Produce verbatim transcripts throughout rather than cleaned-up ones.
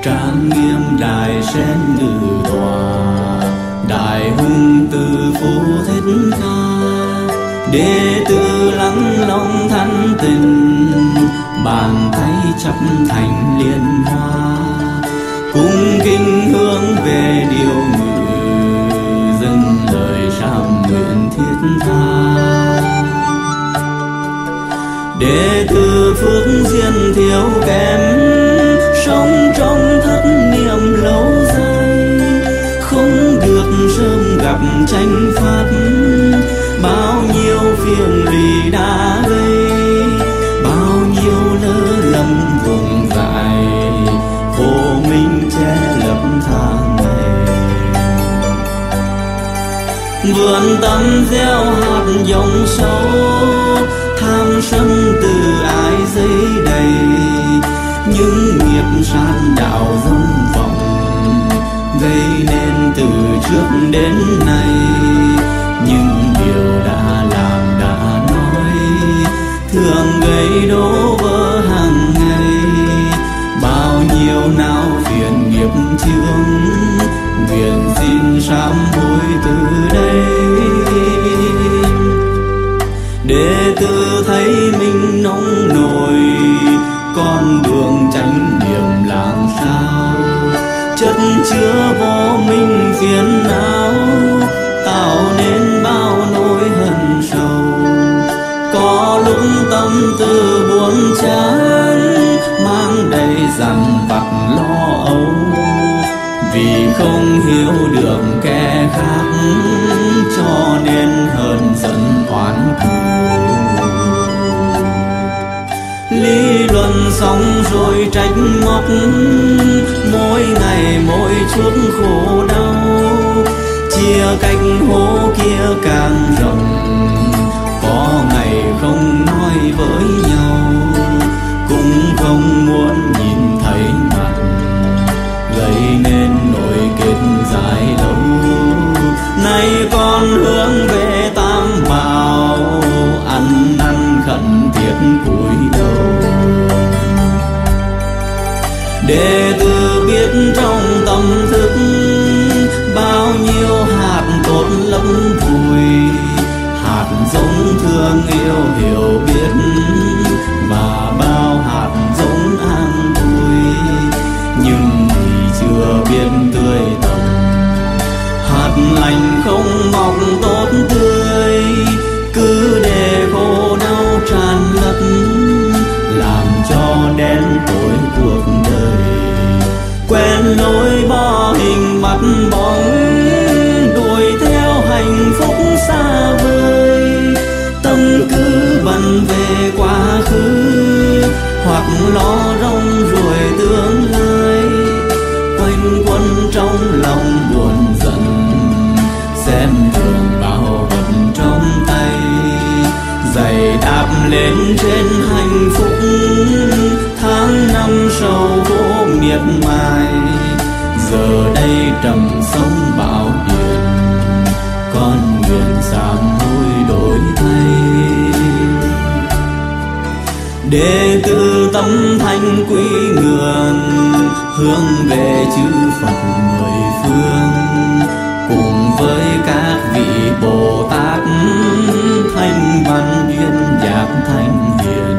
trang nghiêm đài sen ngự tòa, đại hùng từ phú thích ca. Đệ tử lắng lòng thanh tình, bàn tay chắp thành liên hoa, cung kính hướng về điều ngự, dâng lời sám nguyện thiết tha. Đệ tử phước duyên thiếu kém, sống trong thất niệm lâu dài, không được sớm gặp tranh pháp. Bao nhiêu phiền lụy đã gây, bao nhiêu lỡ lầm vùng dại, khổ mình che lấp tháng ngày. Vườn tâm gieo hạt giống sâu, tham sân từ ai dấy đầy, những nghiệp sát đạo dâm vọng, gây nên từ trước đến nay. Những điều đã làm đã nói, thường gây đổ vỡ hàng ngày. Bao nhiêu não phiền nghiệp chướng, nguyện xin sám hối từ đây. Đệ tử thấy mình nông nổi, con đường chánh niệm làm sao, chất chứa vô minh phiền não, tạo nên bao nỗi hận sầu. Có lúc tâm tư buồn chán, mang đầy dằn vặt lo âu, vì không hiểu được kẻ khác, cho nên hờn giận oán thù. Lý luận xong rồi trách móc, mỗi ngày mỗi chút khổ đau, chia cách hố kia càng rộng. Có ngày không nói với nhau, cũng không muốn nhìn thấy mặt, gây nên nỗi kết dài lâu. Nay con hướng về tam bảo, ăn năn khẩn thiết cúi đầu. Đệ tử biết trong tâm thức, bao nhiêu hạt tốt lắm vui, hạt giống thương yêu hiểu biết, và bao hạt giống an vui, nhưng vì chưa biết tươi tầm. Hạt lành không mọc tốt tươi, cứ để khổ đau tràn ngập, làm cho đen tối cuộc đời. Quen lối bỏ hình mặt bóng, đuổi theo hạnh phúc xa vời. Tâm cứ bận về quá khứ, hoặc lo rong ruổi tương lai. Quanh quẩn trong lòng buồn giận, xem thường bao vật trong tay. Giày đạp lên trên hạnh phúc, tháng năm sầu vô miệt mài. Giờ đây trầm sông bão biển, con nguyện sám hối đổi thay. Đệ tử tâm thanh quy ngưỡng, hướng về chư Phật mười phương, cùng với các vị Bồ Tát thanh văn duyên giác thanh hiền.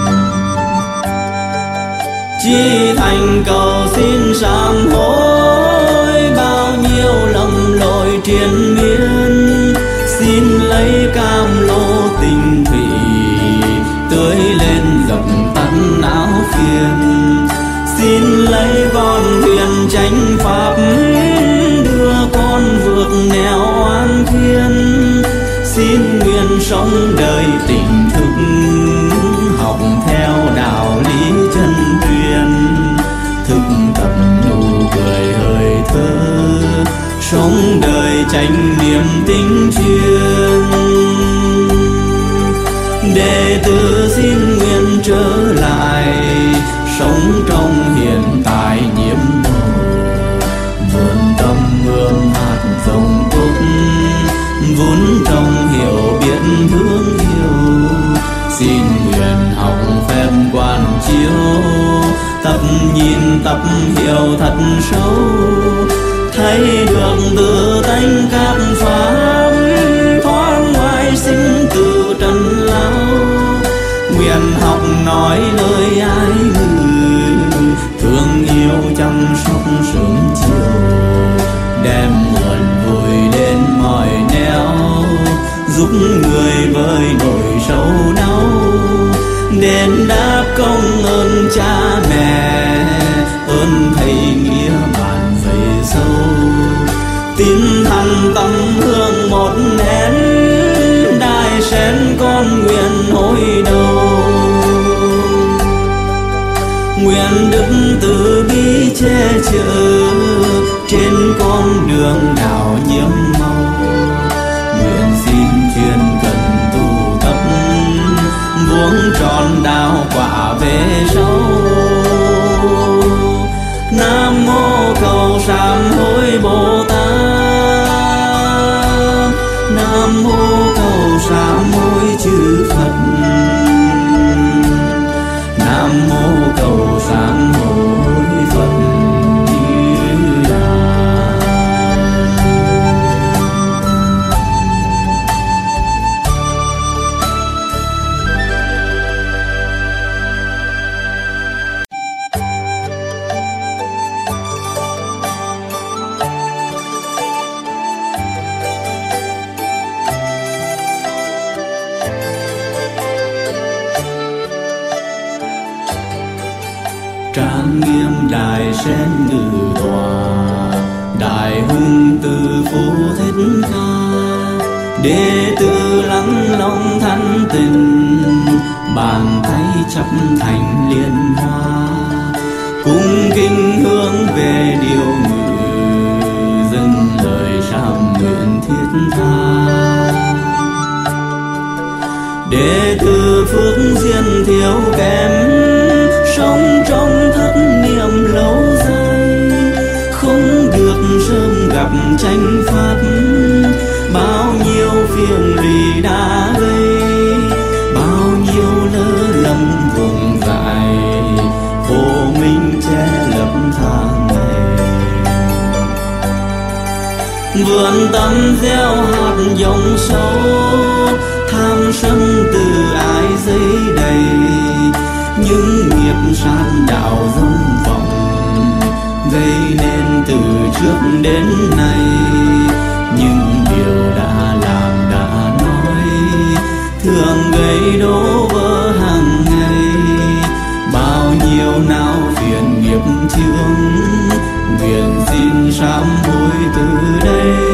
Chí thành cầu xin sám hối, bao nhiêu lầm lỗi triền miên. Xin lấy cam lô tình thủy, tưới lên dập tắt não phiền. Xin lấy con thuyền chánh pháp, đưa con vượt nẻo oan thiên. Xin nguyện sống đời tỉnh thức, học theo đạo lý chân truyền. Thực tập nụ cười hơi thơ, sống đời chánh niệm tinh chuyên. Đệ tử xin nguyện trở lại, sống trong hiện tại nhiễm màu. Vườn tâm hương hạt giống tốt, vốn trong hiểu biết thương yêu. Xin nguyện học phép quan chiếu, tập nhìn tập hiểu thật sâu, thấy được từ tánh các pháp thoáng ngoài sinh từ trần lao. Nguyện học nói lời ai ngữ, thương yêu chăm sóc sớm chiều, đem nguồn vui đến mọi nẻo, giúp người vơi nỗi sầu đau, đền đáp công ơn cha mẹ, ơn thầy nghĩa bạn về sâu. Tin thẳng tâm hương một nén, đài sen con nguyện hồi đầu. Nguyện đức từ bi che chở trên con đường đạo nhiễm màu. Nguyện xin chuyên cần tu tập, vuông tròn đạo quả về sau. Nam mô cầu sám hối Bồ Tát, Nam mô cầu sám hối chư Phật, Nam mô cầu sám hối Phật Như Lai. Trang nghiêm đài sen ngự tòa, đại hùng từ phú thích ca. Đệ tử lắng lòng thanh tình, bàn tay chắp thành liên hoa. Cung kính hướng về điều ngự, dâng lời sám nguyện thiết tha. Đệ tử phước duyên thiếu kém, sống trong thất niệm lâu dài, không được sớm gặp tranh pháp. Bao nhiêu phiền lụy đã gây, bao nhiêu lỡ lầm vùng dại, khổ mình che lấp tháng ngày. Vườn tâm gieo hạt giống sâu, tham sân từ ai dấy đầy. Những nghiệp sát đạo dâm vọng, gây nên từ trước đến nay. Nhưng điều đã làm đã nói, thường gây đổ vỡ hàng ngày. Bao nhiêu não phiền nghiệp chướng, nguyện xin sám hối từ đây.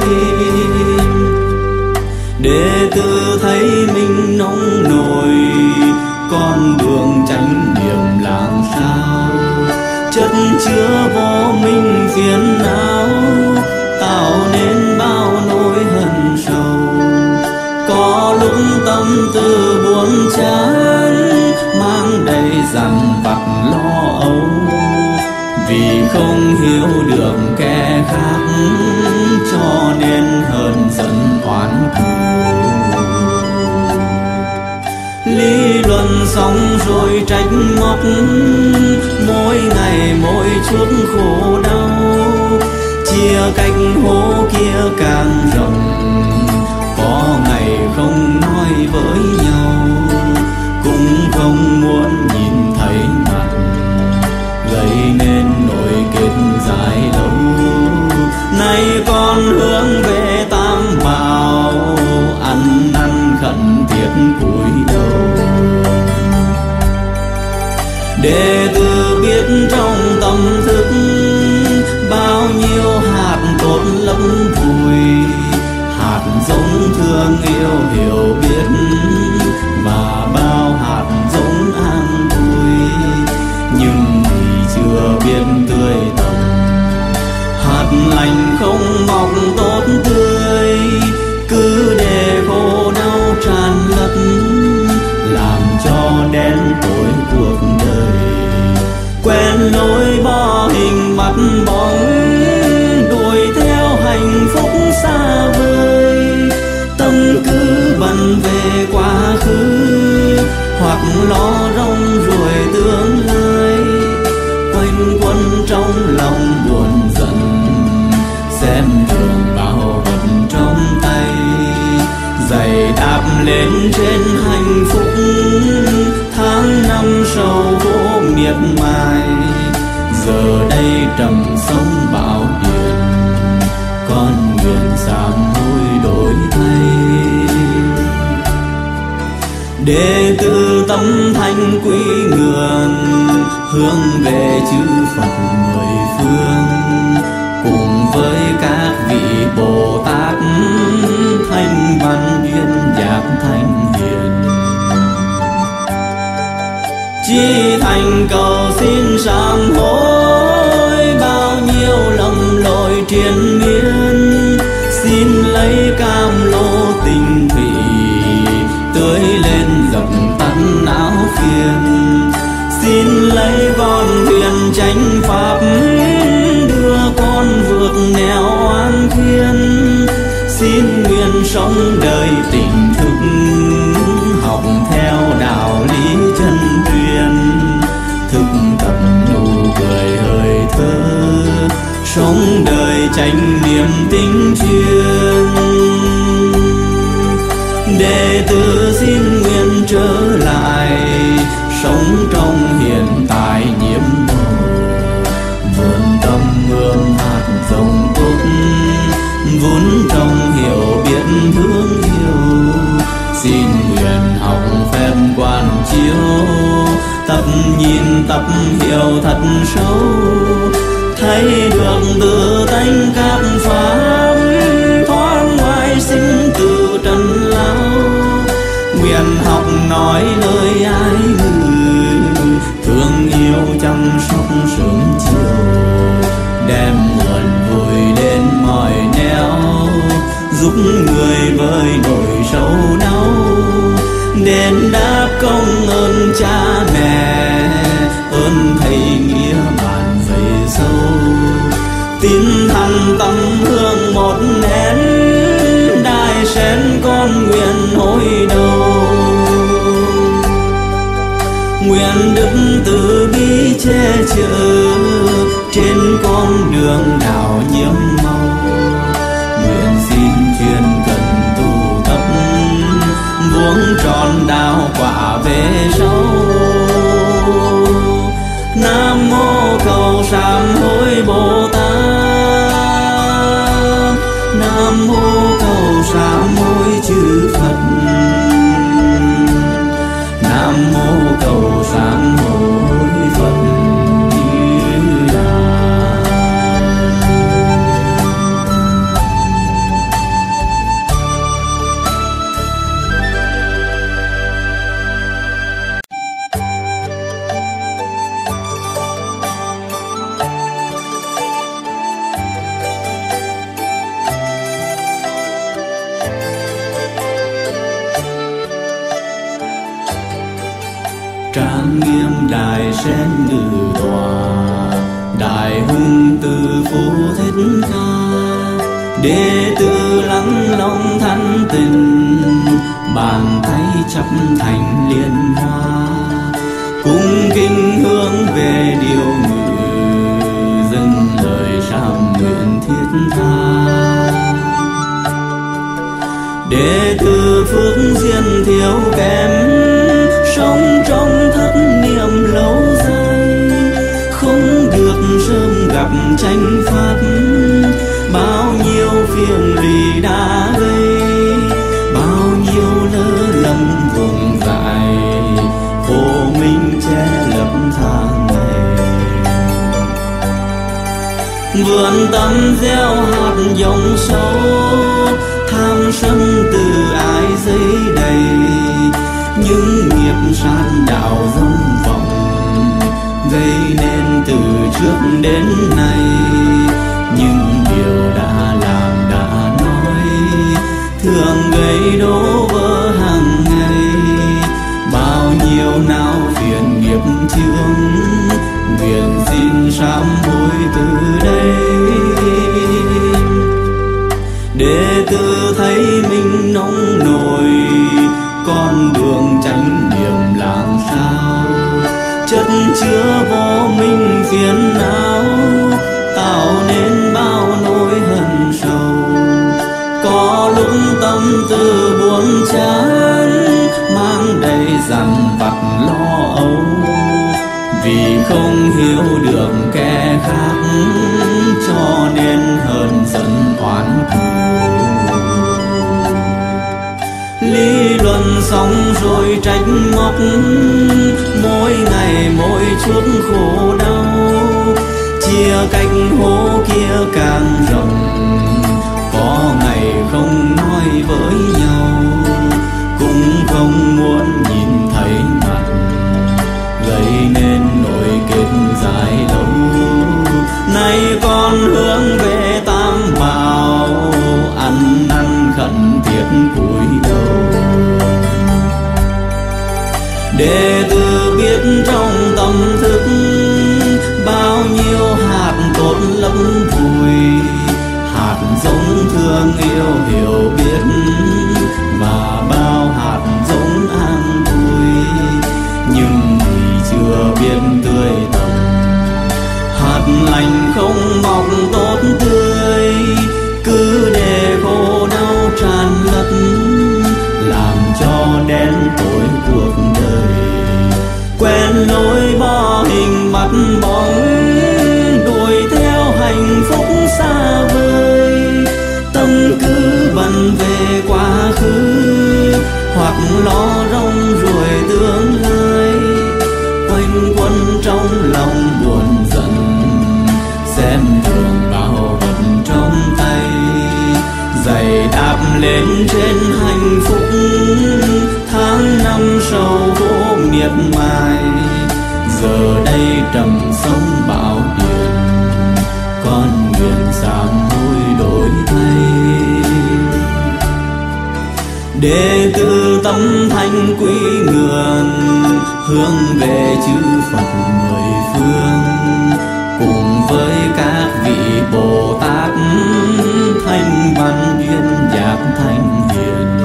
Đệ tử thấy mình nông nổi, con đường chánh niệm làm sao. Chất chứa vô minh phiền não, tạo nên bao nỗi hận sầu. Có lúc tâm tư buồn chán, mang đầy dằn vặt lo âu. Vì không hiểu được kẻ khác, cho nên hờn giận oán thù. Lý luận xong rồi trách móc, mỗi ngày mỗi chút khổ đau. Chia cách hố kia càng rộng, có ngày không nói với nhau, cũng không muốn nhìn thấy mặt, gây nên nỗi kết dài lâu. Nay con hướng về Tam Bảo, ăn năn khẩn thiết cúi đầu. Đệ tử biết trong tâm thức, bao nhiêu hạt tốt lắm vui. Hạt giống thương yêu hiểu biết, và bao hạt giống an vui. Nhưng vì chưa biết tươi tầm, hạt lành không mọc tốt tươi. Cứ để khổ đau tràn ngập, làm cho đen tối cuộc đời. Quen lối bỏ hình mặt bóng, đuổi theo hạnh phúc xa vời. Tâm cứ bận về quá khứ, hoặc lo rong ruổi tương lai. lên trên hạnh phúc. Tháng năm sầu vô miệt mài, giờ đây trầm sông bão điện, con nguyện sám hối đổi thay. Đệ tử tâm thanh quy ngưỡng, hướng về chư Phật mười phương, cùng với các vị Bồ Tát thanh văn duyên giác thanh hiền. Chí thành cầu xin sám hối, bao nhiêu lầm lỗi triền miên. Xin lấy cam lô tình thủy, tưới lên dập tắt não phiền. Xin lấy con thuyền chánh pháp, đưa con vượt nẻo oan thiên. Xin nguyện sống đời tỉnh thức, học theo đạo lý chân truyền. Thực tập nụ cười hơi thở, sống đời chánh niệm tinh chuyên. Đệ tử xin nguyện trở lại, sống trong hiện tại nhiễm màu. Vườn tâm hương hạt giống tốt, vốn trong hiểu biết thương yêu. Xin nguyện học phép quan chiếu, tập nhìn tập hiểu thật sâu. Thấy được tự tánh các pháp, thoát ngoài sinh tử trần lao. Nguyện học nói lời ai ngữ, thương yêu chăm sóc sớm chiều. Đem nguồn vui đến mọi nẻo, giúp người vơi nỗi sầu đau. Đền đáp công ơn cha mẹ, ơn thầy nghĩa bạn dày sâu. Tín thành tâm hương một nén, đài sen con nguyện hồi đầu. Nguyện đức từ bi che chở, trên con đường đạo nhiễm màu. Nguyện xin chuyên cần tu tập, vuông tròn đạo quả về sau. Nam mô cầu sám hối Bồ Tát, Nam mô cầu sám hối chư Phật, Nam mô cầu sám hối Phật Như Lai. Trang nghiêm đài sen ngự tòa, đại hùng từ phú thích ca. Đệ tử lắng lòng thanh tình, bàn tay chắp thành liên hoa. Cung kính hướng về điều ngự, dâng lời sám nguyện thiết tha. Đệ tử phước duyên thiếu kém, sống trong thất niệm lâu dài. Không được sớm gặp chánh pháp, bao nhiêu phiền lụy đã gây. Bao nhiêu lỡ lầm vùng dại, khổ mình che lấp tháng ngày. Vườn tâm gieo hạt giống sâu, tham sân từ ai dấy đầy. Những nghiệp sát đạo dông vọng, gây nên từ trước đến nay. Nhưng điều đã làm đã nói, thường gây đổ vỡ hàng ngày. Bao nhiêu não phiền nghiệp chướng, nguyện xin sám hối từ đây. Đệ tử thấy mình nông nổi, con đường chánh niệm làm sao. Chất chứa vô minh phiền não, tạo nên bao nỗi hận sầu. Có lúc tâm tư buồn chán, không hiểu được kẻ khác, cho nên hờn giận oán thù. Lý luận xong rồi trách móc, mỗi ngày mỗi chút khổ đau, chia cách hố kia càng rộng, có ngày không nói với nhau, cũng không muốn nhìn thấy mặt, gây nên nỗi kết dài lâu. Nay con hướng về Tam Bảo, ăn năn khẩn thiết cúi đầu. Đệ tử biết trong tâm thức, bao nhiêu hạt tốt lấp vùi, hạt giống thương yêu hiểu biết, và bao hạt giống an vui, nhưng vì chưa biết tươi tầm. Hạt lành không mọc tốt tươi, cứ để khổ đau tràn ngập, làm cho đen tối cuộc đời. Quen lối bỏ hình mặt bóng, đuổi theo hạnh phúc xa vời, tâm cứ bận về quá khứ, hoặc lo rong ruổi tương lai. Quanh quẩn trong lòng buồn giận, xem thường bao vật trong tay, giày đạp lên trên hạnh phúc. Tháng năm sầu vô miệt mài, giờ đây trầm sông bão điền, con nguyện sám hối đổi thay. Đệ tử tâm thanh quý ngưỡng, hướng về chư Phật mười phương, cùng với các vị Bồ Tát thanh văn duyên giác thanh hiền.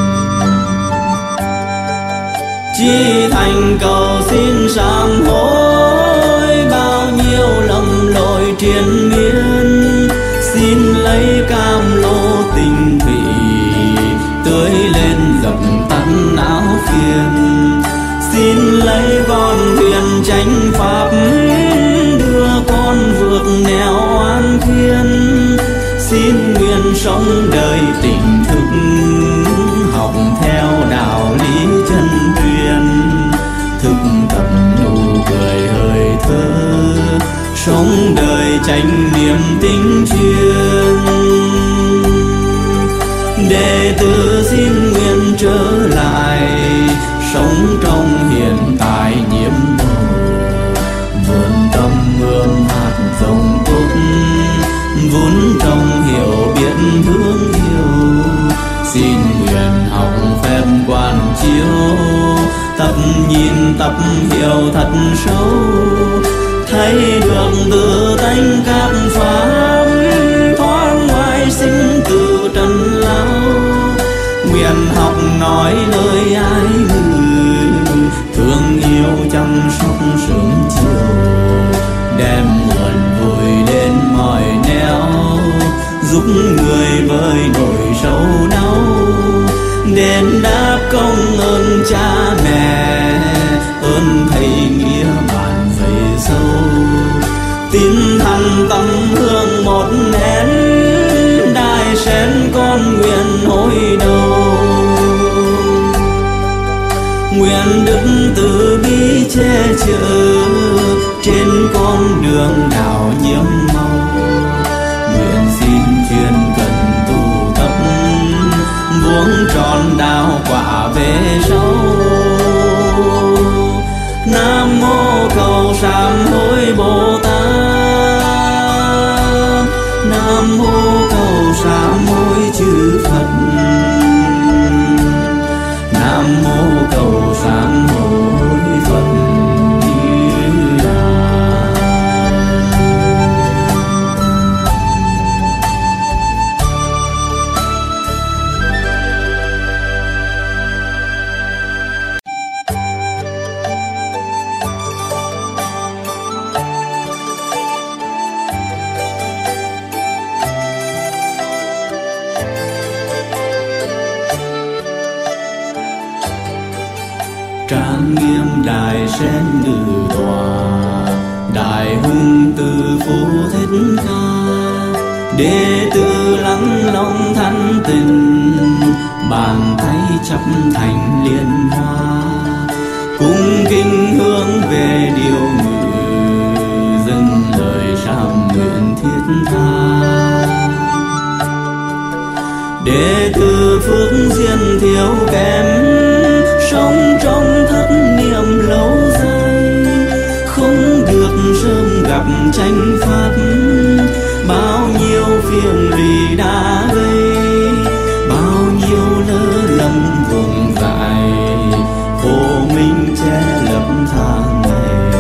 Chí thành cầu xin sám hối, bao nhiêu lầm lỗi triền miên, xin lấy cam lô tình thủy, tưới lên dập tắt não phiền. Xin lấy con thuyền chánh pháp, đưa con vượt nẻo oan khiên. Xin nguyện sống đời tỉnh thức, học theo đạo lý chân truyền, thực tập nụ cười hơi thơ, sống đời chánh niệm tinh chuyên. Đệ tử xin nguyện trở lại, sống trong hiện tại nhiễm màu, vườn tâm hương hạt giống tốt, vốn trong hiểu biết thương yêu. Xin nguyện học phép quan chiếu, tập nhìn tập hiểu thật sâu, thấy được tự tánh các pháp, thoát ngoài sinh tử trần lao. Nguyện học nói lời ai ngữ, thương yêu chăm sóc sớm chiều, đem nguồn vui đến mọi nẻo, giúp người vơi nỗi sầu đau. Đền đáp công ơn cha mẹ, ơn thầy nghĩa bạn dày sâu. Tin thẳng tâm hương một nén, đại sen con nguyện hồi đầu. Nguyện đức từ bi che chở, trên con đường đạo nhiễm màu. Nguyện xin chuyên cần tu tập, vuông tròn đạo quả về sau. Nam mô cầu sám hối Bồ Tát, Nam mô cầu sám hối chư Phật, Nam mô cầu sám hối Phật Như Lai. Trang nghiêm đài sen ngự tòa, đại hùng từ Phù Thích Ca. Đệ tử lắng lòng thanh tình, bàn tay chắp thành liên hoa, cung kính hướng về điều ngự, dâng lời sám nguyện thiết tha. Đệ tử phước duyên thiếu kém, sống trong thất niệm lâu dài, không được sớm gặp tranh pháp. Bao nhiêu phiền lụy đã gây, bao nhiêu lỡ lầm vùng dại, khổ mình che lấp tháng ngày.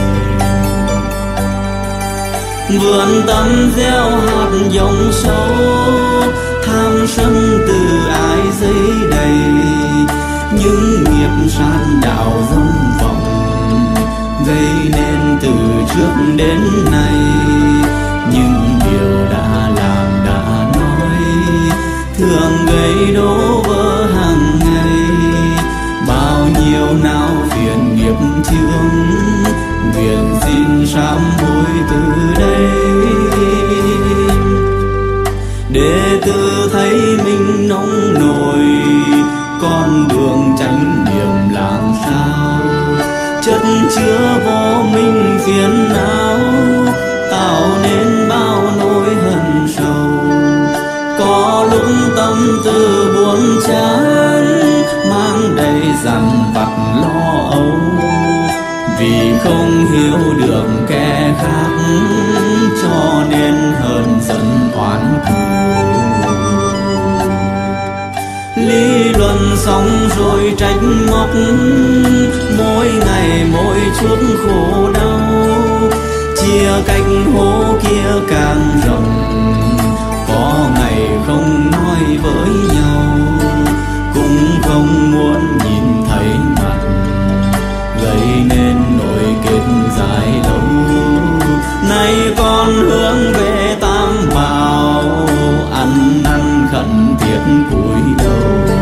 Vườn tâm gieo hạt giống sâu, tham sân từ ai dấy đầy, những nghiệp sát đạo dông vọng, gây nên từ trước đến nay. Nhưng điều đã làm đã nói, thường gây đổ vỡ hàng ngày. Bao nhiêu não phiền nghiệp chướng, nguyện xin sám hối từ đây. Đệ tử thấy mình nông nổi, con đường chánh niệm làm sao, chất chứa vô minh phiền não, tạo nên bao nỗi hận sầu. Có lúc tâm tư buồn chán, mang đầy dằn vặt lo âu, vì không hiểu được kẻ khác, cho nên hờn giận oán thù. Lý luận xong rồi trách móc, mỗi ngày mỗi chút khổ đau, chia cách hố kia càng rộng, có ngày không nói với nhau, cũng không muốn nhìn thấy mặt, gây nên nỗi kết dài lâu. Nay con hướng về Tam Bảo, ăn năn khẩn thiết cúi đầu.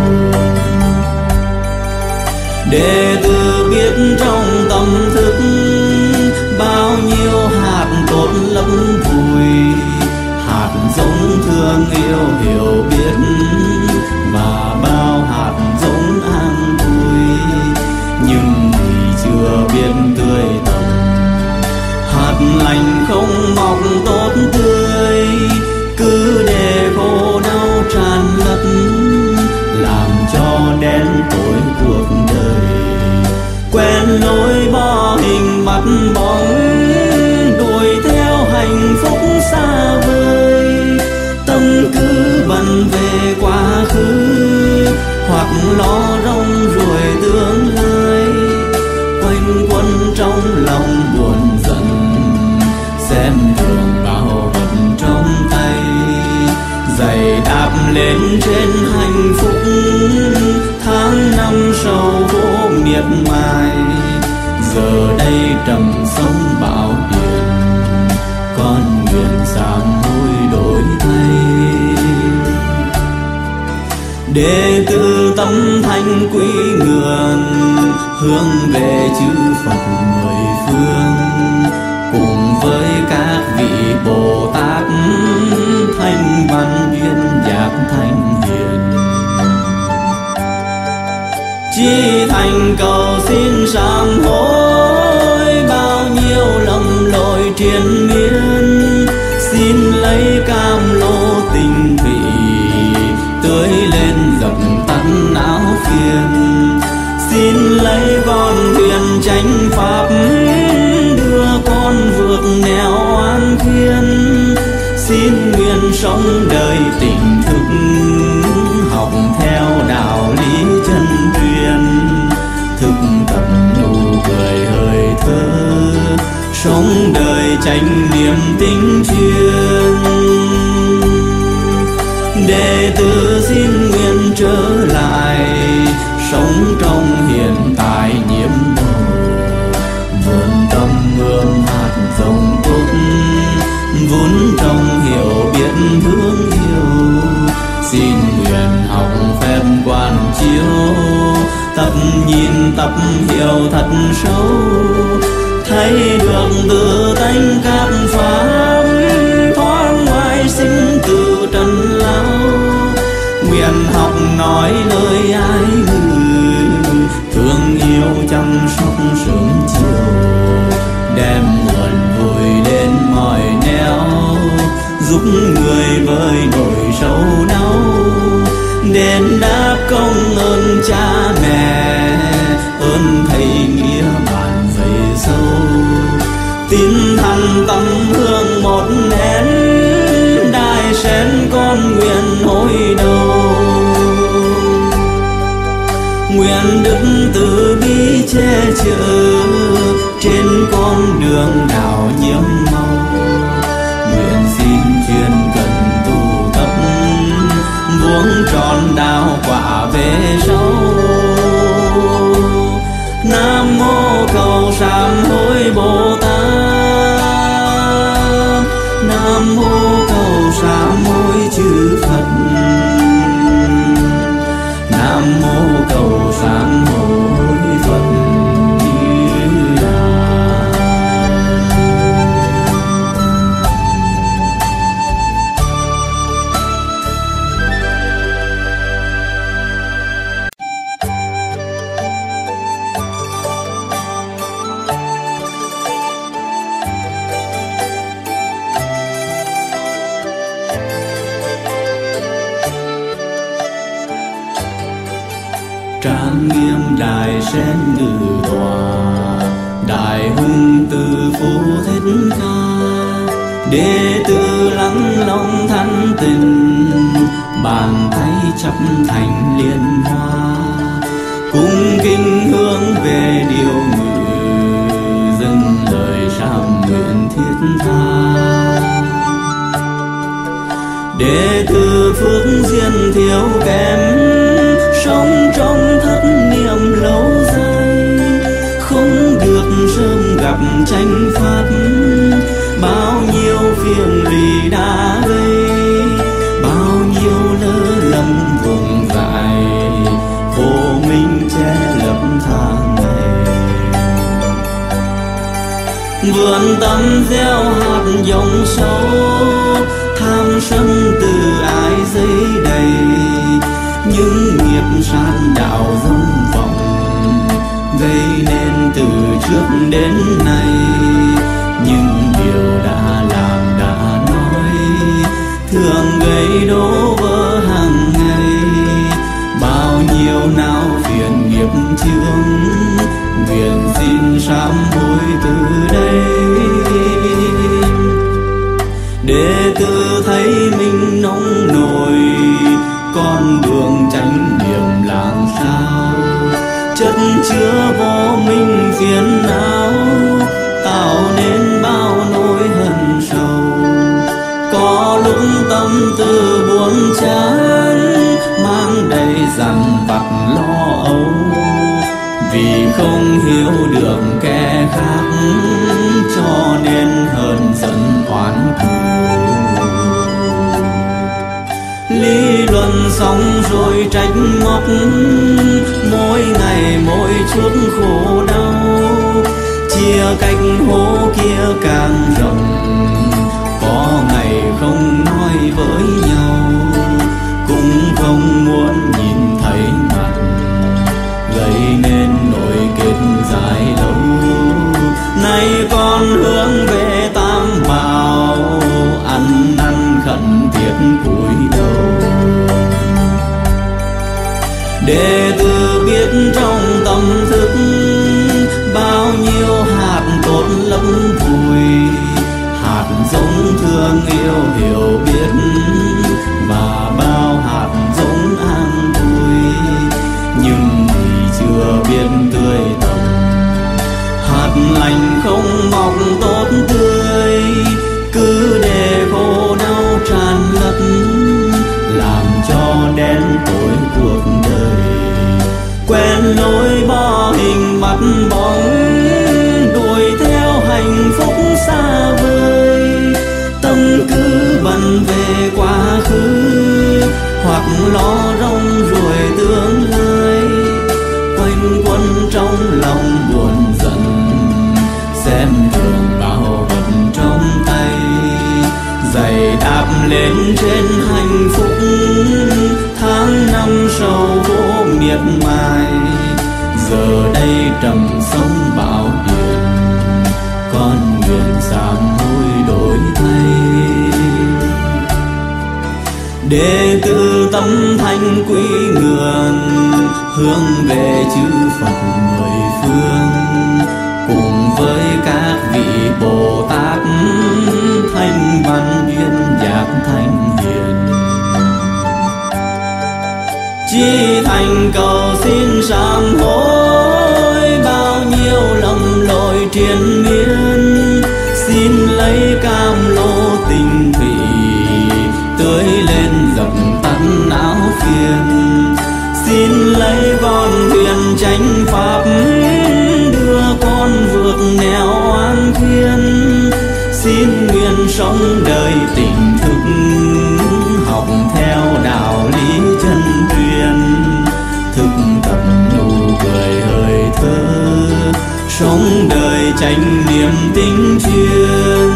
Đệ tử biết trong tâm thức, bao nhiêu hạt tốt lấp vùi, hạt giống thương yêu hiểu biết, và bao hạt giống an vui, nhưng vì chưa biết tươi tầm. Hạt lành không mọc tốt tươi, cứ để khổ đau tràn ngập, làm cho đen tối cuộc đời. Quen lối bỏ hình mặt bóng, đuổi theo hạnh phúc xa vời, tâm cứ bận về quá khứ, hoặc lo rong ruổi tương lai. Quanh quẩn trong lòng buồn giận, xem thường bao vật trong tay, giày đạp lên trên hạnh phúc. Tháng năm sầu vô miệt mài, giờ đây trầm sông bão biển, con nguyện sám hối đổi thay. Đệ tử tâm thanh quý ngưỡng, hướng về chư Phật mười phương, cùng với các vị Bồ Tát thanh văn duyên giác thanh hiền. Chí thành cầu xin sám hối, bao nhiêu lầm lỗi triền miên, xin lấy cam lô tình thủy, tưới lên dập tắt não phiền. Xin lấy con thuyền chánh pháp, đưa con vượt nẻo oan khiên. Xin nguyện sống đời tỉnh thức, học theo đạo lý chân truyền, thực tập nụ cười hơi thơ, sống đời chánh niệm tinh chuyên. Đệ tử xin nguyện trở lại, sống trong hiện tại nhiễm màu, vườn tâm ươm hạt giống tốt, vốn trong hiểu biết thương yêu. Xin nguyện học phép quan chiếu, tập nhìn tập hiểu thật sâu, thấy được tự tánh các pháp thoát ngoài sinh tử trần lao. Nguyện học nói lời ai người thương yêu chăm sóc sớm chiều, đem nguồn vui đến mọi nẻo, giúp người vơi nỗi sầu đau, đền đáp công ơn cha mẹ, ơn thầy nghĩa bạn dày sâu. Tin thẳng tâm hương một nén, đại sen con nguyện hồi đầu. Nguyện đức từ bi che chở trên con đường đạo nhiễm màu. Nguyện xin chuyên cần tu tập, vuông tròn đạo quả về sau. Nam mô cầu sám hối Bồ Tát, Nam mô cầu sám hối chư Phật, Nam mô cầu sám hối Phật Như Lai. Trang nghiêm đại sen ngự tòa, đại hùng từ phú thích ca. Đệ tử lắng lòng thanh tình, bàn tay chắp thành liên hoa. Cung kính hướng về điều ngự, dâng lời sám nguyện thiết tha. Đệ tử phước duyên thiếu kém, sống trong thất niệm lâu dài, không được sớm gặp tranh pháp. Bao nhiêu phiền lụy đã gây, bao nhiêu lỡ lầm vùng dại, khổ mình che lấp tháng ngày. Vườn tâm gieo hạt giống sâu, tham sân từ ai dấy đầy. Những nghiệp sát đạo dâm vọng, gây nên từ trước đến nay. Nhưng điều đã làm đã nói, thường gây đổ vỡ hàng ngày. Bao nhiêu não phiền nghiệp chướng, nguyện xin sám hối từ đây. Đệ tử thấy mình nông nổi, con đường chánh niệm làm sao. Chất chứa vô minh phiền não, tạo nên bao nỗi hận sầu. Có lúc tâm tư buồn chán, mang đầy dằn vặt lo âu. Vì không hiểu được kẻ khác, cho nên hờn giận oán thù. Lý luận xong rồi trách móc, mỗi ngày mỗi chút khổ đau. Chia cách hố kia càng rộng, có ngày không nói với nhau. Cũng không muốn nhìn thấy mặt, gây nên nỗi kết dài lâu. Nay con hướng về Tam Bảo, ăn năn khẩn thiết cúi đầu. Đệ tử biết trong tâm thức, bao nhiêu hạt tốt lắm vui. Hạt giống thương yêu hiểu biết, và bao hạt giống an vui. Nhưng vì chưa biết tươi tầm, hạt lành không mọc tốt tươi. Cứ để khổ đau tràn ngập, làm cho đen tối cuộc đời. Quen lối bỏ hình mặt bóng, đuổi theo hạnh phúc xa vời. Tâm cứ bận về quá khứ, hoặc lo rong ruổi tương lai. Quanh quẩn trong lòng buồn giận, xem giày đạp lên trên hạnh phúc. Tháng năm sầu vô miệt mài, giờ đây trầm sông bão biển, con nguyện sám hối đổi thay. Đệ tử tâm thanh quy ngưỡng, hướng về chư Phật mười phương, cùng với các vị Bồ Tát thanh văn duyên giác thanh hiền. Chí thành cầu xin sám hối, bao nhiêu lầm lỗi triền miên. Xin lấy cam lô tình thủy, tưới lên dập tắt não phiền. Xin lấy con thuyền chánh pháp, đưa con vượt nẻo oan thiên. Xin nguyện sống đời tỉnh thức, học theo đạo lý chân truyền. Thực tập nụ cười hơi thở, sống đời chánh niệm tinh chuyên.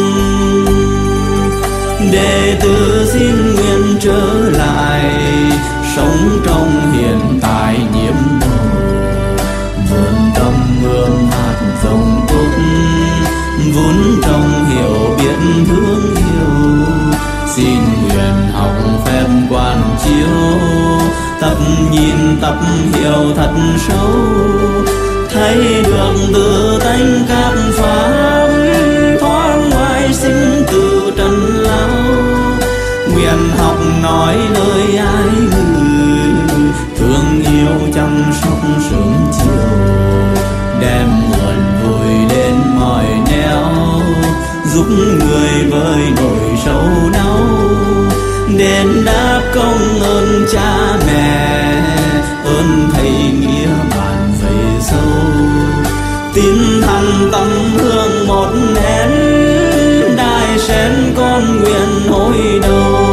Đệ tử xin nguyện trở lại, sống trong hiện tại nhiễm màu. Vườn tâm hương hạt giống tốt, vốn trong hiểu biết thương yêu. Xin nguyện học phép quan chiếu, tập nhìn tập hiểu thật sâu. Thấy được tự tánh các pháp, thoát ngoài sinh tử trần lao. Nguyện học nói lời ai ngữ, thương yêu chăm sóc sớm chiều. Đem nguồn vui đến mọi nẻo, giúp người vơi nỗi sầu đau. Đền đáp công ơn cha mẹ, ơn thầy nghĩa bạn dày sâu. Tín thành tâm hương một nén, đài sen con nguyện hồi đầu.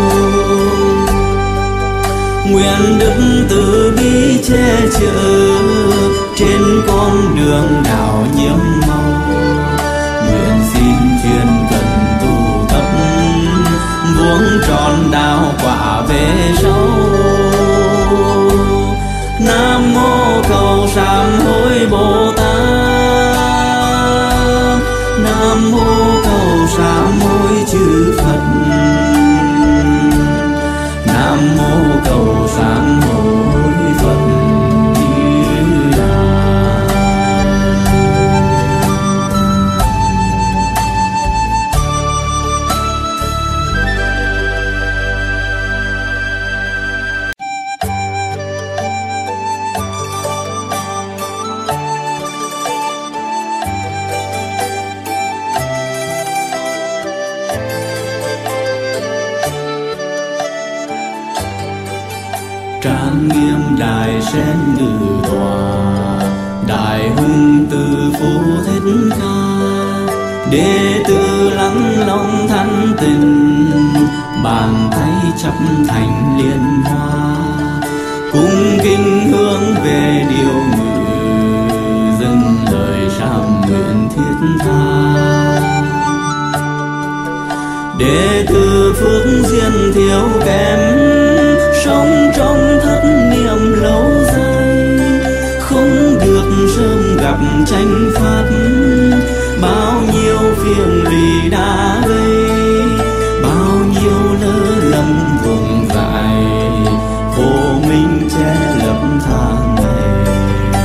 Nguyện đức từ bi che chở, trên con đường đạo nhiễm màu. Nguyện xin chuyên cần tu tập, vuông tròn đạo quả về sau. Nam mô cầu sám hối Bồ Tát, Nam mô cầu sám hối chư Phật, Nam mô cầu sám hối Phật Như Lai. Trang nghiêm đài sen ngự tòa, đại hùng từ phú thích ca. Đệ tử lắng lòng thanh tình, bàn tay chắp thành liên hoa. Cung kính hướng về điều ngự, dâng lời sám nguyện thiết tha. Đệ tử phước duyên thiếu kém, sống trong thất niệm lâu dài. Không được sớm gặp tranh pháp, bao nhiêu phiền lụy đã gây. Bao nhiêu lỡ lầm vùng dại, vô minh che lấp tháng ngày.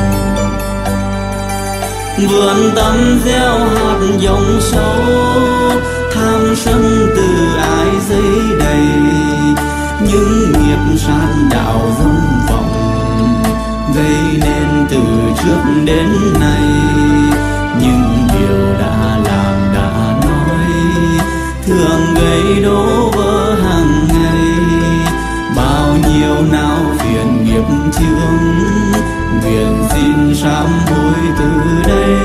Vườn tâm gieo hạt giống sâu, tham sân từ ai dấy đầy. Những nghiệp sát đạo dâm vọng, gây nên từ trước đến nay. Nhưng điều đã làm đã nói, thường gây đổ vỡ hàng ngày. Bao nhiêu não phiền nghiệp chướng, nguyện xin sám hối từ đây.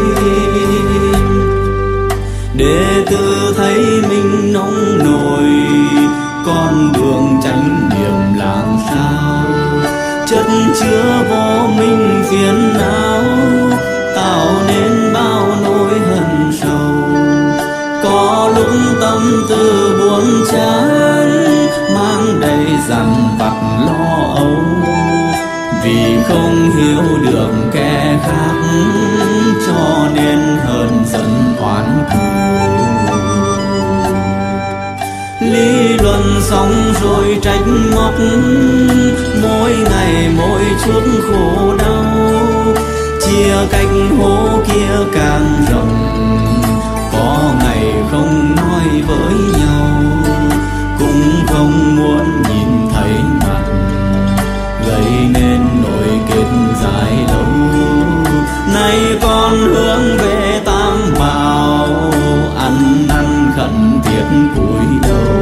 Đệ tử thấy mình nông nổi, con đường chánh niệm làm sao. Chất chứa vô minh phiền não, tạo nên bao nỗi hận sầu. Có lúc tâm từ buồn chán, mang đầy dằn vặt lo âu, vì không hiểu được kẻ khác cho nên hờn giận oán thù. Lý luận xong rồi trách móc, mỗi ngày mỗi chút khổ đau, chia cách hố kia càng rộng, có ngày không nói với nhau, cũng không muốn nhìn thấy mặt, gây nên nỗi kết dài lâu. Nay con hướng về Tam Bảo, ăn năn khẩn thiết cúi đầu.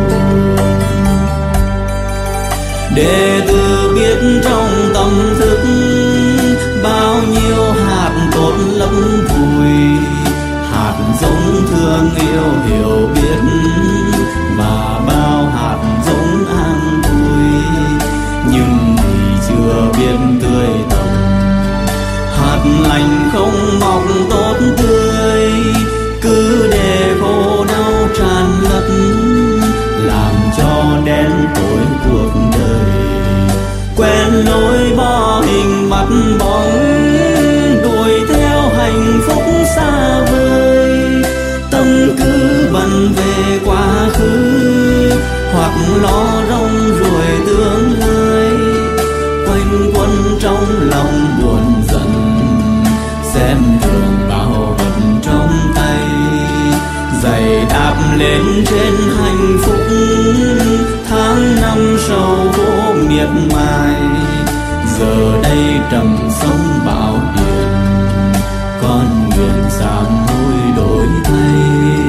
Đệ tử biết trong tâm thức bao nhiêu hạt tốt lắm vui, hạt giống thương yêu hiểu biết và bao hạt giống an vui, nhưng vì chưa biết tươi tầm, hạt lành không mọc tốt tươi, cứ để khổ đau tràn ngập, làm cho đen tối cuộc đời. Quen lối bỏ hình mặt bóng, đuổi theo hạnh phúc xa vời, tâm cứ bận về quá khứ, hoặc lo rong ruổi tương lai, quanh quẩn trong lòng buồn giận, xem thường bao vật trong tay, giày đạp lên trên hạnh phúc, tháng năm sầu vô miệt mài, giờ đây trầm sông bão biển, con nguyện sám hối đổi thay.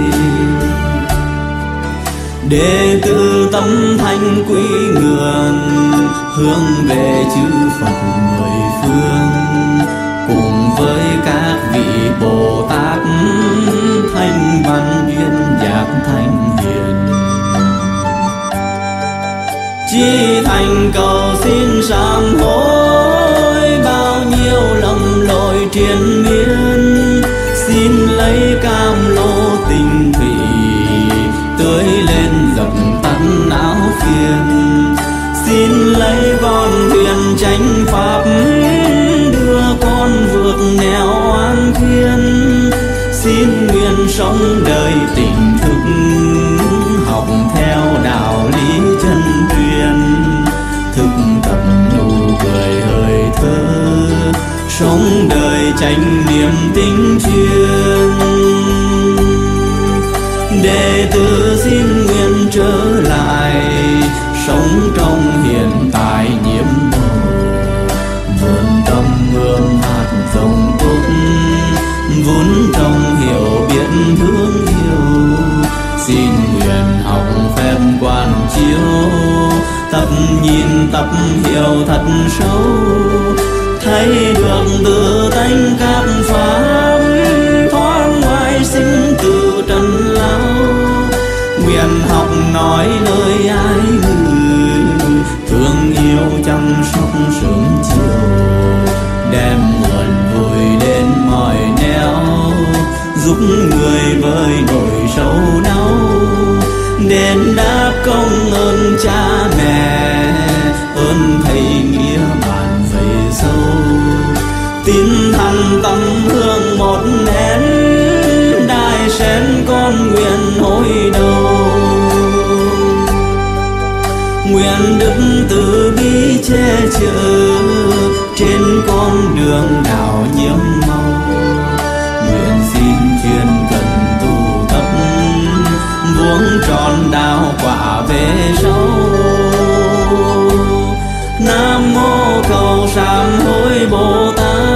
Đệ tử tâm thanh quy ngưỡng, hướng về chư Phật mười phương, cùng với các vị Bồ Tát thanh văn duyên giác thanh hiền, chỉ thành cầu xin sám hối bao nhiêu lầm lỗi triền miên, xin lấy cam lô tình thủy tưới lên dập tắt não phiền, xin lấy con thuyền chánh pháp đưa con vượt nẻo oan thiên, xin nguyện sống đời tỉnh thức, học theo đạo lý chân truyền, thực tập nụ cười hơi thơ, sống đời chánh niệm tinh chuyên. Đệ tử xin nguyện trở lại, sống trong hiện tại nhiễm màu, vườn tâm hương hạt giống tốt, vốn trong hiểu biết thương yêu, xin nguyện học phép quan chiếu, tập nhìn tập hiểu thật sâu, thấy được tự tánh các pháp, thoát ngoài sinh từ trần lao, nguyện học nói lời ai ngữ, thương yêu chăm sóc sớm chiều, đem nguồn vui đến mọi nẻo, giúp người vơi nỗi sầu đau, đền đáp công ơn cha mẹ, ơn thầy nghĩa bạn dày sâu, tin thẳng tâm hương một nén, đài sen con nguyện hồi đầu, nguyện đức từ bi che chở trên con đường đạo nhiễm màu, nguyện xin chuyên cần tu tập, vuông tròn đạo quả về sau. Nam mô cầu sám hối Bồ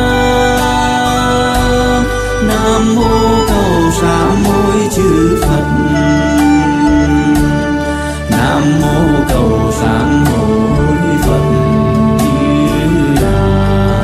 Tát, Nam mô cầu sám hối chư Phật, Nam mô cầu sám hối Phật Như Lai.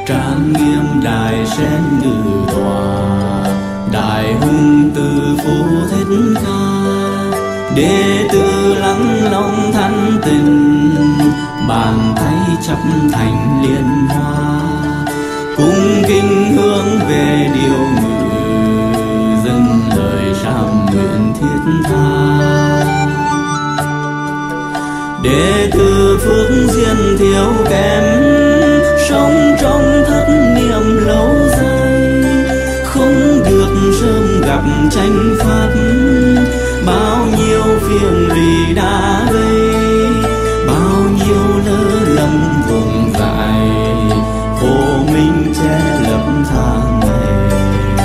trang nghiêm đài sen ngự tòa, đại hùng từ phú thích ca. Đệ tử lắng lòng thanh tình, bàn tay chắp thành liên hoa, cung kính hướng về điều ngự, dâng lời sám nguyện thiết tha. Đệ tử phước duyên thiếu kém, sống trong thất niệm lâu dài, không được sớm gặp tranh pháp. Bao nhiêu phiền lụy đã gây, bao nhiêu lỡ lầm vùng dại, khổ mình che lấp tháng ngày.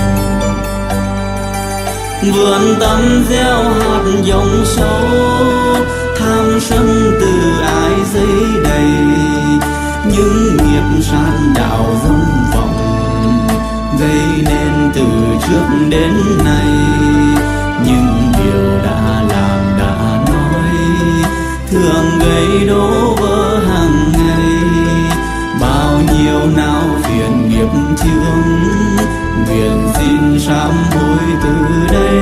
Vườn tâm gieo hạt giống sâu, tham sân từ ái dấy đầy, những nghiệp sát đạo dông vọng, gây nên từ trước đến nay. Nhưng điều đã làm đã nói, thường gây đổ vỡ hàng ngày. Bao nhiêu não phiền nghiệp chướng, nguyện xin sám hối từ đây.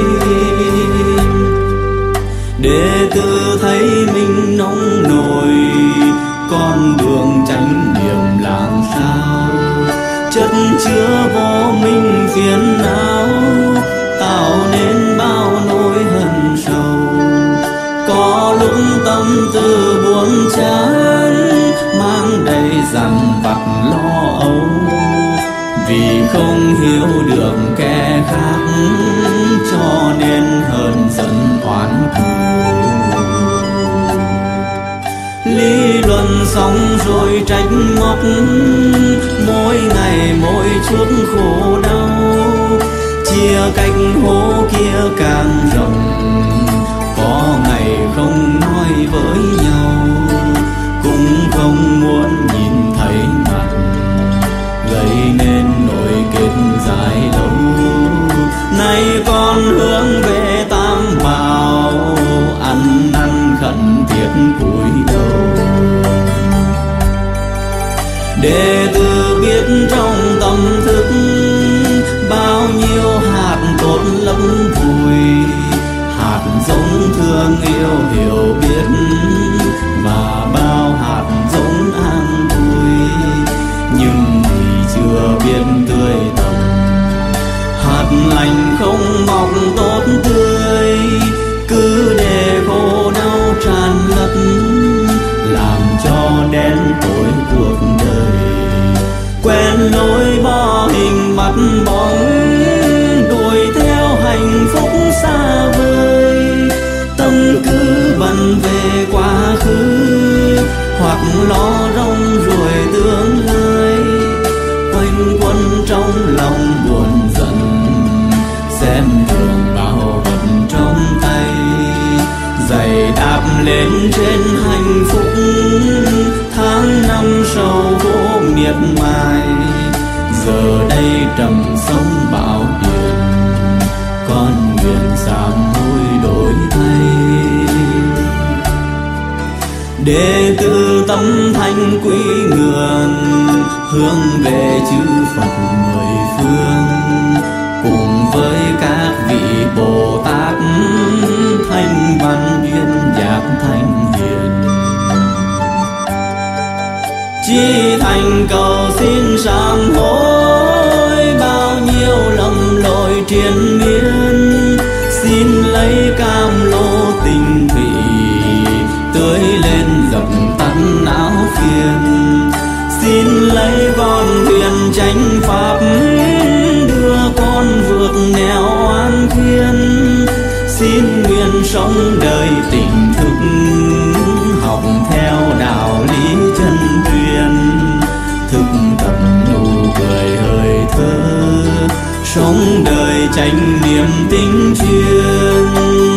Đệ tử thấy mình nông nổi, con đường chánh niệm làm sao, chất chứa vô minh phiền não, tạo nên bao nỗi hận sầu. Có lúc tâm tư buồn chán, mang đầy dằn vặt lo âu, vì không hiểu được kẻ khác, cho nên hờn giận oán thù. Lý luận xong rồi trách móc, mỗi ngày mỗi chút khổ đau, chia cách hố kia càng rộng, có ngày không nói với nhau, cũng không muốn nhìn thấy mặt, gây nên nỗi kết dài lâu. Nay con hướng về tam bảo, ăn năn khẩn thiết cúi đầu. Đệ tử biết trong tâm thức, bao nhiêu hạt tốt lấp vùi, hạt giống thương yêu hiểu biết, và bao hạt giống an vui, nhưng vì chưa biết tươi tầm. Hạt lành không mọc tốt tươi, cứ để khổ đau tràn ngập, làm cho đen tối cuộc đời. Quen lối bỏ hình mặt bóng, đuổi theo hạnh phúc xa vời, tâm cứ bận về quá khứ, hoặc lo rong ruổi tương lai. Quanh quẩn trong lòng buồn giận, xem thường bao vật trong tay, giày đạp lên trên hạnh phúc. Tháng năm sầu vô miệt mài, giờ đây trầm sông bão điền, con nguyện sám hối đổi thay. Đệ tử tâm thanh quý ngưỡng, hướng về chư Phật mười phương, cùng với các vị Bồ Tát thanh văn duyên giác thanh hiền. Chí thành cầu xin sám hối, bao nhiêu lầm lỗi triền miên, xin lấy cam lô tình thủy, tưới lên dập tắt não phiền. Xin lấy con thuyền chánh pháp, đưa con vượt nẻo oan khiên. Xin nguyện sống đời tỉnh thức, học theo đạo lý chân truyền, thực tập nụ cười hơi thơ, sống đời chánh niệm tinh chuyên.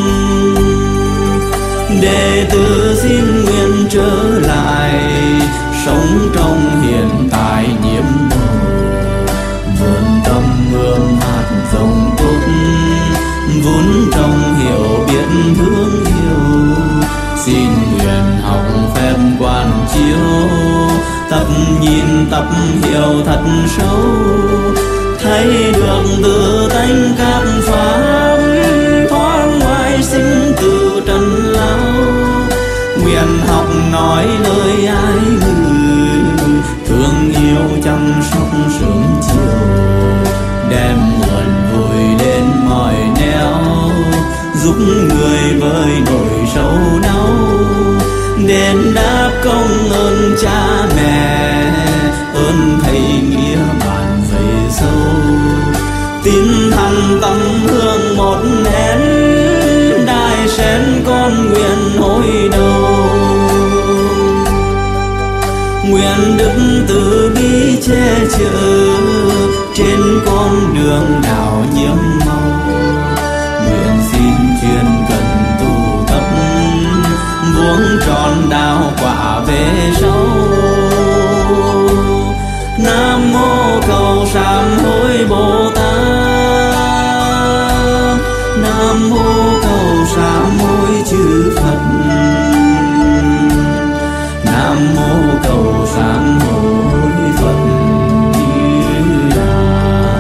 Đệ tử xin nguyện trở lại, sống trong hiện tại nhiễm màu, vườn tâm hương hạt giống tốt, vốn trong hiểu biết thương yêu. Xin nguyện học phép quan chiếu, tập nhìn tập hiểu thật sâu, thấy được tự tánh các pháp thoát ngoài sinh từ trần lao. Nguyện học nói lời ai người, thương yêu chăm sóc sớm chiều, đem nguồn vui đến mọi nẻo, giúp người vơi nỗi sầu đau, đền đáp công ơn cha mẹ, ơn thầy nghĩa bạn về sâu. Tin thẳng tâm hương một nén, đại sen con nguyện hồi đầu. Nguyện đức từ bi che chở trên con đường đạo nhiễm màu. Nguyện xin chuyên cần tu tập, vuông tròn đạo quả về sau. Nam mô cầu sám hối Bồ Tát, Nam mô cầu sám hối chư Phật, Nam mô cầu sám hối Phật Như Lai.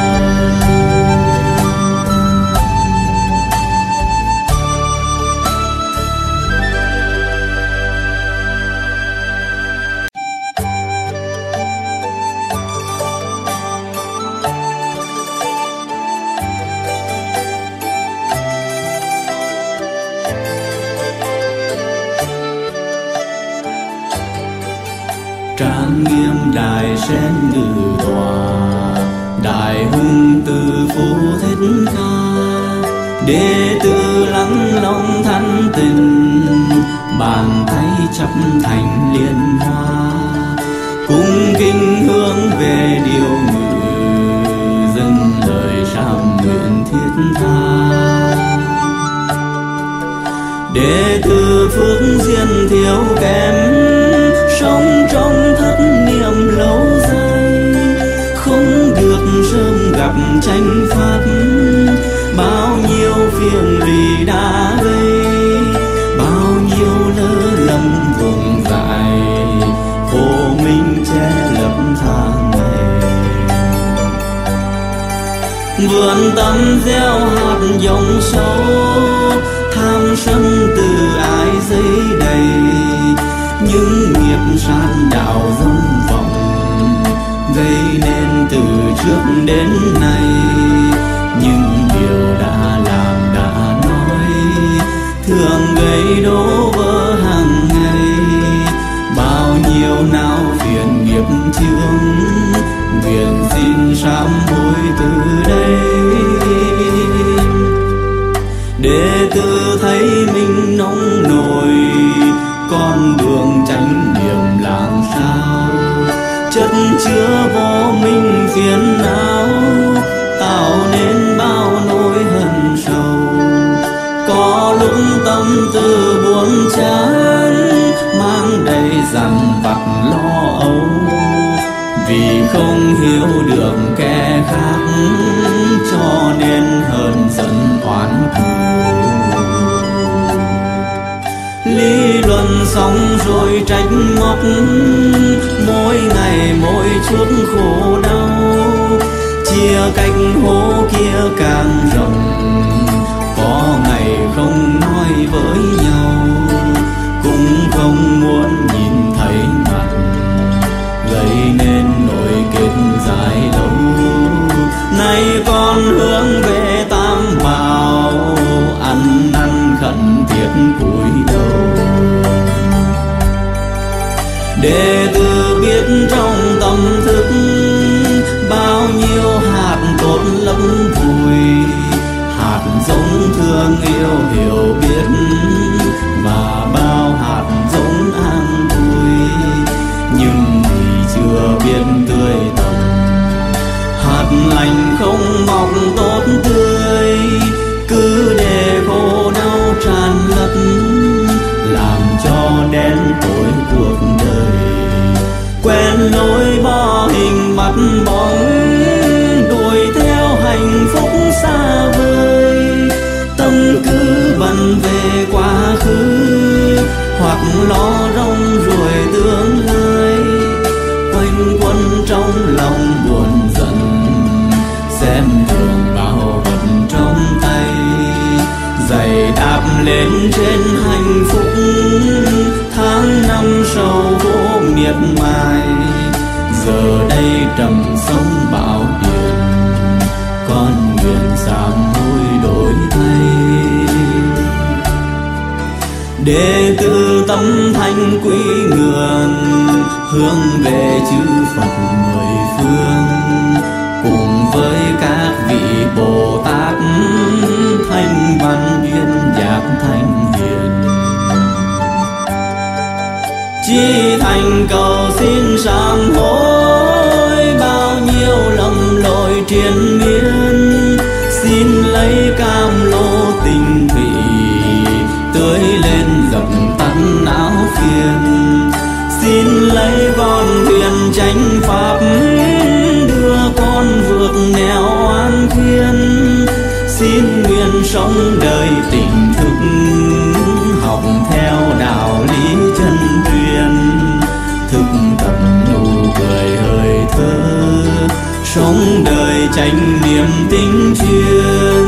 Trang nghiêm đài sen ngự tòa, đại hùng từ phú thích ca. Đệ tử lắng lòng thanh tình, bàn tay chắp thành liên hoa. Cung kính hướng về điều ngự, dâng lời sám nguyện thiết tha. Đệ tử phước duyên thiếu kém, sống trong thất niệm lâu dài, không được sớm gặp tranh pháp. Bao nhiêu phiền lụy đã gây, bao nhiêu lỡ lầm vùng dại, khổ mình che lấp tháng ngày. Vườn tâm gieo hạt giống sâu, tham sân từ ái dấy đầy. Những nghiệp sát đạo dâm vọng, gây nên từ trước đến nay. Nhưng điều đã làm đã nói, thường gây đổ vỡ hàng ngày. Bao nhiêu não phiền nghiệp chướng, nguyện xin sám hối từ đây. Đệ tử thấy mình nông nổi, con đường chánh niệm làm sao. Chất chứa vô minh phiền não, tạo nên bao nỗi hận sầu. Có lúc tâm tư buồn chán, mang đầy dằn vặt lo âu. Vì không hiểu được kẻ khác, cho nên hờn giận oán thù. Lý luận xong rồi trách móc, mỗi ngày mỗi chút khổ đau. Chia cách hố kia càng rộng, có ngày không nói với nhau, cũng không muốn nhìn thấy mặt, gây nên nỗi kết dài lâu. Nay con hướng về Tam Bảo, ăn năn khẩn thiết cúi đầu. Đệ tử biết trong tâm thức, bao nhiêu hạt tốt lấp vùi. Hạt giống thương yêu hiểu biết, và bao hạt giống an vui. Nhưng vì chưa biết tươi tầm, hạt lành không mọc tốt tươi. Cứ để khổ đau tràn ngập, làm cho đen tối cuộc đời. Quen lối bỏ hình mặt bóng, đuổi theo hạnh phúc xa vời. Tâm cứ bận về quá khứ, hoặc lo rong ruổi tương lai. lên trên hạnh phúc. Tháng năm sâu vô miệt mài, giờ đây trầm sông bão điện, con nguyện sám hối đổi thay. Đệ tử tâm thanh quý ngưỡng, hướng về chư Phật mười phương, cùng với các vị Bồ Tát thanh văn duyên giác thanh hiền. Chí thành cầu xin sám hối, bao nhiêu lầm lỗi triền miên. Xin lấy cam lô tình thủy, tưới lên dập tắt não phiền. Xin lấy con thuyền chánh pháp, đưa con vượt nẻo oan khiên. Xin nguyện sống đời tỉnh thức, học theo đạo lý chân truyền. Thực tập nụ cười hơi thơ, sống đời chánh niệm tinh chuyên.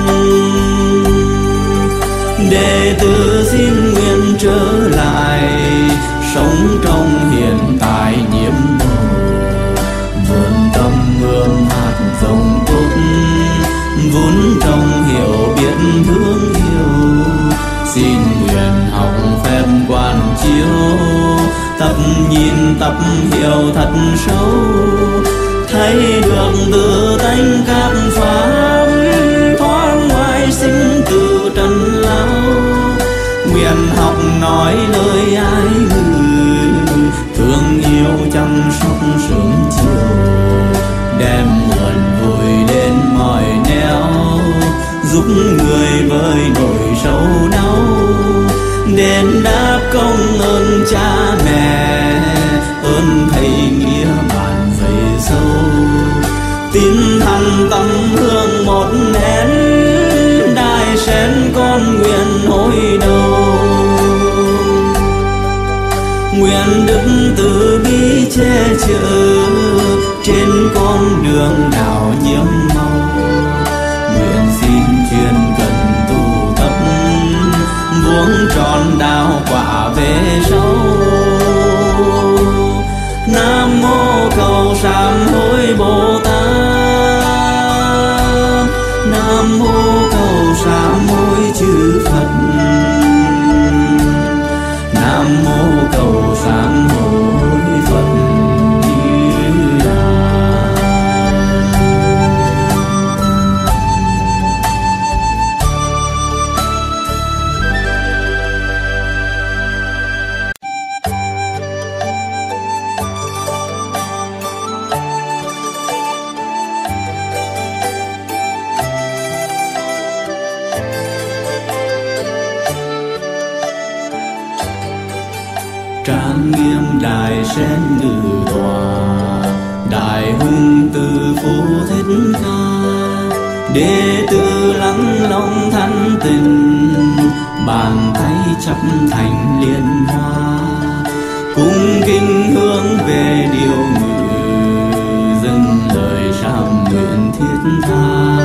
Đệ tử xin nguyện trở lại, sống trong hiện tại nhiễm màu. Vươn tâm hương hạt giống tốt, vốn trong hiểu biết thương yêu. Xin nguyện học phép quan chiếu, tập nhìn tập hiểu thật sâu. Thấy được tự tánh các pháp, thoát ngoài sinh từ trần lao. Nguyện học nói lời ai ngữ, thương yêu chăm sóc sớm chiều. Đem nguồn vui đến mọi nẻo, giúp người vơi nỗi sầu đau. Đền đáp công ơn cha mẹ, ơn thầy nghĩa bạn về sâu. Tin thẳng tâm hương một nén, đại sen con nguyện hồi đầu. Nguyện đức từ bi che chở, trên con đường đạo nhiễm màu. Nguyện xin chuyên cần tu tập, vuông tròn đạo quả về sau. Nam mô cầu sám hối Bồ Tát, Nam mô cầu sám hối chư Phật, Nam mô cầu sám hối Phật Như Lai. Trang nghiêm đài sen ngự tòa, đại hùng từ phú thích ca. Đệ tử lắng lòng thanh tình, bàn tay chắp thành liên hoa. Cung kính hướng về điều ngự, dâng lời sám nguyện thiết tha.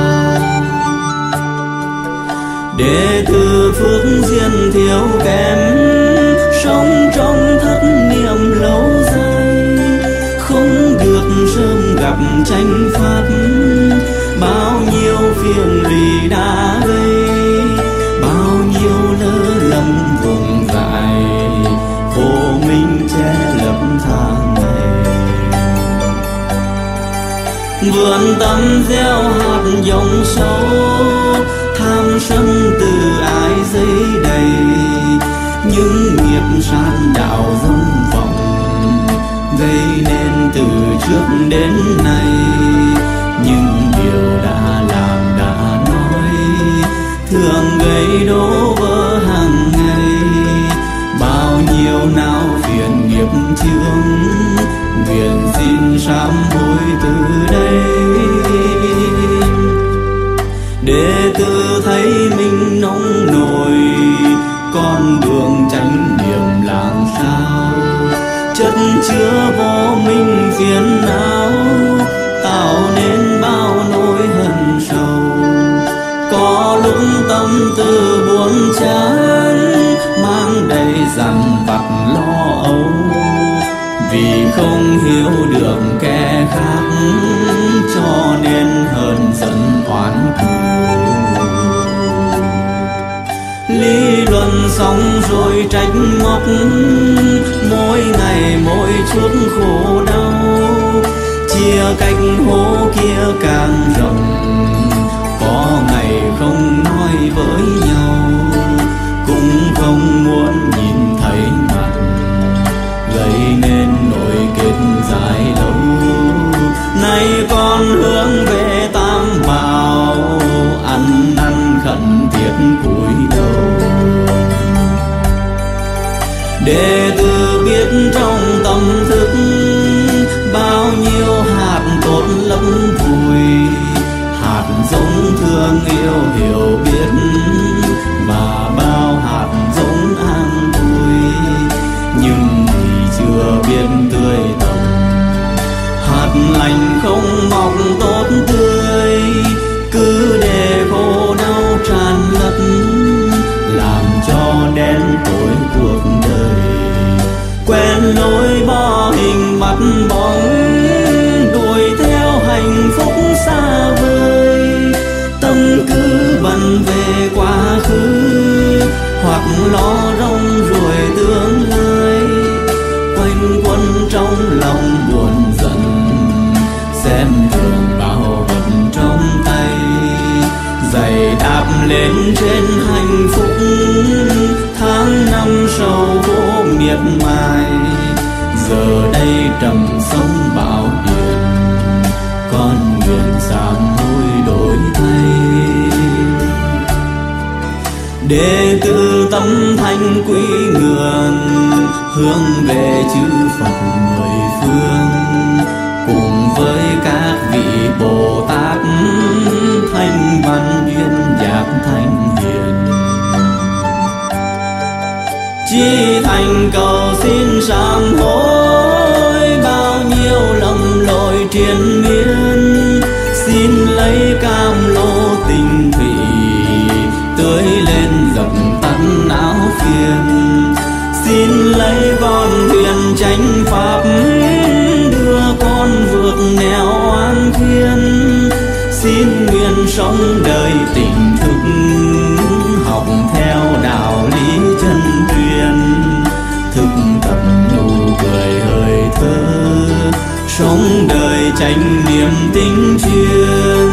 Đệ tử phước duyên thiếu kém, sống trong thất niệm lâu dài. Không được sớm gặp tranh pháp, bao nhiêu phiền lụy đã gây. Bao nhiêu lỡ lầm vùng dại, vô minh che lấp tháng ngày. Vườn tâm gieo hạt giống sâu, tham sân từ ai dấy đầy. Những nghiệp sát đạo dâm vọng, gây nên từ trước đến nay. Nhưng điều đã làm đã nói, thường gây đổ vỡ hàng ngày. Bao nhiêu não phiền nghiệp chướng, nguyện xin sám hối từ đây. Đệ tử thấy mình nông nổi, con đường chánh niệm làm sao. Chất chứa vô minh phiền não, tạo nên bao nỗi hận sầu. Có lúc tâm tư buồn chán, không hiểu được kẻ khác, cho nên hờn giận oán thù. Lý luận xong rồi trách móc, mỗi ngày mỗi chút khổ đau. Chia cách hố kia càng rộng, có ngày không nói với nhau, cũng không muốn nhìn thấy mặt, gây nên nỗi kết dài lâu. Nay con hướng về Tam Bảo, ăn năn khẩn thiết cúi đầu. Đệ tử biết trong tâm thức, bao nhiêu hạt tốt lắm vui, hạt giống thương yêu hiểu biết, và bao hạt giống an vui, nhưng vì chưa biết tươi tầm. Hạt lành không mọc tốt tươi, cứ để khổ đau tràn ngập, làm cho đen tối cuộc đời. Quen lối bỏ hình mặt bóng, đuổi theo hạnh phúc xa vời. Tâm cứ bận về quá khứ, hoặc lo rong ruổi tương lai. Quanh quẩn trong lòng buồn giận, xem thường bao vật trong tay. Giày đạp lên trên hạnh phúc, tháng năm sầu vô miệt mài. Giờ đây trầm sông bão biển, con nguyện sám hối đổi thay. Đệ tử tâm thanh quy ngưỡng, hướng về chư Phật mười phương, cùng với các vị Bồ Tát thanh văn duyên giác thanh hiền. Chí thành cầu xin sám hối, bao nhiêu lầm lỗi triền miên. Xin lấy cam lô tình thủy, tưới lên dập tắt não phiền. Xin lấy con thuyền chánh pháp, đưa con vượt nẻo oan thiên. Xin nguyện sống đời tỉnh thức, học theo đạo lý chân truyền. Thực tập nụ cười hơi thơ, sống đời chánh niệm tinh chuyên.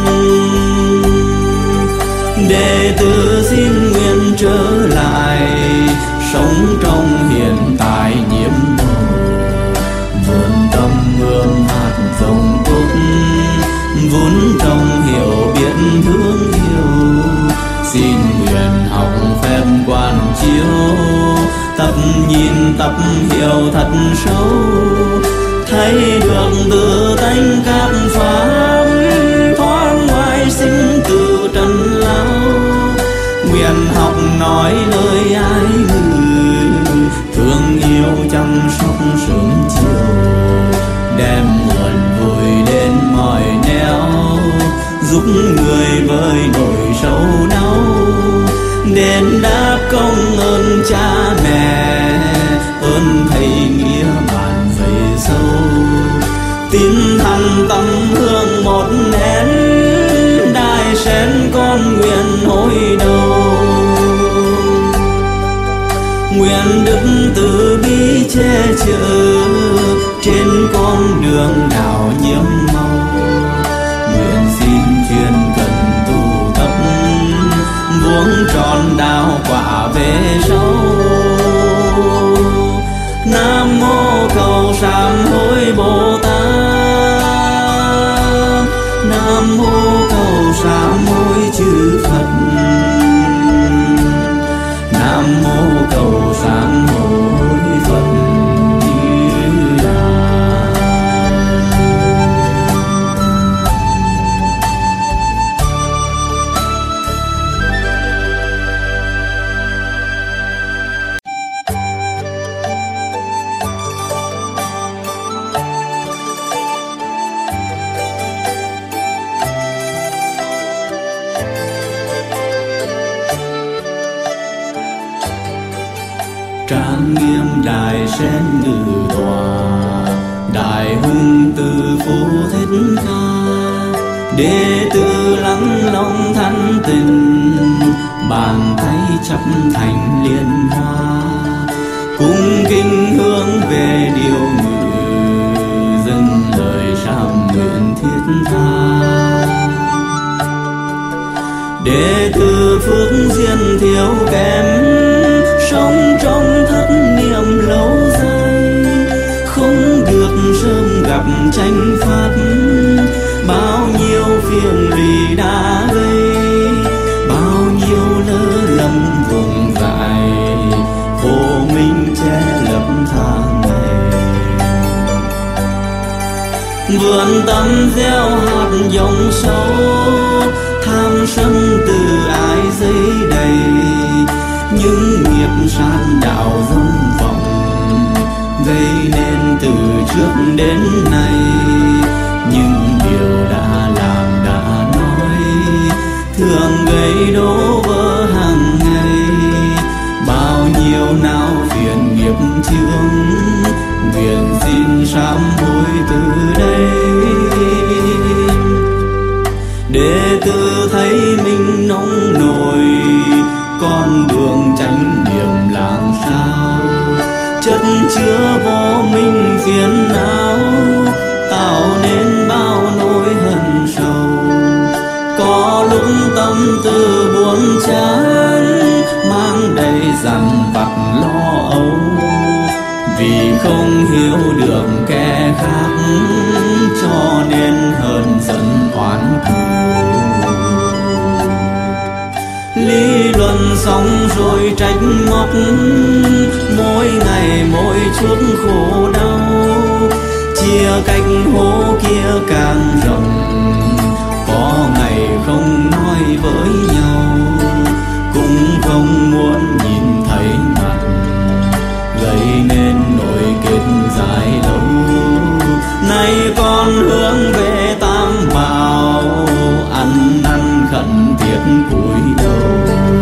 Đệ tử xin nguyện trở lại, sống trong hiện tại nhiễm màu. Vườn tâm hương hạt giống tốt, vốn trong hiểu biết thương yêu. Xin nguyện học phép quan chiếu, tập nhìn tập hiểu thật sâu. Thấy được tự tánh các pháp, thoát ngoài sinh tử trần lao. Nguyện học nói lời ai ngữ, thương yêu chăm sóc sớm chiều. Đem nguồn vui đến mọi nẻo, giúp người vơi nỗi sầu đau. Đền đáp công ơn cha mẹ, ơn thầy nghĩa bạn về sâu. Tin thẳng tâm hương một nén, đài sen con nguyện hồi đầu. Nguyện đức từ bi che chở, trên con đường đạo nhiễm màu. Nguyện xin chuyên cần tu tập, vuông tròn đạo quả về sau. Nam mô cầu sám hối Bồ Tát, Nam mô cầu sám hối chư Phật, Nam mô cầu sám hối Phật Như Lai. Trang nghiêm đài sen ngự tòa, đại hùng từ phù Thích Ca. Đệ tử lắng lòng thanh tình, bàn tay chắp thành liên hoa, cung kính hướng về điều ngự, dâng lời sám nguyện thiết tha. Đệ tử phước duyên thiếu kém, sống trong thất niệm lâu dài, không được sớm gặp tranh pháp. Bao nhiêu phiền lụy đã gây, bao nhiêu lỡ lầm vùng dại, vô minh che lấp tháng ngày. Vườn tâm gieo hạt giống sâu, tham sân từ ai dấy đầy, những nghiệp sát đạo dâm vọng, gây nên từ trước đến nay. Nhưng điều đã làm đã nói, thường gây đổ vỡ hàng ngày. Bao nhiêu não phiền nghiệp chướng, nguyện xin sám hối từ đây. Đệ tử thấy mình nông nổi, con đường chánh niệm làm sao, chất chứa vô minh phiền não, tạo nên bao nỗi hận sầu. Có lúc tâm tư buồn chán, mang đầy dằn vặt lo âu, vì không hiểu được kẻ khác, cho nên hờn giận oán thù. Lý luận xong rồi trách móc, mỗi ngày mỗi chút khổ đau, chia cách hố kia càng rộng. Có ngày không nói với nhau, cũng không muốn nhìn thấy mặt, gây nên nỗi kết dài lâu. Nay con hướng về tam bảo, ăn năn khẩn thiết cúi đầu.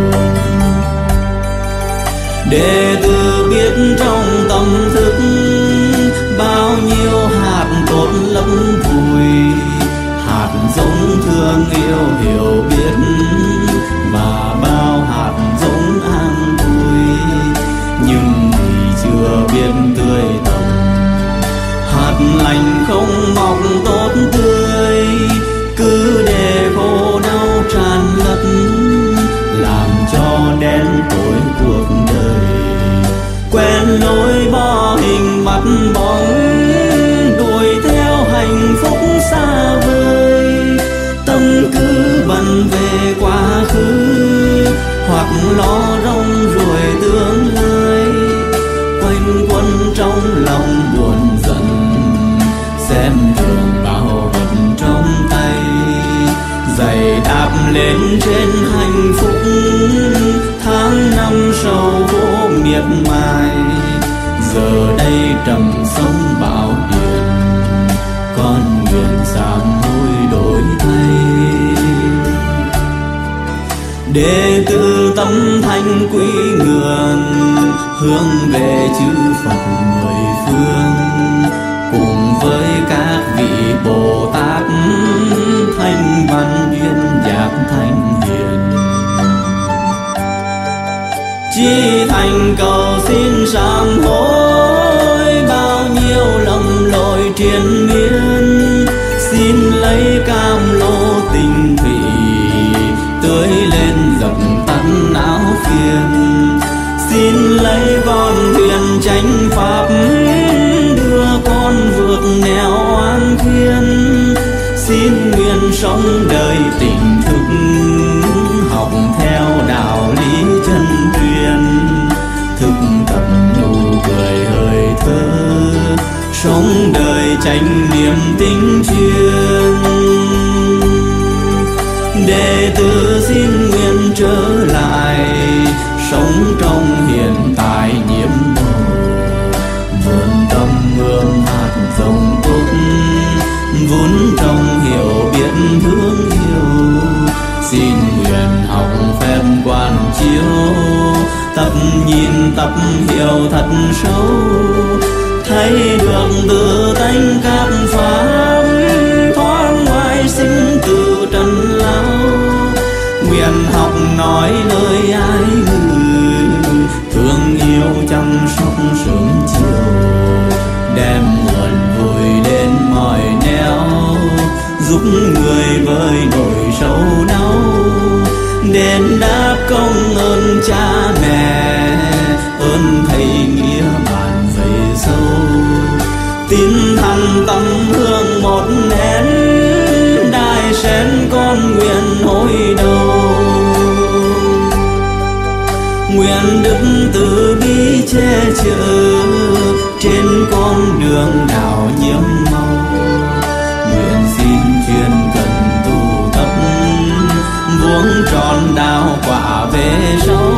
Đệ tử biết trong tâm thức, bao nhiêu hạt tốt lắm vui, hạt giống thương yêu hiểu biết, và bao hạt giống an vui, nhưng vì chưa biết tươi tầm. Hạt lành không mọc tốt tươi, cứ để khổ đau tràn lấp, làm cho đen tối cuộc đời. Quen lối bỏ hình mặt bóng, đuổi theo hạnh phúc xa vời. Tâm cứ bận về quá khứ, hoặc lo rong ruổi tương lai. Quanh quẩn trong lòng buồn giận, xem thường bao vật trong tay. Giày đạp lên trên hạnh phúc, tháng năm sầu vô miệt mài. Giờ đây trầm sông bão điện, con nguyện sám hối đổi thay. Đệ tử tâm thanh quy ngưỡng, hướng về chư Phật mười phương, cùng với các vị Bồ Tát thanh văn duyên giác thanh hiền. Chí thành cầu xin sám hối, bao nhiêu lầm lỗi triền miên. Xin lấy cam lô tình thủy, tưới lên dập tắt não phiền. Xin lấy con thuyền chánh pháp, đưa con vượt nẻo oan thiên. Xin nguyện sống đời tỉnh thức, học theo đạo lý chân truyền. Thực tập nụ cười hơi thơ, sống đời chánh niệm tinh chuyên. Đệ tử xin nguyện trở lại, sống trong hiện tại nhiễm màu. Vườn tâm hương hạt giống tốt, vốn trong hiểu biết thương yêu. Xin nguyện học phép quan chiếu, tập nhìn tập hiểu thật sâu. Thấy được tự tánh giúp người vơi nỗi sầu đau, đền đáp công ơn cha mẹ, ơn thầy nghĩa bạn dày sâu. Tin thẳng tâm hương một nén, đài sen con nguyện hồi đầu. Nguyện đức từ bi che chở trên con đường đạo nhiễm màu. Nguyện xin chuyên cần tu tập, vuông tròn đạo quả về sau.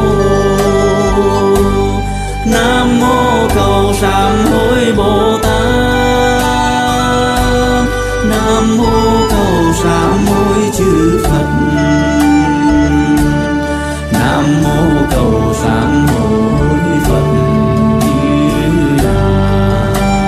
Nam mô cầu sám hối Bồ Tát, Nam mô cầu sám hối chư Phật, Nam mô cầu sám hối Phật Như Lai.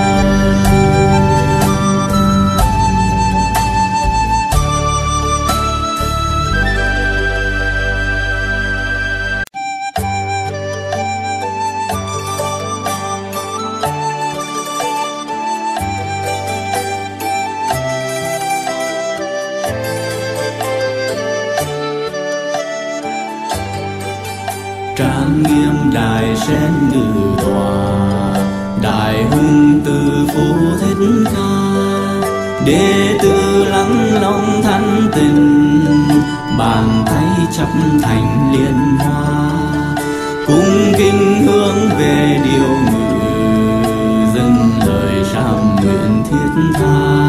Trang nghiêm đài sen ngự tòa, đại hùng từ phú thích ca. Đệ tử lắng lòng thanh tình, bàn tay chắp thành liên hoa. Cung kính hướng về điều ngự, dâng lời sám nguyện thiết tha.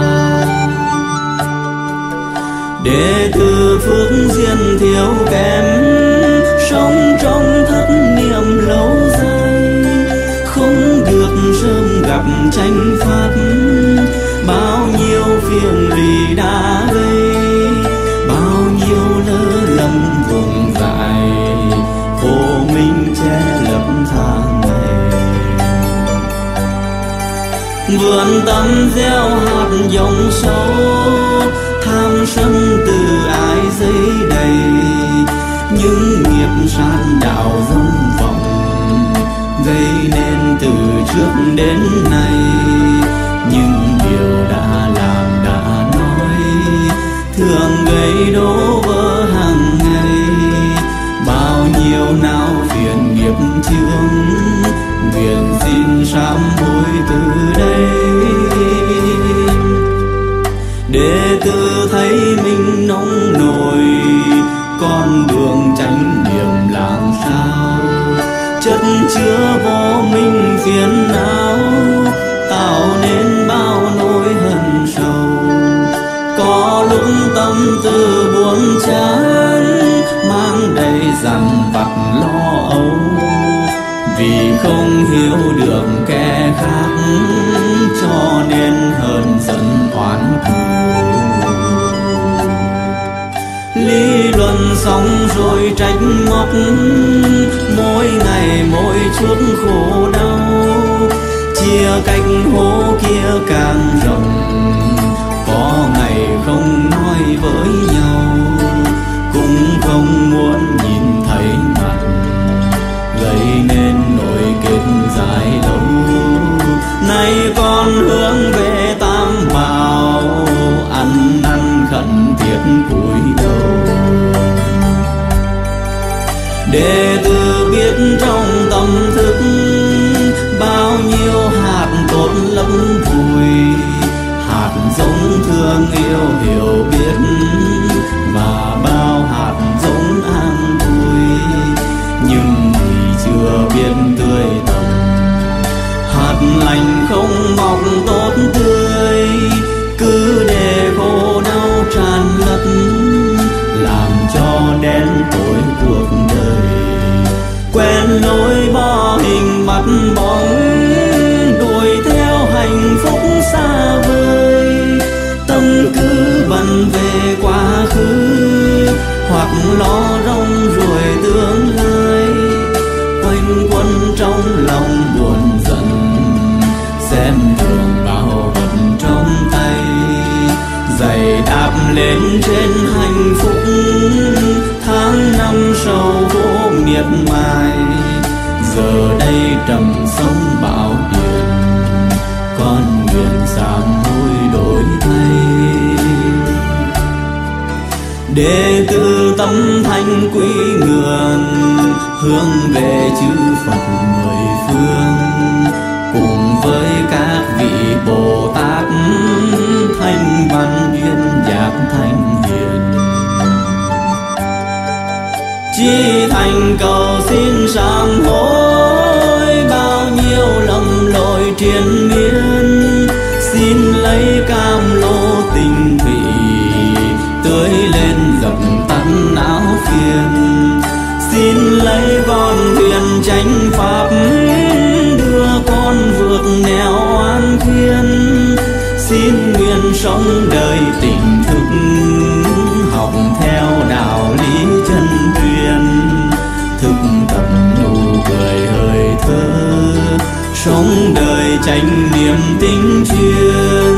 Đệ tử phước duyên thiếu kém, sống trong thất niệm lâu dài, không được sớm gặp tranh pháp. Bao nhiêu phiền lụy đã gây, bao nhiêu lỡ lầm vùng dại, vô minh che lấp tháng ngày. Vườn tâm gieo hạt giống sâu, tham sân từ ái dấy đầy. Những nghiệp sát đạo dâm vọng, gây nên từ trước đến nay. Những điều đã làm đã nói, thường gây đổ vỡ hàng ngày. Bao nhiêu não phiền nghiệp chướng, nguyện xin sám hối từ đây. Đệ tử thấy mình nông nổi, con đường chánh niệm làm sao. Chất chứa vô minh phiền não, tạo nên bao nỗi hận sầu. Có lúc tâm tư buồn chán, mang đầy dằn vặt lo âu. Vì không hiểu được kẻ khác, cho nên hờn giận oán thù. Lý luận xong rồi trách móc, mỗi ngày mỗi chút khổ đau. Chia cách hố kia càng rộng, có ngày không nói với nhau. Cũng không muốn nhìn thấy mặt, gây nên nỗi kết dài lâu. Nay con hướng về Tam Bảo, ăn năn khẩn thiết cúi đầu. Đệ tử biết trong tâm thức, bao nhiêu hạt tốt lấp vùi. Hạt giống thương yêu hiểu biết, và bao hạt giống an vui. Nhưng vì chưa biết tươi tầm, hạt lành không mọc tốt tươi. Cứ để khổ đau tràn lẫn, làm cho đen tối cuộc đời. Quen lối bỏ hình mặt bóng, đuổi theo hạnh phúc xa vời. Tâm cứ bận về quá khứ, hoặc lo rong ruổi tương lai. Quanh quẩn trong lòng buồn giận, xem thường bao vật trong tay. Giày đạp lên trên hạnh phúc, tháng năm sầu vô miệt mài. Giờ đây trầm sông bão điền, con nguyện sám hối đổi thay. đệ tử tâm thanh quy ngưỡng, hướng về chư Phật mười phương, cùng với các vị Bồ Tát thanh văn duyên giác thanh hiền, chí thành cầu xin sám hối bao nhiêu lầm lỗi triền miên, xin lấy cam lô tình thủy tưới lên dọc tận áo phiền, xin lấy con thuyền chánh pháp đưa con vượt nẻo oan khiên, xin nguyện sống đời tỉnh thức học theo đạo lý chân truyền, thực tập nụ cười hơi thơ sống đời chánh niệm tinh chuyên.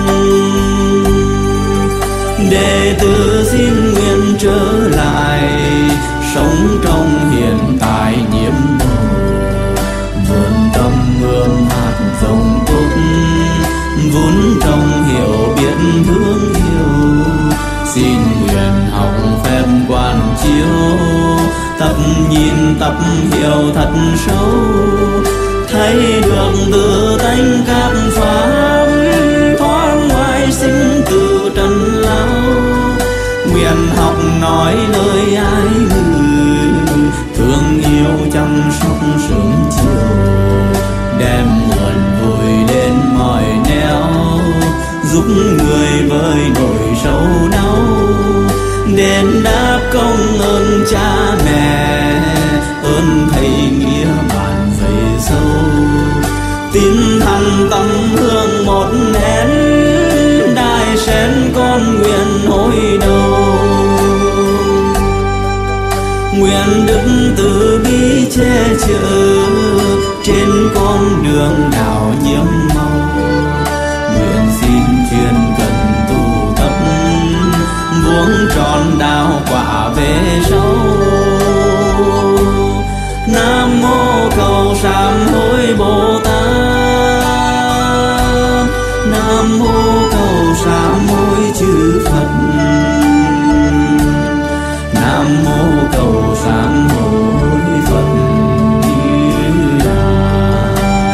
Đệ tử xin nguyện trở lại sống trong hiện tại nhiễm màu, vươn tâm hương hạt giống tốt vốn trong hiểu biết thương yêu, xin nguyện học phép quan chiếu, tập nhìn tập hiểu thật sâu, thấy được tự tánh các pháp thoát ngoài sinh tử trần lao, nguyện học nói lời ai người thương yêu chăm sóc sớm chiều, đem nguồn vui đến mọi nẻo, giúp người vơi nỗi sầu đau, đền đáp công ơn cha mẹ, ơn thầy nghĩa bạn về sâu, tin thẳng tâm hương một nén, đại sen con nguyện hồi đầu, nguyện đức từ bi che chở trên con đường đạo nhiễm màu, nguyện xin chuyên cần tu tập vuông tròn đạo quả về sau. Nam mô cầu sám hối Bồ Tát, Nam mô cầu sám hối chư Phật, Nam mô cầu sám hối Phật Như Lai.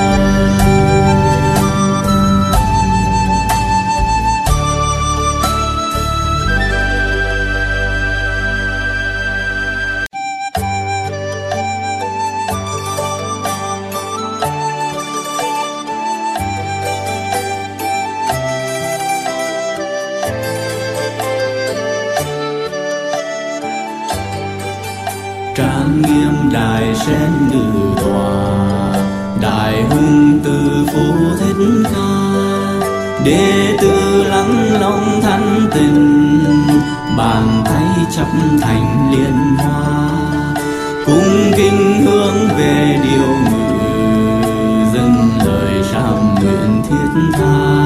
Trang nghiêm đại sen ngự tòa, đại hùng từ phú thích ca, đệ tử lắng lòng thanh tình, bàn tay chắp thành liên hoa, cung kính hướng về điều ngự, dâng lời sám nguyện thiết tha.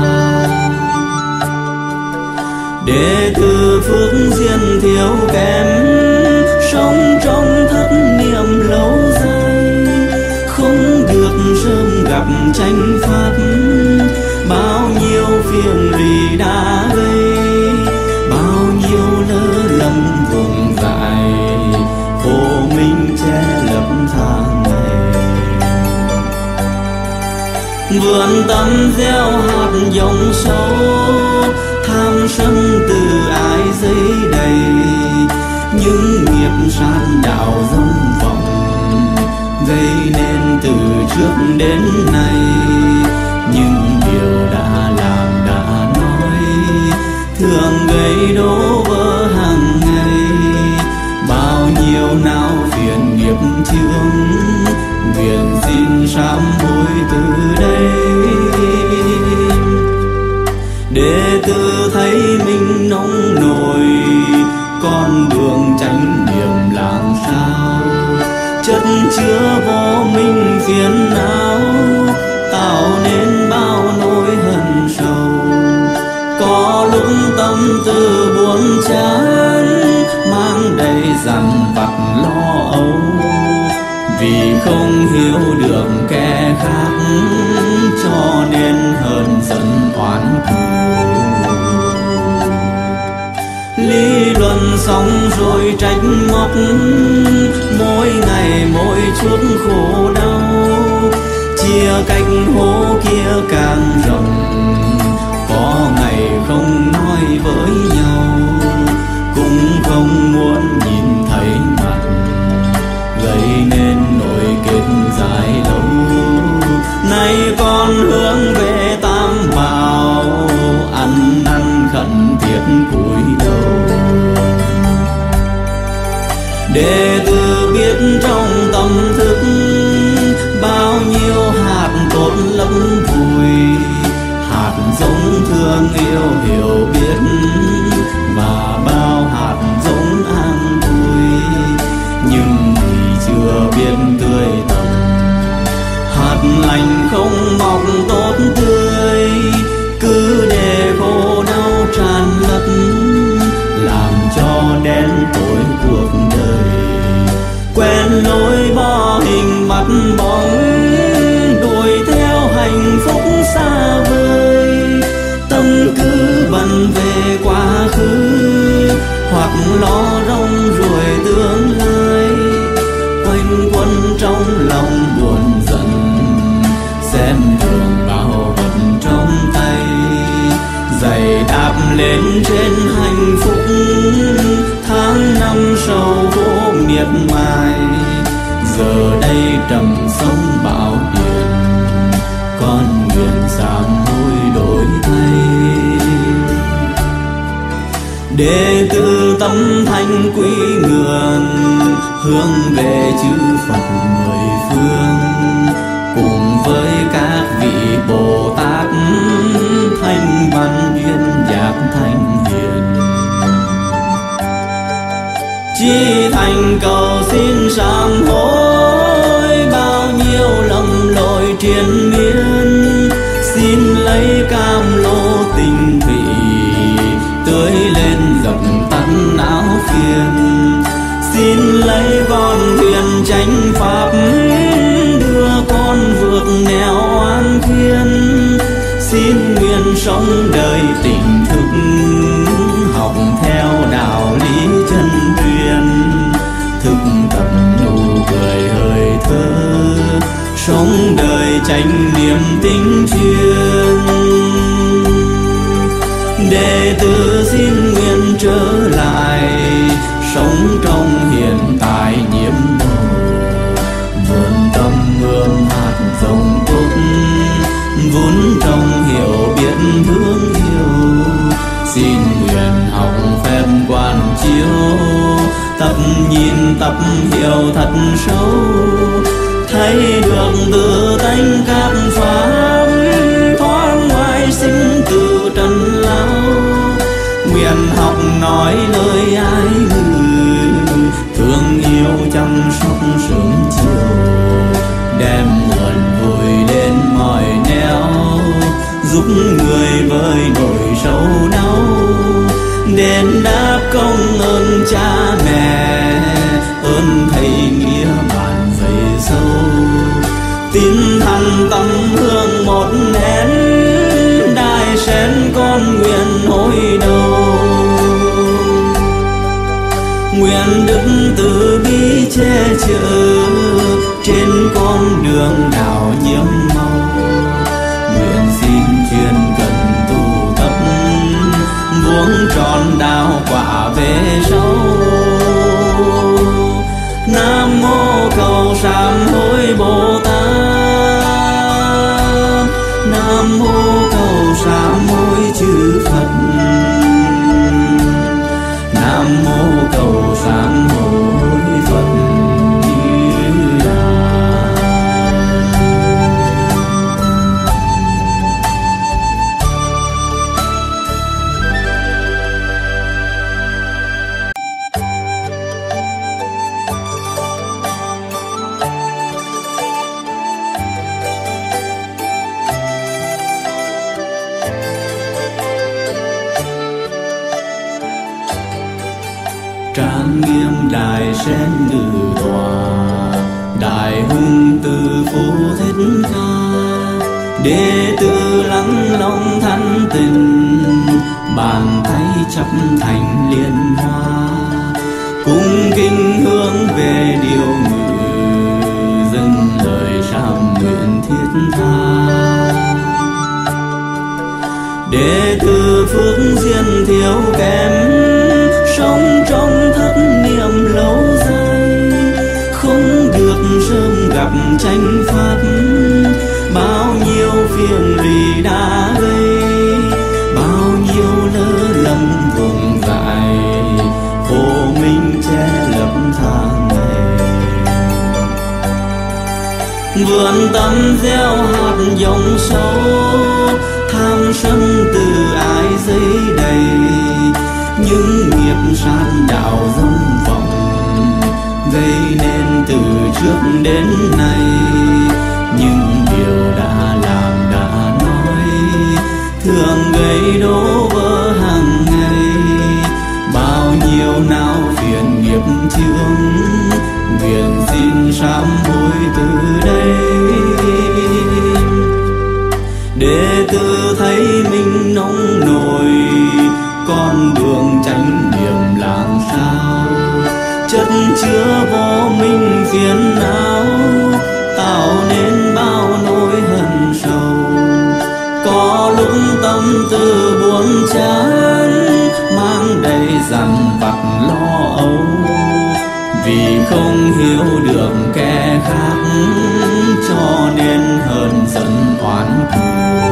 Đệ tử phước duyên thiếu kém, sống trong thất niệm lâu dài, không được sớm gặp chánh pháp, bao nhiêu phiền lụy đã gây, bao nhiêu lỡ lầm vùng dại, vô minh che lấp tháng ngày. Vườn tâm gieo hạt giống sâu, tham sân từ ai dấy đầy, những nghiệp sát đạo dâm vọng gây nên từ trước đến nay, những điều đã làm đã nói thường gây đổ vỡ hàng ngày, bao nhiêu não phiền nghiệp chướng, nguyện xin sám hối từ đây. Đệ tử thấy mình nông nổi, con đường chánh niệm làm sao, chất chứa vô minh phiền não, tạo nên bao nỗi hận sầu. Có lúc tâm tư buồn chán, mang đầy dằn vặt lo âu, vì không hiểu được kẻ khác, cho nên hờn giận oán thù. Lý luận sóng rồi trách móc, mỗi ngày mỗi chút khổ đau, chia cách hố kia càng rộng, có ngày không nói với nhau, cũng không muốn nhìn thấy mặt, gây nên nỗi kết dài lâu. Nay con hướng về Tam Bảo, ăn năn khẩn thiết cúi đầu. Đệ tử biết trong tâm thức bao nhiêu hạt tốt lấp vùi, hạt giống thương yêu hiểu biết và bao hạt giống an vui, nhưng vì chưa biết tươi tầm. Hạt lành không mọc tốt tươi, cứ để khổ đau tràn ngập, làm cho đen tối cuộc đời. Quen lối bỏ hình mặt bóng, đuổi theo hạnh phúc xa vời, tâm cứ bận về quá khứ, hoặc lo rong ruổi tương lai. Quanh quẩn trong lòng buồn giận, xem thường bao vật trong tay, giày đạp lên trên hạnh phúc. Tháng năm sầu vô miệt mài, giờ đây trầm sông bão điền, con nguyện sám hối đổi thay. Đệ tử tâm thanh quý ngưỡng, hướng về chư Phật mười phương, cùng với các vị Bồ Tát thanh văn duyên giác thanh hiền, chỉ thành cầu xin sám hối bao nhiêu lầm lỗi triền miên. Xin lấy cam lô tình thủy, tưới lên dập tắt não phiền. Xin lấy con thuyền chánh pháp, đưa con vượt nẻo oan khiên. Xin nguyện sống đời tỉnh thức, học theo đạo lý chân truyền, thực tập nụ cười hơi thơ, sống đời chánh niệm tinh chuyên. Đệ tử xin nguyện trở lại, sống trong hiện tại nhiễm màu, vườn tâm hương hạt giống tốt, vốn trong hiểu biết thương yêu. Xin nguyện học phép quan chiếu, tập nhìn tập hiểu thật sâu, thấy được tự tánh các pháp, thoát ngoài sinh từ trần lao. Nguyện học nói lời ai ngữ, thương yêu chăm sóc sớm chiều, đem nguồn vui đến mọi nẻo, giúp người với nỗi sâu đau. Đền đáp công ơn cha mẹ, ơn thầy nghĩa bạn về sâu. Tin thẳng tâm hương một nén, đại sen con nguyện hồi đầu. Nguyện đức từ bi che chở trên con đường đạo nhiễm màu. Nguyện xin chuyên cần tu tập, vuông tròn đạo quả về sau. Nam mô cầu sám hối Bồ Tát, Nam mô cầu sám hối chư Phật, Nam mô cầu sám hối Phật Như Lai. Trang nghiêm đài sen ngự tòa, đại hùng từ phú thích ca. Đệ tử lắng lòng thanh tình, bàn tay chấp thành liên hoa. cung kính hướng về điều ngự, dâng lời sám nguyện thiết tha. Đệ tử phước duyên thiếu kém, sống trong thất niệm lâu dài, không được sớm gặp tranh pháp. Bao nhiêu phiền lụy đã gây, bao nhiêu lỡ lầm vùng dại, khổ mình che lấp tháng ngày. Vườn tâm gieo hạt dòng sâu, tham sân từ ai dấy đầy, những nghiệp sát đạo dâm vọng gây nên từ trước đến nay. Nhưng điều đã làm đã nói, thường gây đổ vỡ hàng ngày. Bao nhiêu não phiền nghiệp chướng, nguyện xin sám hối từ đây. Đệ tử thấy mình nông nổi, con đường chánh niệm làm sao? Chất chứa vô minh phiền não, tạo nên bao nỗi hận sầu. Có lúc tâm tư buồn chán, mang đầy dằn vặt lo âu, vì không hiểu được kẻ khác, cho nên hờn giận oán thù.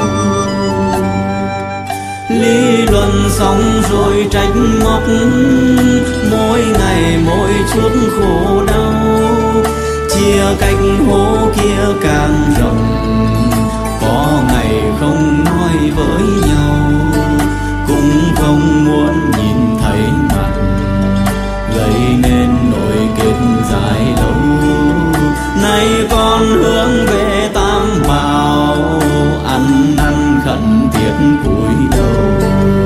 Lý luận xong rồi trách móc, mỗi ngày mỗi chút khổ đau, chia cách hố kia càng rộng. Có ngày không nói với nhau, cũng không muốn nhìn thấy mặt, gây nên nỗi kết dài lâu. Nay con hướng về tam bảo, ăn năn khẩn thiết cúi đầu.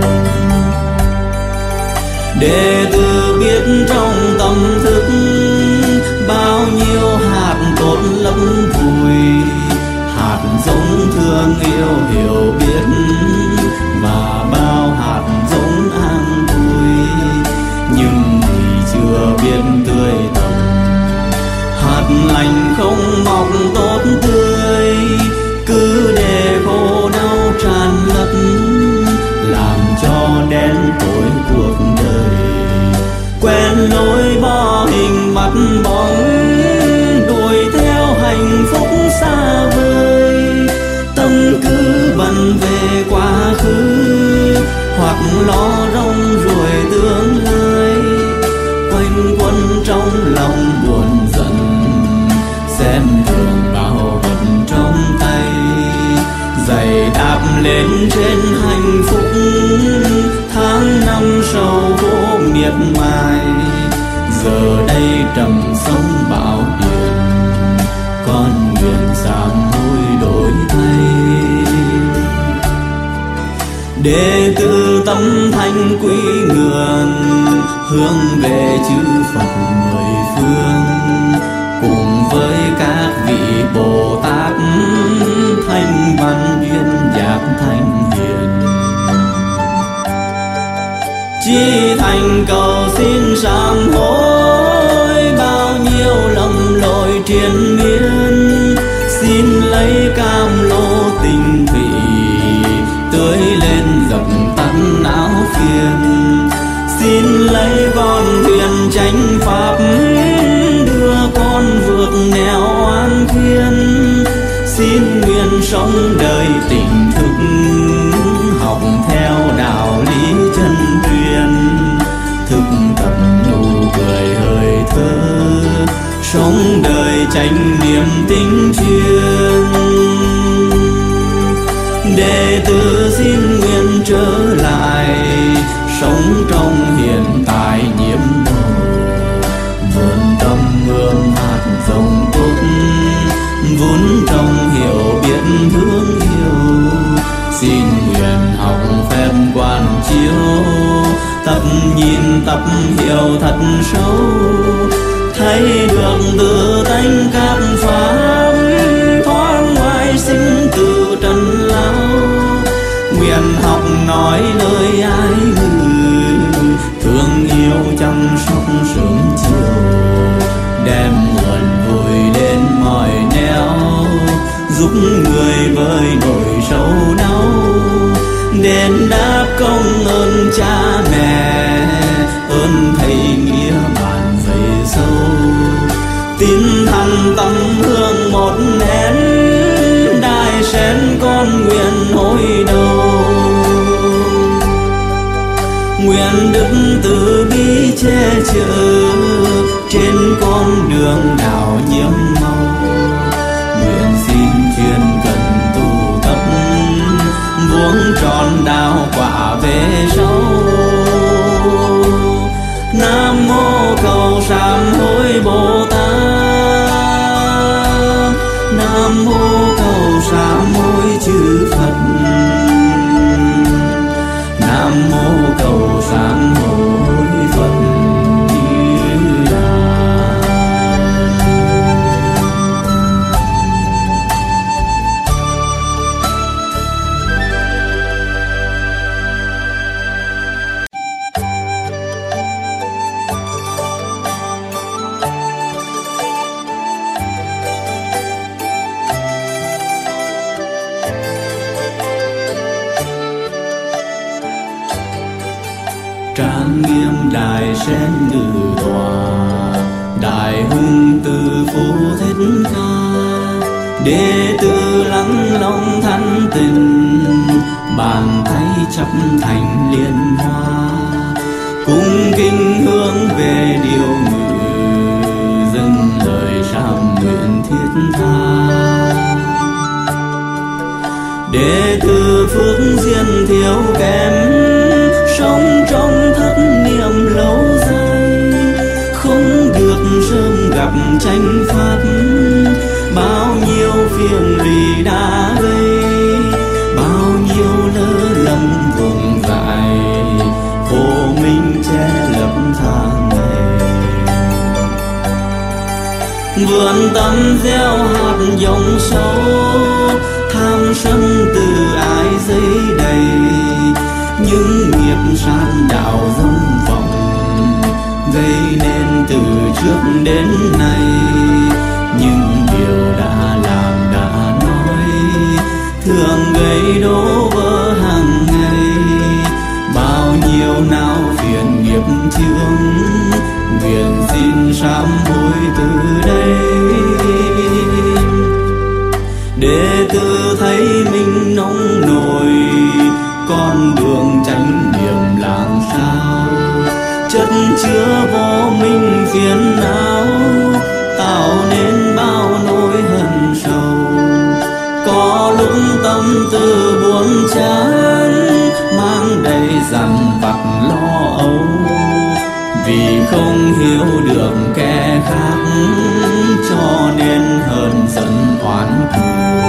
Đệ tử biết trong tâm thức, bao nhiêu hạt tốt lắm vui, hạt giống thương yêu hiểu biết, và bao hạt giống an vui, nhưng vì chưa biết tươi tầm. Hạt lành không mọc tốt tươi, cứ để khổ đau tràn lấp, làm cho đen tối cuộc đời. Quen lối bỏ hình mặt bóng, đuổi theo hạnh phúc xa vời. Tâm cứ bận về quá khứ, hoặc lo rong ruổi tương lai. Quanh quẩn trong lòng buồn giận, xem thường bao vật trong tay. Giày đạp lên trên hạnh phúc, tháng năm sầu vô miệt mài. Giờ đây trầm sông bão biển, con nguyện sám hối đổi thay. Đệ tử tâm thanh quy ngưỡng, hướng về chư Phật mười phương, cùng với các vị Bồ Tát thanh văn duyên giác thanh hiền. Chí thành cầu xin sám hối, bao nhiêu lầm lỗi triền miên. Xin lấy cam lô tình thủy, tưới lên dập tắt não phiền. Xin lấy con thuyền chánh pháp, đưa con vượt nẻo oan khiên. Xin nguyện sống đời tỉnh thức, học theo đạo lý chân truyền. Thực tập nụ cười hơi thơ, sống đời chánh niệm tinh chuyên. Đệ tử xin nguyện trở lại, sống trong hiện tại nhiễm màu. Vườn tâm hương hạt giống tốt, vốn trong hiểu biết thương yêu. Xin nguyện học phép quan chiếu, tập nhìn tập hiểu thật sâu. Thấy được tự tánh các pháp, thoát ngoài sinh từ trần lao. Nguyện học nói lời ai ngữ, thương yêu chăm sóc đời nỗi sầu đau, đền đáp công ơn cha mẹ, ơn thầy nghĩa bạn dày sâu. Tin thẳng tâm hương một nén, đài sen con nguyện hồi đầu. Nguyện đức từ bi che chở trên con đường đạo nhiễm màu. Nguyện xin chuyên cần tu tập, vuông tròn đạo quả về sau. Nam mô cầu sám hối Bồ Tát, Nam mô cầu sám hối chư Phật, Nam mô cầu sám hối Phật Như Lai. Trang nghiêm đài sen ngự tòa, đại hùng từ phú thích ca. Đệ tử lắng lòng thanh tình, bàn tay chắp thành liên hoa. Cung kính hướng về điều ngự, dâng lời sám nguyện thiết tha. Đệ tử phước duyên thiếu kém, sống trong thất niệm lâu dài, không được sớm gặp tranh pháp. Bao nhiêu phiền lụy đã gây, bao nhiêu lỡ lầm vùng dại, vô minh che lấp tháng ngày. Vườn tâm gieo hạt giống sâu, tham sân từ ái dấy đầy. Những nghiệp sát đạo dâm vọng, gây nên từ trước đến nay. Nhưng điều đã làm đã nói, thường gây đổ vỡ hàng ngày. Bao nhiêu não phiền nghiệp chướng, nguyện xin sám hối từ đây. Đệ tử thấy mình nông nổi, con đường chánh niệm làm sao. Chất chứa vô minh phiền não, tạo nên bao nỗi hận sầu. Có lúc tâm tư buồn chán, mang đầy dằn vặt lo âu. Vì không hiểu được kẻ khác, cho nên hờn giận oán thù.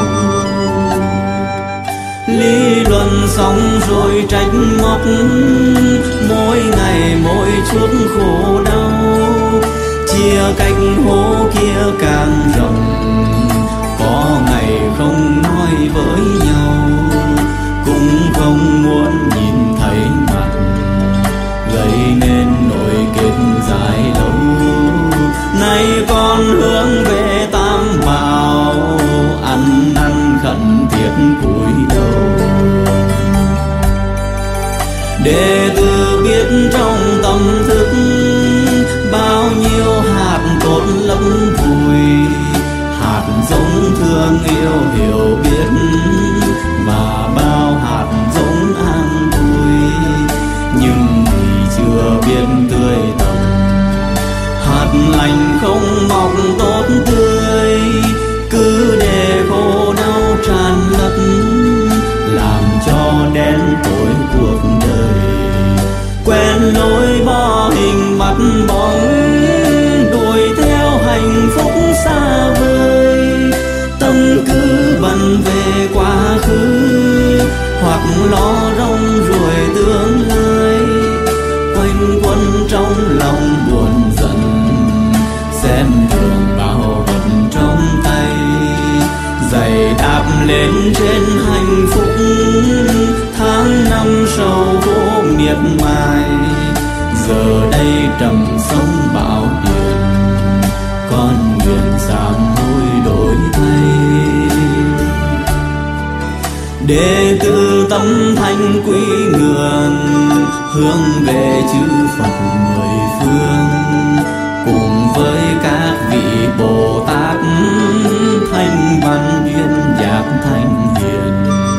Lý luận xong rồi trách móc, mỗi ngày mỗi chút khổ đau. Chia cách hố kia càng rộng, có ngày không nói với nhau. Cũng không muốn nhìn thấy mặt, gây nên nỗi kết dài lâu. Nay con hướng về Tam Bảo, ăn năn khẩn thiết cúi đầu. Đệ tử biết trong tâm thức, bao nhiêu hạt tốt lắm vui. Hạt giống thương yêu hiểu biết, và bao hạt giống an vui. Nhưng vì chưa biết tươi tầm, hạt lành không mọc tốt tươi. Cứ để khổ đau tràn ngập, làm cho đen tối cuộc đời. Quen lối bỏ hình mặt bóng, đuổi theo hạnh phúc xa vời. Tâm cứ bận về quá khứ, hoặc lo rong ruổi tương lai. Quanh quẩn trong lòng buồn giận, xem thường bao vật trong tay. Giày đạp lên trên hạnh phúc, tháng năm sầu vô miệt mài. Giờ đây trầm sông bão biển, con nguyện sám hối đổi thay. đệ tử tâm thanh quy ngưỡng, hướng về chư Phật mười phương, cùng với các vị Bồ Tát thanh văn duyên giác thanh hiền.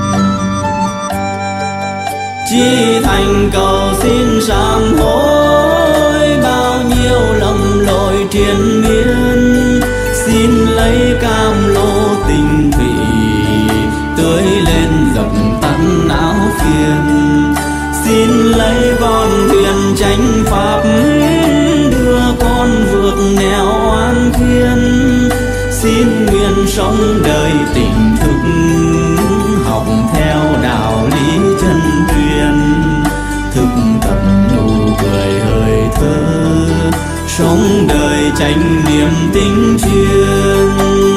Chí thành cầu xin sám hối, bao nhiêu lầm lỗi triền miên, xin lấy cam lô tình thủy, tưới lên dập tắt não phiền. Xin lấy con thuyền chánh pháp, đưa con vượt nẻo oan khiên. Xin nguyện sống đời tỉnh thức, học theo đạo lý chân truyền, thực tập nụ cười hơi thở, sống đời chánh niệm tinh chuyên.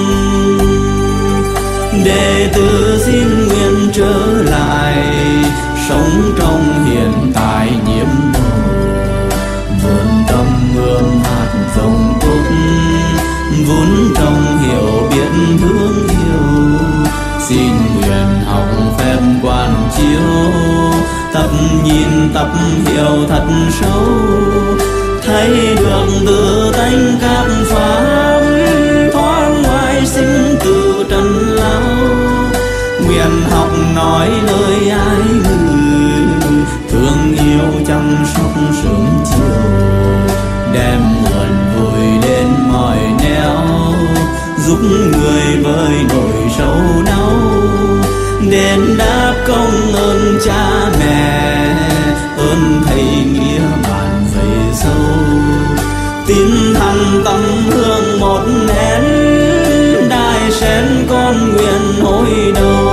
Đệ tử xin nguyện trở lại, sống trong hiện tại nhiễm màu, vươn tâm hương hạt giống tốt, vốn trong hiểu biết thương yêu. Xin nguyện học phép quan chiếu, tập nhìn tập hiểu thật sâu, thấy được tự tánh các pháp, thoát ngoài sinh tử trần lao. Nguyện học nói lời ai ngữ, thương yêu chăm sóc sớm chiều, đem nguồn vui đến mọi nẻo, giúp người vơi nỗi sầu đau, đền đáp công ơn cha mẹ, ơn thầy nghĩa bạn dày sâu. Tin thẳng tâm hương một nén, đại sen con nguyện hồi đầu.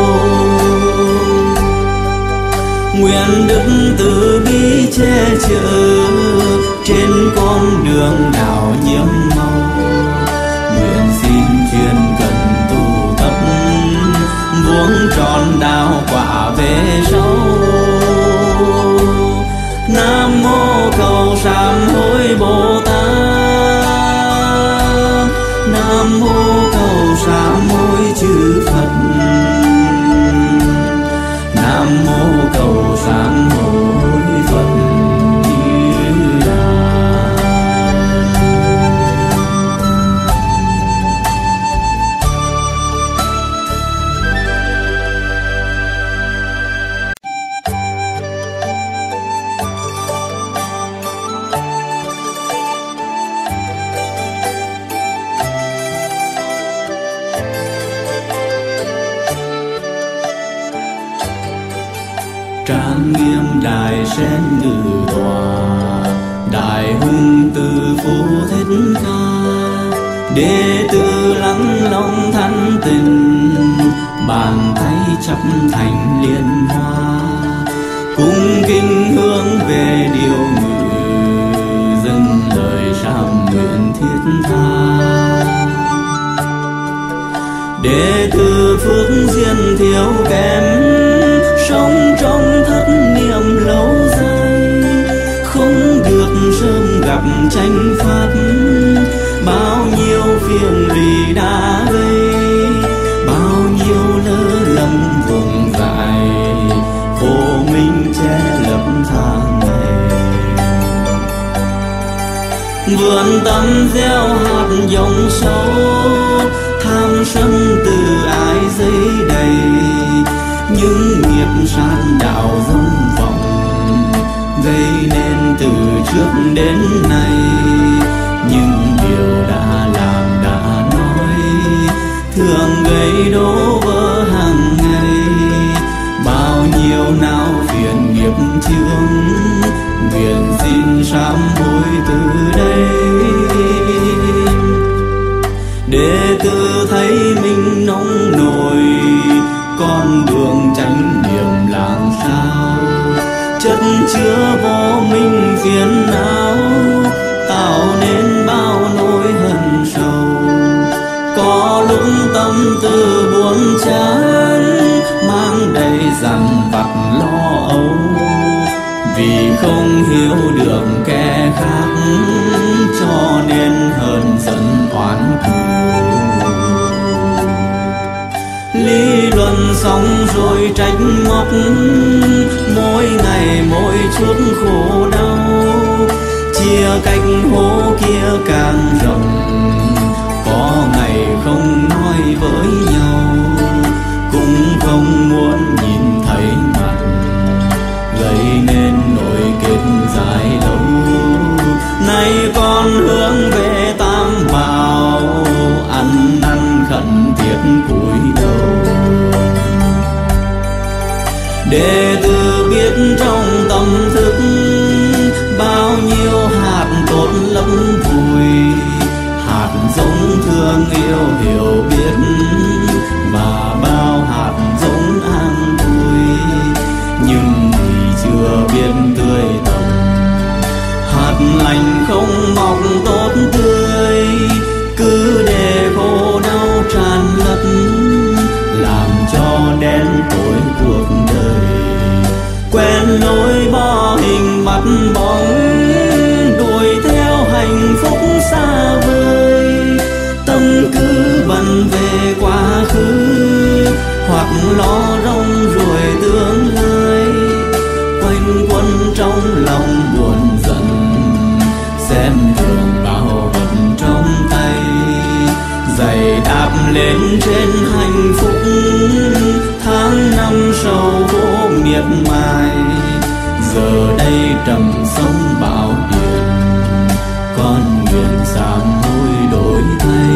Nguyện đức từ bi che chở, trên con đường đạo nhiễm màu. Nguyện xin chuyên cần tu tập, vuông tròn đạo quả về sau. Nam mô cầu sám hối Bồ Tát, Nam mô cầu sám hối chư Phật, Nam mô cầu sám hối Phật Như Lai. Trang nghiêm đài sen ngự tòa, đại hùng từ phú thích ca. Đệ tử lắng lòng thanh tịnh, bàn tay chắp thành liên hoa. Cung kính hướng về điều ngự, dâng lời sám nguyện thiết tha. Đệ tử phước duyên thiếu kém, sống trong thất niệm lâu dài, không được sớm gặp chánh pháp. Bao nhiêu phiền lụy đã gây, bao nhiêu lỡ lầm vùng dài, vô minh che lấp tháng ngày. Vườn tâm gieo hạt giống sâu, tham sân từ ai dấy đầy. Những nghiệp sát đạo dâm vọng, gây nên từ trước đến nay. Những điều đã làm đã nói, thường gây đổ vỡ hàng ngày. Bao nhiêu não phiền nghiệp chướng, nguyện xin sám hối từ đây. Đệ tử thấy mình nông nổi, con đường chánh niệm làm sao. Chất chứa vô minh phiền não, tạo nên bao nỗi hận sầu. Có lúc tâm tư buồn chán, mang đầy dằn vặt lo âu. Vì không hiểu được kẻ khác, cho nên hờn giận oán thù. Lý luận xong rồi trách móc, mỗi ngày mỗi chút khổ đau, chia cách hố kia càng rộng, có ngày không nói với nhau, cũng không muốn nhìn thấy mặt, gây nên nỗi kết dài lâu. Nay con hướng về Tam Bảo, ăn năn khẩn thiết cúi đầu. Đệ tử biết trong tâm thức bao nhiêu hạt tốt lắm vui, hạt giống thương yêu hiểu biết và bao hạt giống an vui, nhưng vì chưa biết tươi tầm, hạt lành không mọc tốt tươi, cứ để khổ đau tràn ngập, làm cho đen tối cuộc đời, quen lối bỏ hình bắt bóng, đuổi theo hạnh phúc xa vời, tâm cứ bận về quá khứ, hoặc lo rong ruổi tương lai, quanh quẩn trong lòng buồn giận, xem thường bao vật trong tay, giày đạp lên trên hạnh phúc, tháng năm sầu vô miệt mài, giờ đây trầm sông bão điện, con nguyện sám hối đổi thay.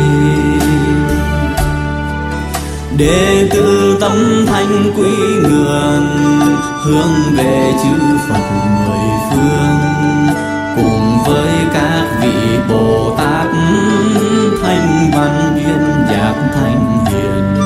Đệ tử tâm thanh quý ngưỡng, hướng về chư Phật mười phương, cùng với các vị Bồ Tát thanh văn duyên giác thanh hiền,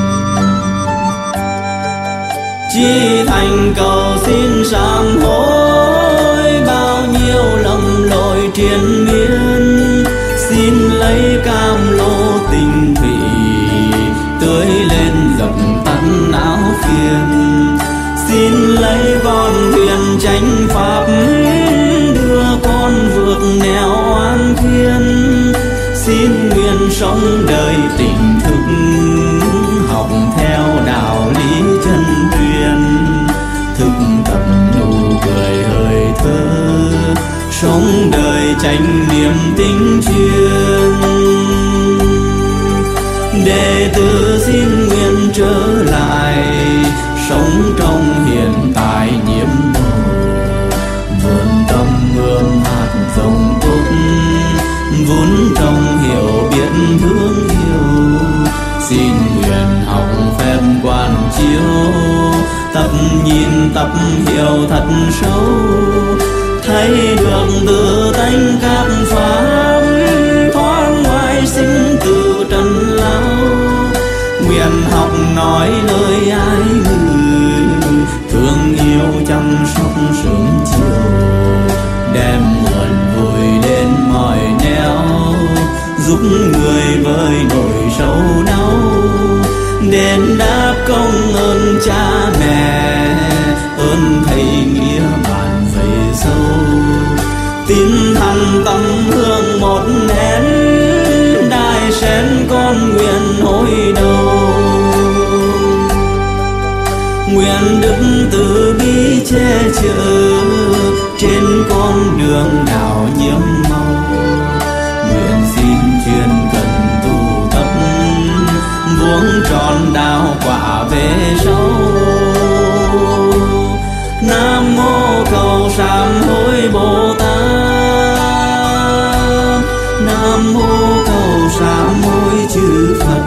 chỉ thành cầu xin sám hối bao nhiêu lầm lỗi triền miên, xin lấy cam lô tình thủy tưới lên dập tắt não phiền, xin lấy con thuyền chánh pháp đưa con vượt nẻo oan khiên, xin nguyện sống đời tỉnh thức, học theo đạo lý chân truyền, thực tập nụ cười hơi thơ, sống đời chánh niệm tinh chuyên. Đệ tử xin nguyện trở lại, sống trong hiện tại nhiễm màu, vườn tâm hương hạt giống tốt, vốn trong hiểu biết thương yêu, xin nguyện học phép quan chiếu, tập nhìn tập hiểu thật sâu, thấy được tự tánh các pháp, thoát ngoài sinh tử trần lao, nguyện học nói lời ai ngữ, thương yêu chăm sóc sớm chiều, đem nguồn vui đến mọi nẻo, giúp người với nỗi sầu đau, đền đáp công ơn cha mẹ, ơn thầy nghĩa bạn về sâu, tin thẳng tâm hương một nén, đại sen con nguyện hồi đầu, nguyện đức từ bi che chở trên con đường đạo nhiễm màu, nguyện xin chuyên cần tu tập, vuông tròn đạo quả về sau. Nam mô cầu sám hối Bồ Tát, Nam mô cầu sám hối chư Phật,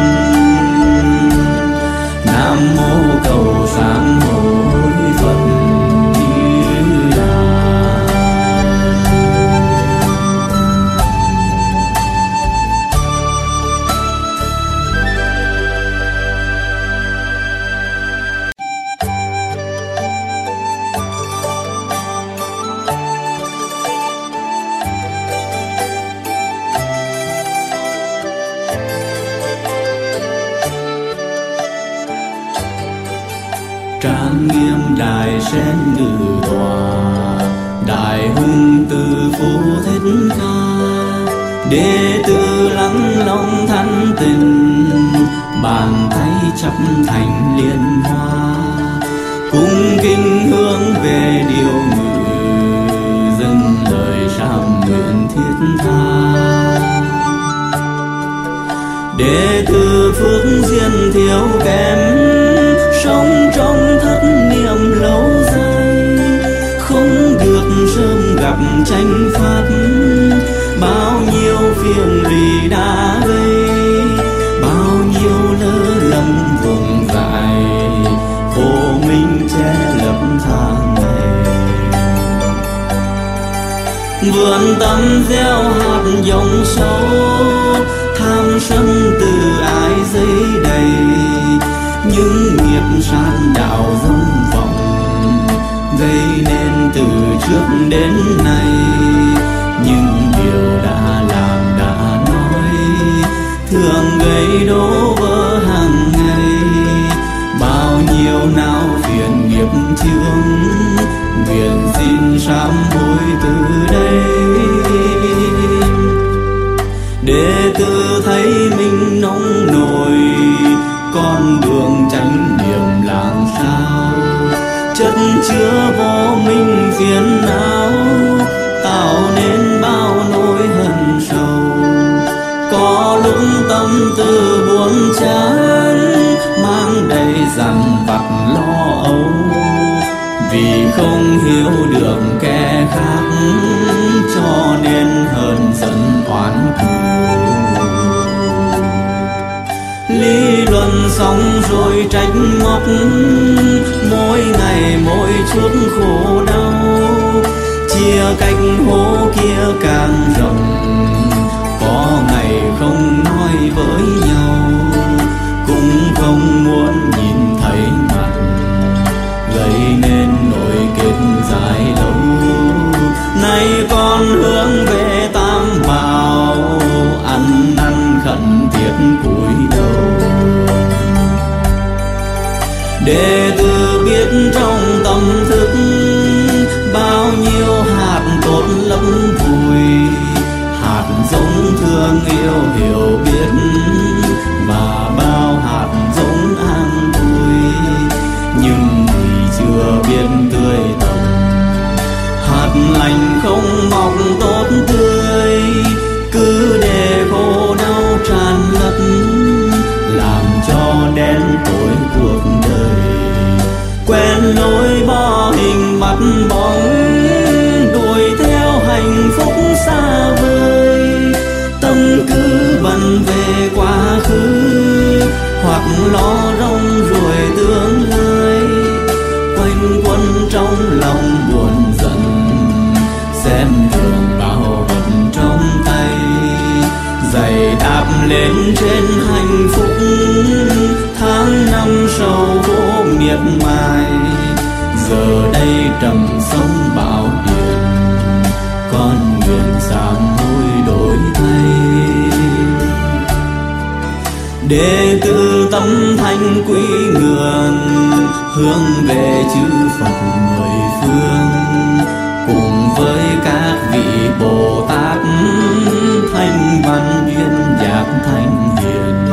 Nam mô cầu sám hối Phật Như Lai. Trang nghiêm đài sen ngự tòa, đại hùng từ phú thích ca, đệ tử lắng lòng thanh tịnh, bàn tay chắp thành liên hoa, cung kính hướng về điều ngự, dâng lời sám nguyện thiết tha. Đệ tử phước duyên thiếu kém, sống trong thất niệm lâu dài, không được sớm gặp tranh pháp, bao nhiêu phiền lụy đã gây, bao nhiêu lỡ lầm vùng dại, vô minh che lấp tháng ngày. Vườn tâm gieo hạt giống sâu, tham sân từ ai dấy đầy, những nghiệp sát đạo dâm vọng, gây nên từ trước đến nay. Những điều đã làm đã nói, thường gây đổ vỡ hàng ngày, bao nhiêu não phiền nghiệp chướng, nguyện xin sám hối từ đây. Đệ tử thấy mình nông nổi, con đường chánh niệm làm sao, chất chứa vô minh phiền não, tạo nên bao nỗi hận sầu. Có lúc tâm tư buồn chán, mang đầy dằn vặt lo âu, vì không hiểu được kẻ khác, cho nên hờn giận oán thù. Lý luận xong rồi trách móc, mỗi ngày mỗi chút khổ đau, chia cách hố kia càng rộng, có ngày không nói với nhau, cũng không muốn nhìn thấy mặt, gây nên nỗi kết dài lâu. Nay con hướng về tam bảo, ăn năn khẩn thiết cúi đầu. Đệ tử biết trong tâm thức, bao nhiêu hạt tốt lấp vùi, hạt giống thương yêu hiểu biết, và bao hạt giống an vui, nhưng vì chưa biết tươi tầm. Hạt lành không mọc tốt tươi, cứ để khổ đau tràn lấp, làm cho đen tối cuộc đời. Quen lối bỏ hình bắt bóng, đuổi theo hạnh phúc xa vời, tâm cứ bận về quá khứ, hoặc lo rong ruổi tương lai. Quanh quẩn trong lòng buồn giận, xem thường bao vật trong tay, giày đạp lên trên hạnh phúc. Tháng năm sầu vô miệt mài, giờ đây trầm sông bão điện, con nguyện sám hối đổi thay. Đệ tử tâm thanh quý ngưỡng, hướng về chư Phật mười phương, cùng với các vị Bồ Tát thanh văn duyên giác thanh hiền.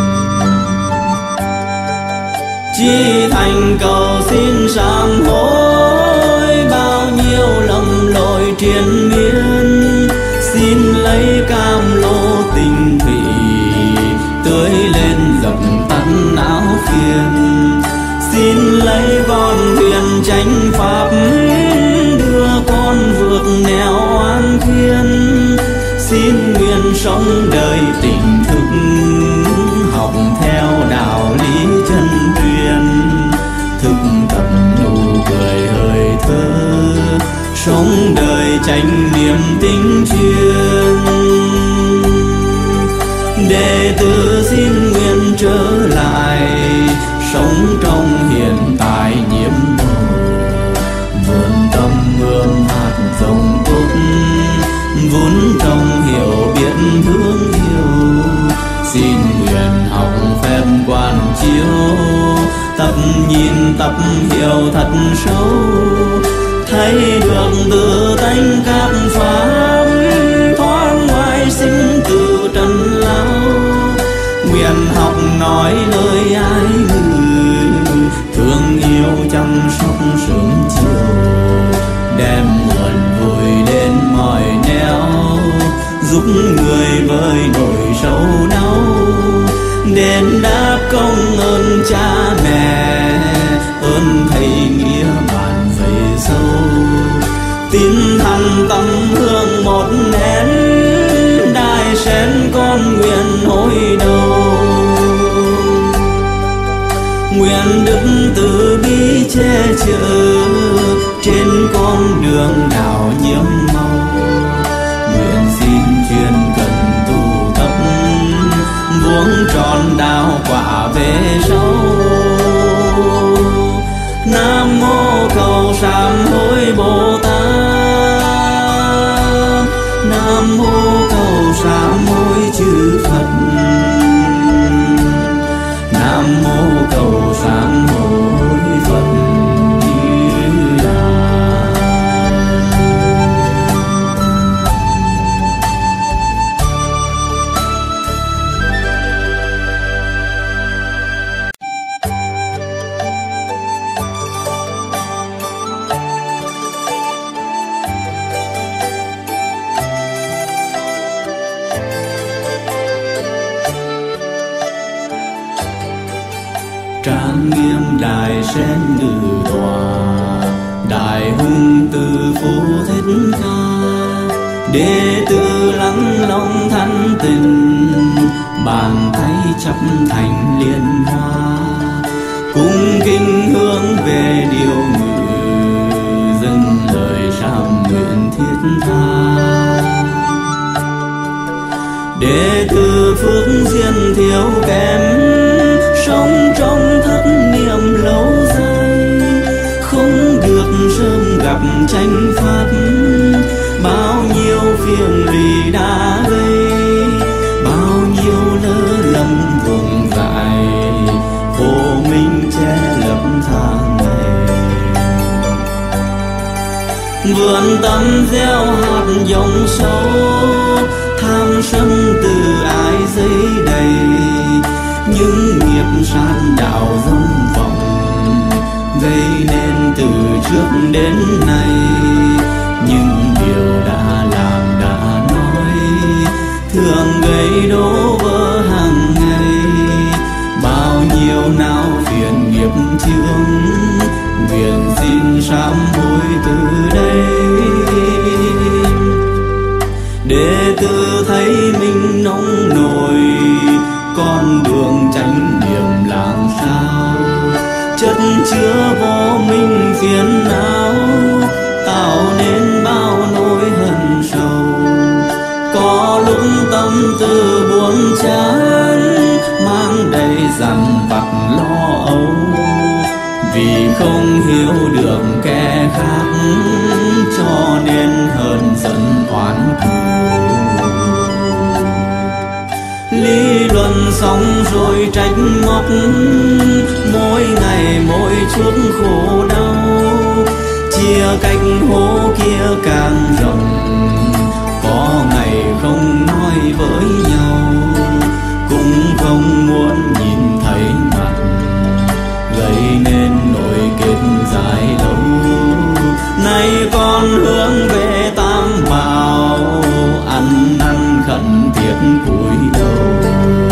Chí thành cầu xin sám hối, bao nhiêu lầm lỗi triền miên, xin lấy cam lô tình thủy, tưới lên dập tắt não phiền. Xin lấy con thuyền chánh pháp, đưa con vượt nẻo oan khiên. Xin nguyện sống đời tỉnh thức, học theo đạo lý chân truyền, thực tập nụ cười hơi thơ, sống đời chánh niệm tinh chuyên. Đệ tử xin nguyện trở lại, sống trong hiện tại nhiễm màu, vườn tâm ươm hạt giống tốt, vốn trong hiểu biết thương yêu. Xin nguyện học phép quan chiếu, tập nhìn tập hiểu thật sâu, thấy được tự tánh các pháp, thoát ngoài sinh từ trần lao. Nguyện học nói lời trên mọi nẻo, giúp người vơi nỗi sầu đau, đền đáp công ơn cha mẹ, ơn thầy nghĩa bạn về sâu. Tin thẳng tâm hương một nén, đài sen con nguyện hồi đầu. Nguyện đức từ bi che chở trên con đường đạo nhiễm màu. Nguyện xin chuyên cần tu tập, vuông tròn đạo quả về sau. Nam mô cầu sám hối Bồ Tát, Nam mô cầu sám hối chư Phật, Nam mô cầu sám hối Phật Như Lai. Trang nghiêm đài sen ngự tòa, đại hùng từ phú thích ca. Đệ tử lắng lòng thanh tình, bàn tay chắp thành liên hoa. Cung kính hướng về điều ngự, dâng lời sám nguyện thiết tha. Đệ tử phước duyên thiếu kém, sống trong thất niệm lâu dài, không được sớm gặp tranh pháp. Bao nhiêu phiền lụy đã gây, bao nhiêu lỡ lầm vùng dại, khổ mình che lấp tháng ngày. Vườn tâm gieo hạt dòng sâu, tham sân từ ai dấy đầy. Những nghiệp sát đạo dâm vọng, gây nên từ trước đến nay. Nhưng điều đã làm đã nói, thường gây đổ vỡ hàng ngày. Bao nhiêu não phiền nghiệp chướng, nguyện xin sám hối từ đây. Đệ tử thấy mình nông nổi, con đường chánh niệm làm sao. Chất chứa vô minh phiền não, tạo nên bao nỗi hận sầu. Có lúc tâm tư buồn chán, mang đầy dằn vặt lo âu. Vì không hiểu được kẻ khác, cho nên hờn giận oán thù. Lý luận xong rồi trách móc, mỗi ngày mỗi chút khổ đau. Chia cách hố kia càng rộng, có ngày không nói với nhau, cũng không muốn nhìn thấy mặt, gây nên nỗi kết dài lâu. Nay con hướng về Tam Bảo, ăn năn khẩn thiết cúi đầu.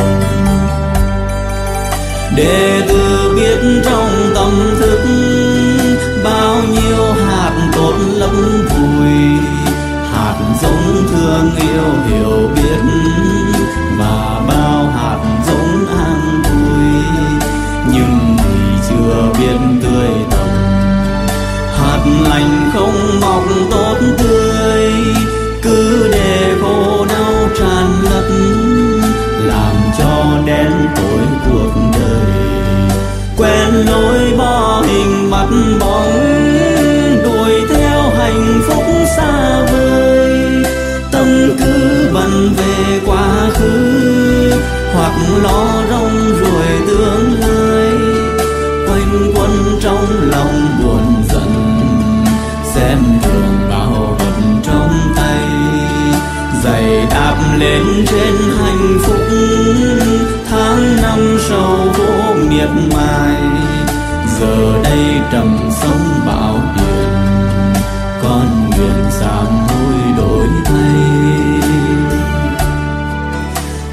Đệ tử biết trong tâm thức, bao nhiêu hạt tốt lắm vui. Hạt giống thương yêu hiểu biết, và bao hạt giống an vui. Nhưng vì chưa biết tươi tầm, hạt lành không mọc tốt tươi. Cứ để khổ đau tràn ngập, làm cho đen tối cuộc đời. Quen lối bỏ hình mặt bóng, đuổi theo hạnh phúc xa vời. Tâm cứ bận về quá khứ, hoặc lo rong ruổi tương lai. Quanh quẩn trong lòng buồn giận, xem thường bao vật trong tay. Giày đạp lên trên hạnh phúc, tháng năm sầu vô miệt mài. Giờ đây trầm sông bão biển, con nguyện sám hối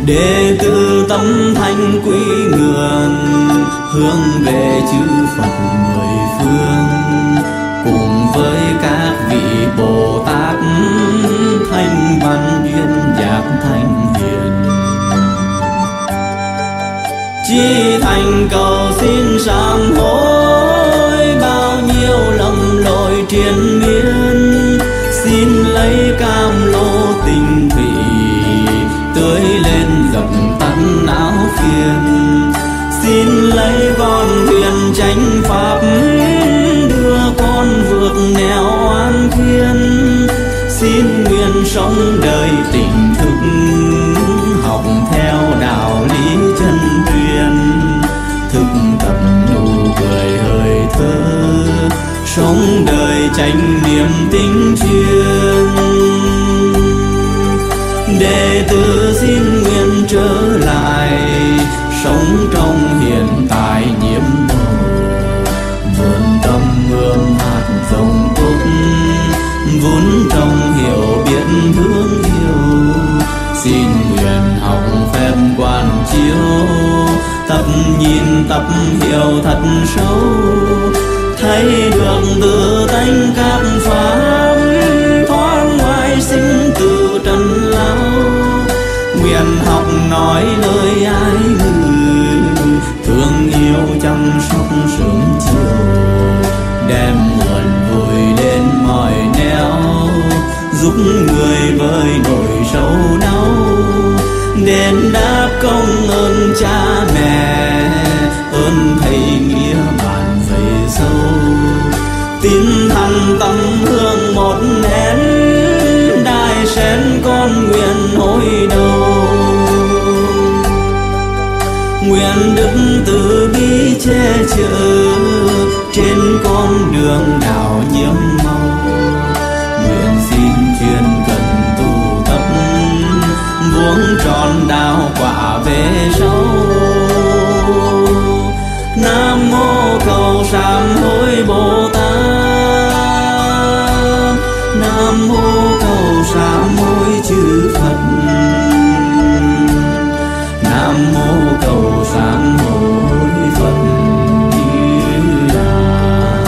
đệ tử tâm thanh quy ngưỡng, hướng về chư Phật mười phương, cùng với các vị Bồ Tát thanh văn duyên giác thanh hiền. Chí thành cầu xin sám hối, bao nhiêu lầm lỗi triền miên, xin lấy cam lô tình thủy, tưới lên dập tắt não phiền. Xin lấy con thuyền chánh pháp, đưa con vượt nẻo oan khiên. Xin nguyện sống đời tỉnh thức, học theo đạo lý chân truyền, thực tập nụ cười hơi thở, sống đời chánh niệm tinh chuyên. Đệ tử xin nguyện trở lại, sống trong hiện tại nhiễm màu, vươn tâm hương hạt giống tốt, vốn trong hiểu biết thương yêu. Xin nguyện học phép quan chiếu, tập nhìn tập hiểu thật sâu, thấy được tự tánh các pháp, thoát ngoài sinh tử trần lao. Nguyện học nói lời ai ngữ, thương yêu chăm sóc sớm chiều, đem nguồn vui đến mọi nẻo, giúp người vơi nỗi sầu đau. Đền đáp công ơn cha mẹ, ơn thầy nghĩa bạn dày sâu. Tin thẳng tâm hương một nén, đại sen con nguyện hồi đầu. Nguyện đức từ bi che chở, trên con đường đạo nhiễm màu. Nguyện xin chuyên cần tu tập, vuông tròn đạo quả về sau. Nam mô cầu sám hối Bồ Tát, Nam mô cầu sám hối chư Phật, Nam mô cầu sám hối Phật Như Lai.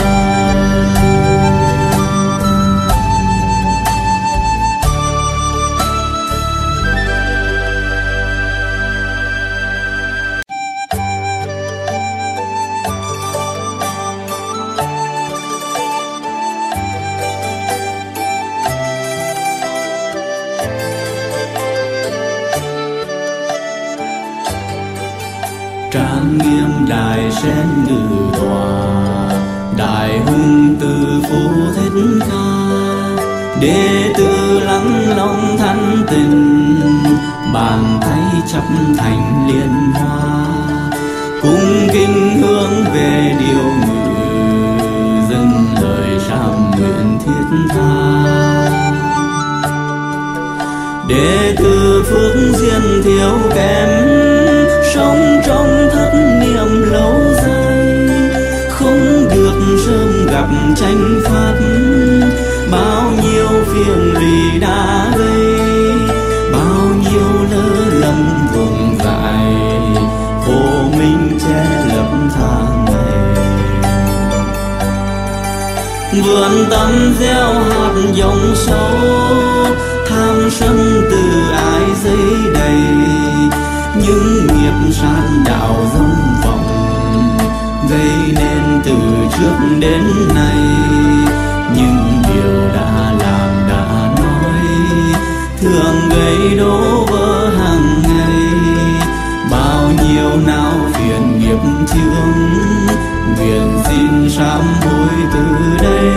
Trang nghiêm đài sen ngự tòa, đại hùng từ phú thích ca. Đệ tử lắng lòng thanh tình, bàn tay chắp thành liên hoa. Cung kính hướng về điều ngự, dâng lời sám nguyện thiết tha. Đệ tử phước duyên thiếu kém, sống trong thất niệm lâu dài, không được sớm gặp chánh pháp. Bao nhiêu phiền lụy đã gây, bao nhiêu lỡ lầm vùng dại, khổ mình che lấp tháng ngày. Vườn tâm gieo hạt giống sâu, tham sân từ ai dấy đầy. Những nghiệp sát đạo dâm vọng, gây nên từ trước đến nay. Nhưng điều đã làm đã nói, thường gây đổ vỡ hàng ngày. Bao nhiêu não phiền nghiệp chướng, nguyện xin sám hối từ đây.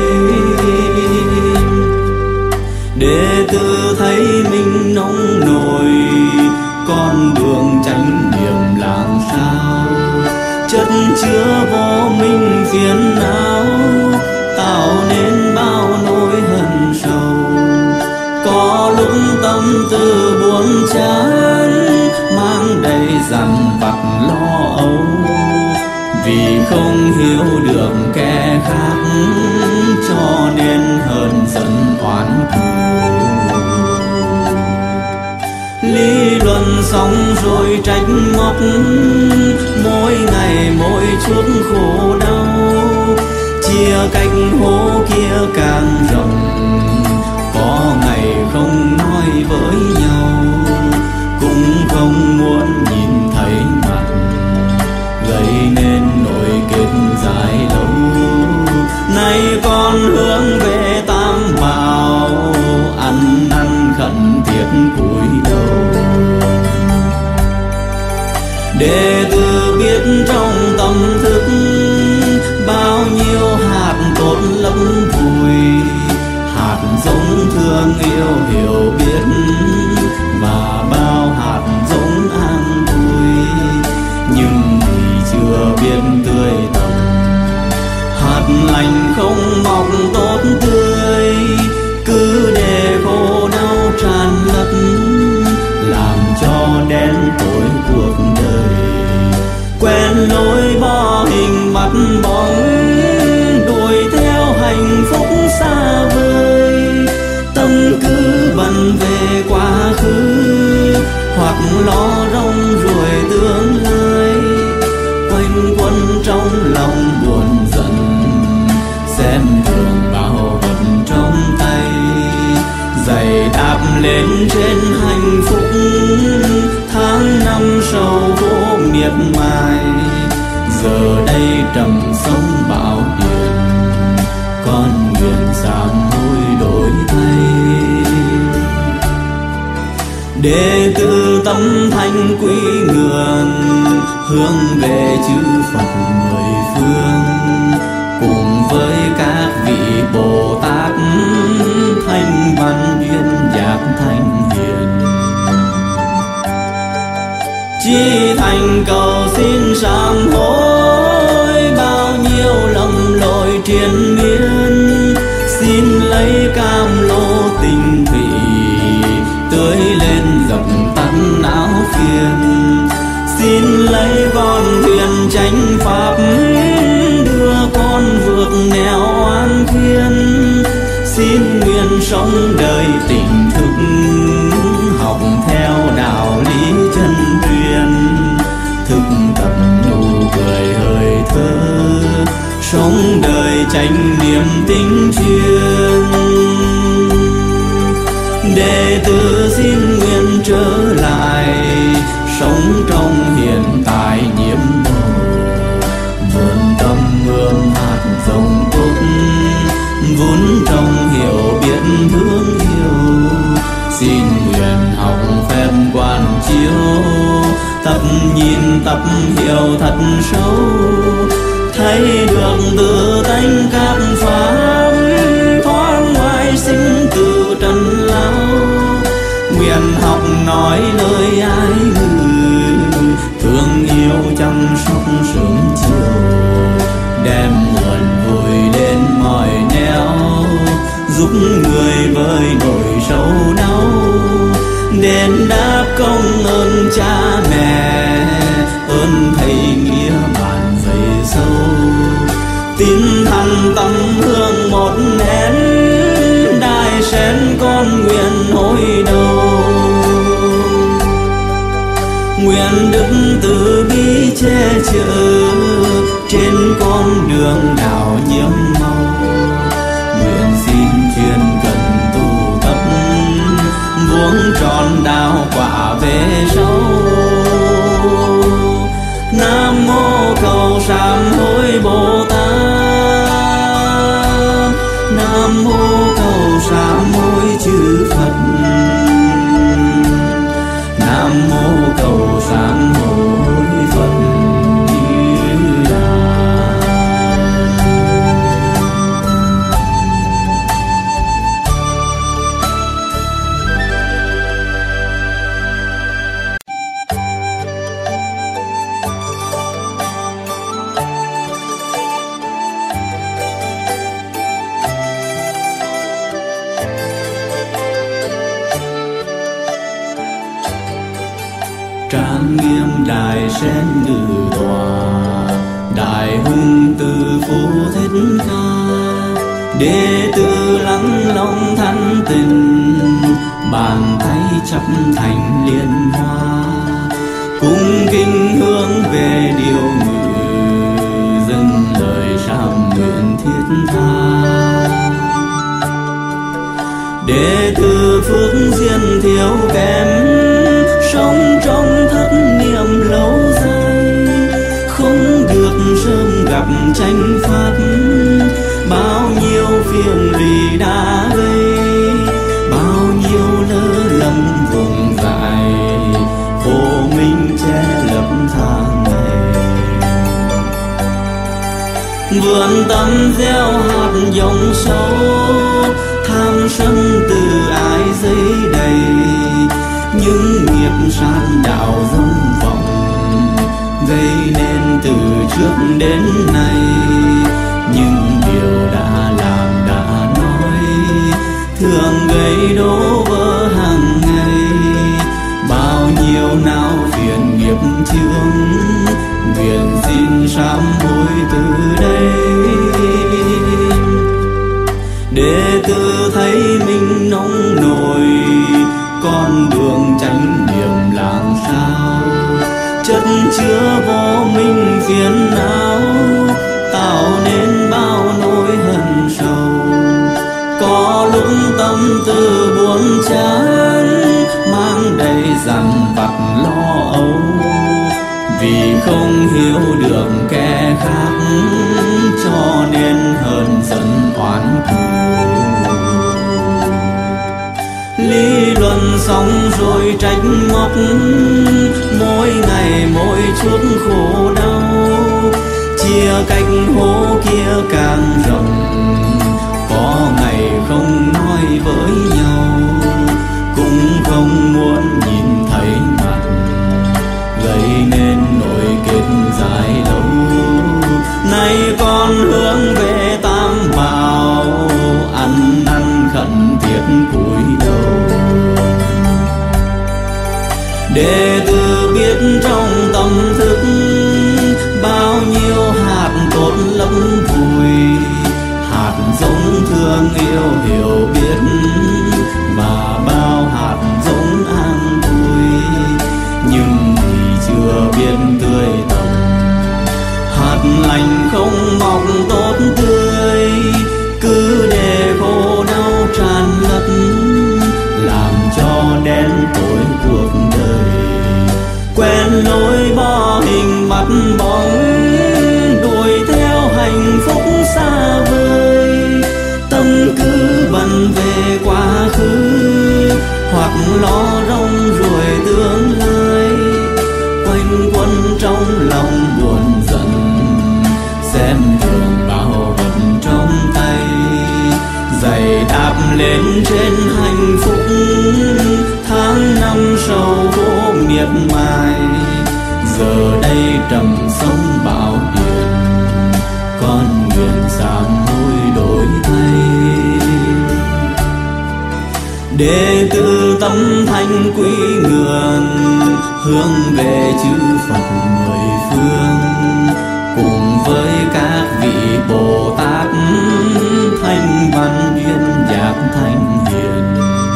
Đệ tử thấy mình nông nổi, con đường chánh niệm làm sao. Chất chứa vô minh phiền não, tạo nên bao nỗi hận sầu. Có lúc tâm tư buồn chán, mang đầy dằn vặt lo âu. Vì không hiểu được kẻ khác, cho nên hờn giận oán thù. Lý luận xong rồi trách móc, mỗi ngày mỗi chút khổ đau, chia cách hố kia càng rộng, có ngày không nói với nhau, cũng không muốn nhìn thấy mặt, gây nên nỗi kết dài lâu. Nay con hướng về Tam Bảo, ăn năn khẩn thiết cúi đầu. Đệ tử biết trong tâm thức bao nhiêu hạt tốt lắm vui, hạt giống thương yêu hiểu biết và bao hạt giống an vui, nhưng vì chưa biết tươi tầm, hạt lành không mọc tốt tươi, cứ để khổ đau tràn ngập, làm cho đen tối cuộc đời. Quen lối bỏ hình mặt bóng, đuổi theo hạnh phúc xa vời, tâm cứ bận về quá khứ, hoặc lo rong ruổi tương lai, quanh quẩn trong lòng buồn giận, xem thường bao vật trong tay, giày đạp lên trên hạnh phúc, tháng năm sầu vô miệt mài, giờ đây trầm sông bão điền, con nguyện sám hối đổi thay. Đệ tử tâm thanh quy ngưỡng, hướng về chư Phật mười phương, cùng với các vị Bồ Tát thanh văn duyên giác thanh hiền, chỉ thành cầu xin sám hối bao nhiêu lầm lỗi triền miên, xin lấy cam lô tình thủy tưới lên dập tắt não phiền, xin lấy con thuyền chánh pháp đưa con vượt nẻo oan khiên, xin nguyện sống đời tỉnh thức, học theo đạo lý chân truyền, thực tập nụ cười hơi thở, sống đời chánh niệm tinh chuyên. Đệ tử xin nguyện trở lại, sống trong hiện tại nhiễm màu, vườn tâm hương hạt giống tốt, vốn trong hiểu biết thương yêu, xin nguyện học phép quan chiếu, tập nhìn tập hiểu thật sâu, thấy được tự tánh các pháp, thoát ngoài sinh tử trần lao, nguyện học nói lời ai ngữ, thương yêu chăm sóc sớm chiều, đem nguồn vui đến mọi nẻo, giúp người vơi nỗi sầu đau, đền đáp công ơn cha mẹ, ơn thầy nghĩa bạn dày sâu, tin thẳng tâm hương một nén, đại sen con nguyện hồi đầu, nguyện đức từ bi che chở trên con đường đạo nhiễm màu, nguyện xin chuyên cần tu tập, vuông tròn đạo quả về sau. Nam mô cầu sám hối Bồ Tát, Nam mô cầu sám hối chư Phật, Nam mô cầu sám hối Phật Như Lai. Trang nghiêm đài sen ngự tòa, đại hùng từ phú thích ca, đệ tử lắng lòng thanh tịnh, bàn tay chấp thành liên hoa. từ phước duyên thiếu kém, sống trong thất niệm lâu dài, không được sớm gặp tranh pháp. Bao nhiêu phiền lụy đã gây, bao nhiêu lỡ lầm vùng dài, khổ mình che lấp tháng ngày. Vườn tâm gieo hạt giống sâu, tham sân từ ai dấy đầy, những nghiệp sát đạo dâm vọng gây nên từ trước đến nay. Những điều đã làm đã nói thường gây đổ vỡ hàng ngày, bao nhiêu não phiền nghiệp chướng, nguyện xin sám hối từ đây. Đệ tử thấy mình nông nổi, con đường chánh niệm làm sao, chất chứa vô minh phiền não, tạo nên bao nỗi hận sầu. Có lúc tâm tư buồn chán, mang đầy dằn vặt lo âu, vì không hiểu được kẻ khác, cho nên hờn giận oán thù. Lý luận xong rồi trách móc, mỗi ngày mỗi chút khổ đau, chia cách hố kia càng rộng, có ngày không nói với nhau, cũng không muốn nhìn thấy mặt, gây nên nỗi kết dài lâu. Nay con hướng về tam bảo, ăn năn khẩn thiết cúi đầu. Đệ tử biết trong tâm thức, bao nhiêu hạt tốt lắm vui, hạt giống thương yêu hiểu biết, và bao hạt giống an vui, nhưng vì chưa biết tươi tầm. Hạt lành không mọc tốt tươi, cứ để khổ đau tràn ngập, làm cho đen tối cuộc đời. Quen lối bỏ hình bắt bóng, đuổi theo hạnh phúc xa vời, tâm cứ bận về quá khứ, hoặc lo rong ruổi tương lai. Quanh quẩn trong lòng buồn giận, xem thường bao vật trong tay, giày đạp lên trên hạnh phúc, tháng năm sầu vô miệt mài. Giờ đây trầm sông bão biển, con nguyện sám hối đổi thay. Đệ tử tâm thanh quý ngưỡng, hướng về chư Phật mười phương, cùng với các vị Bồ Tát thanh văn duyên giác thanh hiền.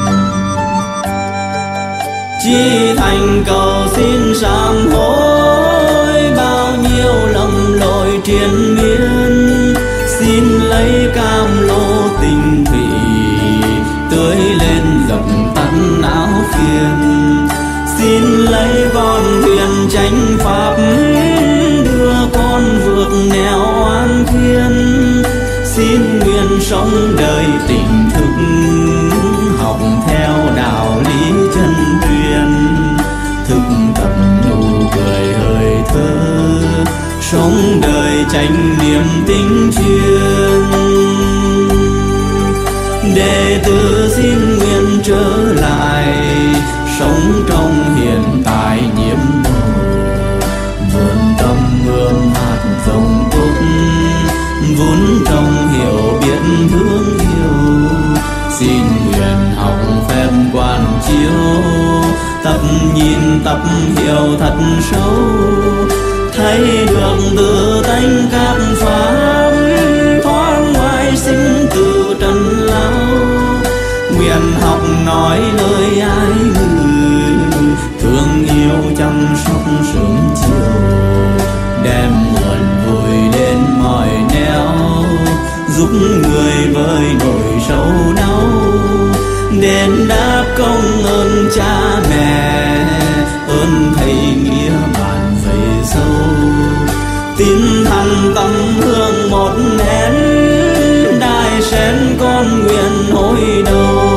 Chí thành cầu xin sám hối, bao nhiêu lầm lỗi triền miên, xin lấy cam lô tình thủy, tưới lên dập tắt não phiền. Xin lấy con thuyền chánh pháp, đưa con vượt nẻo oan thiên. Xin nguyện sống đời tỉnh thức, học theo đạo lý chân truyền, thực tập nụ cười hơi thơ, sống đời chánh niệm tinh chuyên. Đệ tử xin nguyện trở lại, sống trong hiện tại nhiễm màu, vườn tâm hương hạt giống tốt, vốn trong hiểu biết thương yêu. Xin nguyện học phép quan chiếu, tập nhìn tập hiểu thật sâu, thấy được tự tánh các pháp, thoát ngoài sinh từ trần lao. Nguyện học nói lời ai ngữ, thương yêu chăm sóc sớm chiều, đem nguồn vui đến mọi nẻo, giúp người với nỗi sầu đau. đền đáp công ơn cha mẹ, ơn thầy nghĩa bạn dày sâu. Tin thẳng tâm hương một nén, đài sen con nguyện hồi đầu.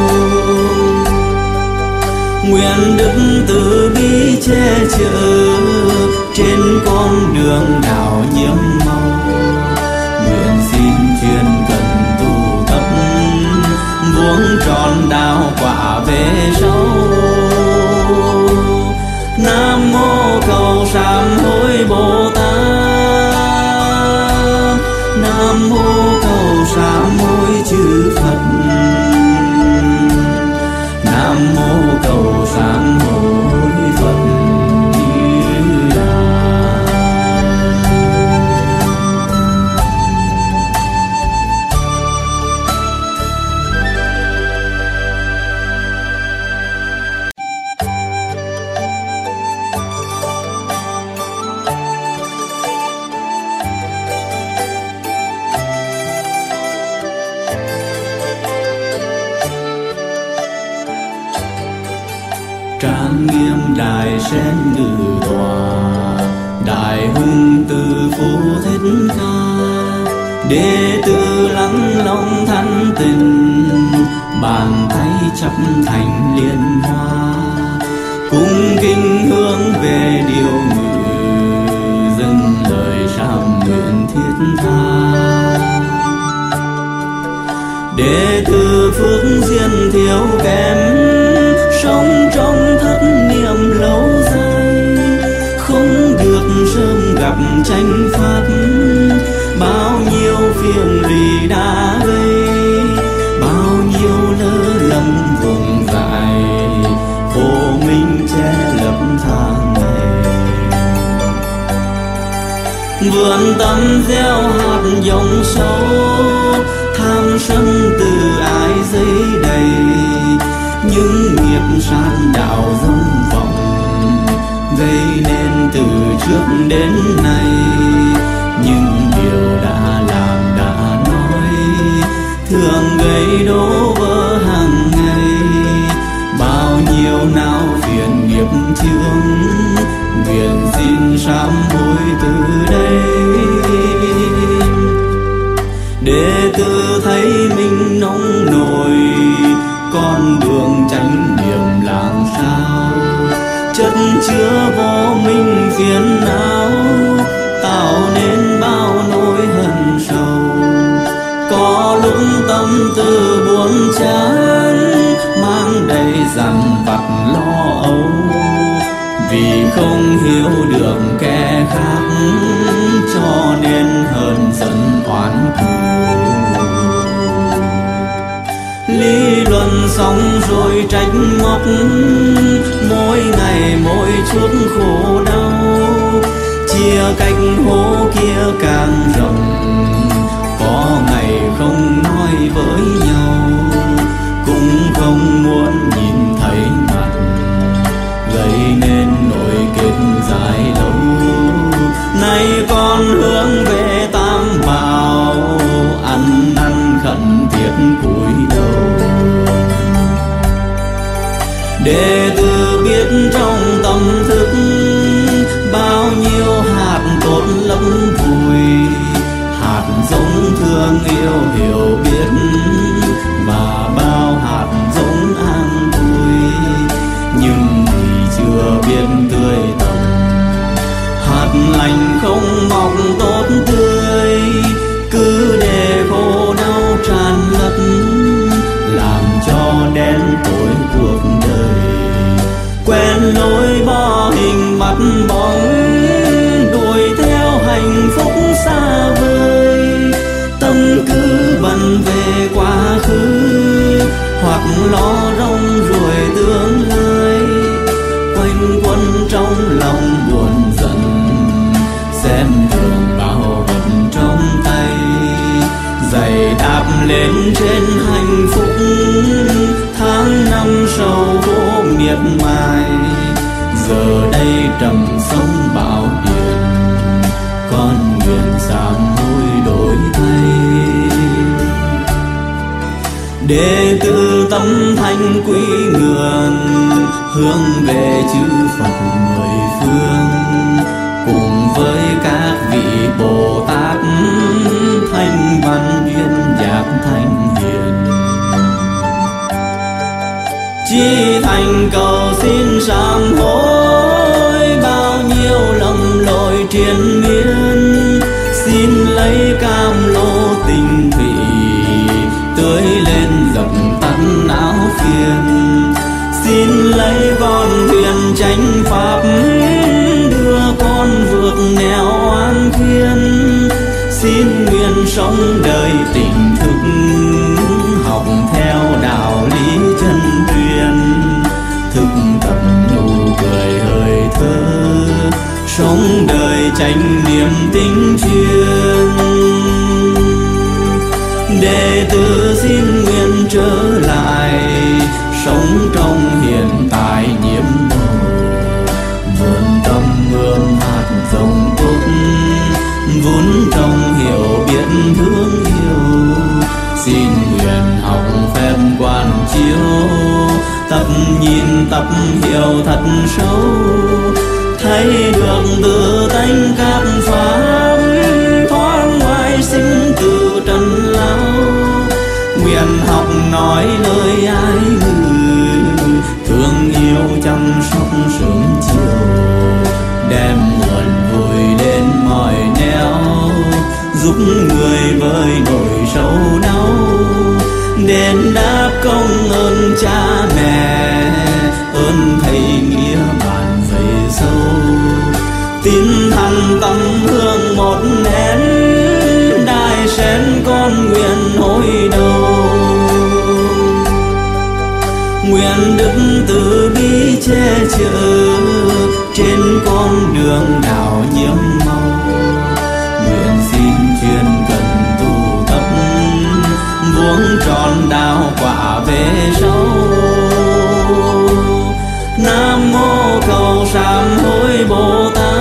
Nguyện đức từ bi che chở trên con đường đạo nhiễm màu. Nguyện xin chuyên cần tu tập, vuông tròn đạo quả về sau. Nam mô cầu sám hối Bồ Tát, Nam mô cầu sám hối chư Phật, Nam mô cầu sám hối Phật Như Lai. Trang nghiêm đài sen ngự tòa, đại hùng từ phú thích ca. Đệ tử lắng lòng thanh tịnh, bàn tay chắp thành liên hoa. Cung kính hướng về điều ngự, dâng lời sám nguyện thiết tha. Đệ tử phước duyên thiếu kém, sống trong thất niệm lâu dài. Không được sớm gặp tranh pháp, bao nhiêu phiền lụy đã gây. Bao nhiêu lỡ lầm vùng dài, khổ mình che lấp tháng ngày. Vườn tâm gieo hạt giống sâu, tham sân từ ai dấy đầy. Những nghiệp sát đạo dâm vọng, gây nên từ trước đến nay. Những điều đã làm đã nói, thường gây đổ vỡ hàng ngày. Bao nhiêu não phiền nghiệp chướng, nguyện xin sám hối từ đây. Đệ tử thấy mình nông nổi, con đường chánh niệm làm sao. Chất chứa vô minh phiền não, tạo nên bao nỗi hận sầu. Có lúc tâm tư buồn chán, mang đầy dằn vặt lo âu. Vì không hiểu được kẻ khác, cho nên hờn giận oán thù. Lý luận xong rồi trách móc, mỗi ngày mỗi chút khổ đau. Chia cách hố kia càng rộng, có ngày không nói với nhau. Cũng không muốn nhìn thấy mặt, gây nên nỗi kết dài lâu. Nay con hướng về Tam Bảo, ăn năn khẩn thiết cúi đầu. Đệ tử biết trong tâm thức, bao nhiêu hạt tốt lắm vui. Hạt giống thương yêu hiểu biết, và bao hạt giống an vui. Nhưng vì chưa biết tươi tầm, hạt lành không mọc tốt tươi. Cứ để khổ đau tràn ngập, làm cho đen tối cuộc đời. Quen lối bỏ hình mặt bóng, đuổi theo hạnh phúc xa vời. Tâm cứ bận về quá khứ, hoặc lo rong ruổi tương lai. Quanh quẩn trong lòng buồn giận, xem thường bao vật trong tay. Giày đạp lên trên hạnh phúc, tháng năm sầu vô miệt mài. Giờ đây trầm sông bão biển, con nguyện sám hối đổi thay. Đệ tử tâm thanh quý ngưỡng, hướng về chư Phật mười phương, cùng với các vị Bồ Tát thanh văn duyên giác thanh hiền. Chí thành cầu xin sám hối, bao nhiêu lầm lỗi triền miên, xin lấy cam lô tình thủy, tưới lên dập tắt áo phiền. Xin lấy con thuyền chánh pháp, đưa con vượt nẻo oan khiên. Xin nguyện sống đời tỉnh thức, học theo đạo lý chân truyền, thực tập nụ cười hơi thơ, sống đời chánh niệm tinh chuyên. Đệ tử xin nguyện trở lại, sống trong hiện tại nhiễm màu, vươn tâm hương hạt giống tốt, vốn trong hiểu biết thương yêu. Xin nguyện học phép quan chiếu, tập nhìn tập hiểu thật sâu, thấy được tự tánh các pháp, thoát ngoài sinh tử trần lao. Nguyện học nói lời ai ngữ, thương yêu chăm sóc sớm chiều, đem nguồn vui đến mọi nẻo, giúp người vơi nỗi sầu đau, đền đáp công ơn cha mẹ, ơn thầy nghĩa bạn dày sâu. Tin thẳng tâm hương một nén, đài sen con nguyện hồi đầu. Nguyện đức từ bi che chở trên con đường đạo nhiễm màu. Nguyện xin chuyên cần tu tập, vuông tròn đạo quả về sau. Nam mô cầu sám hối Bồ Tát,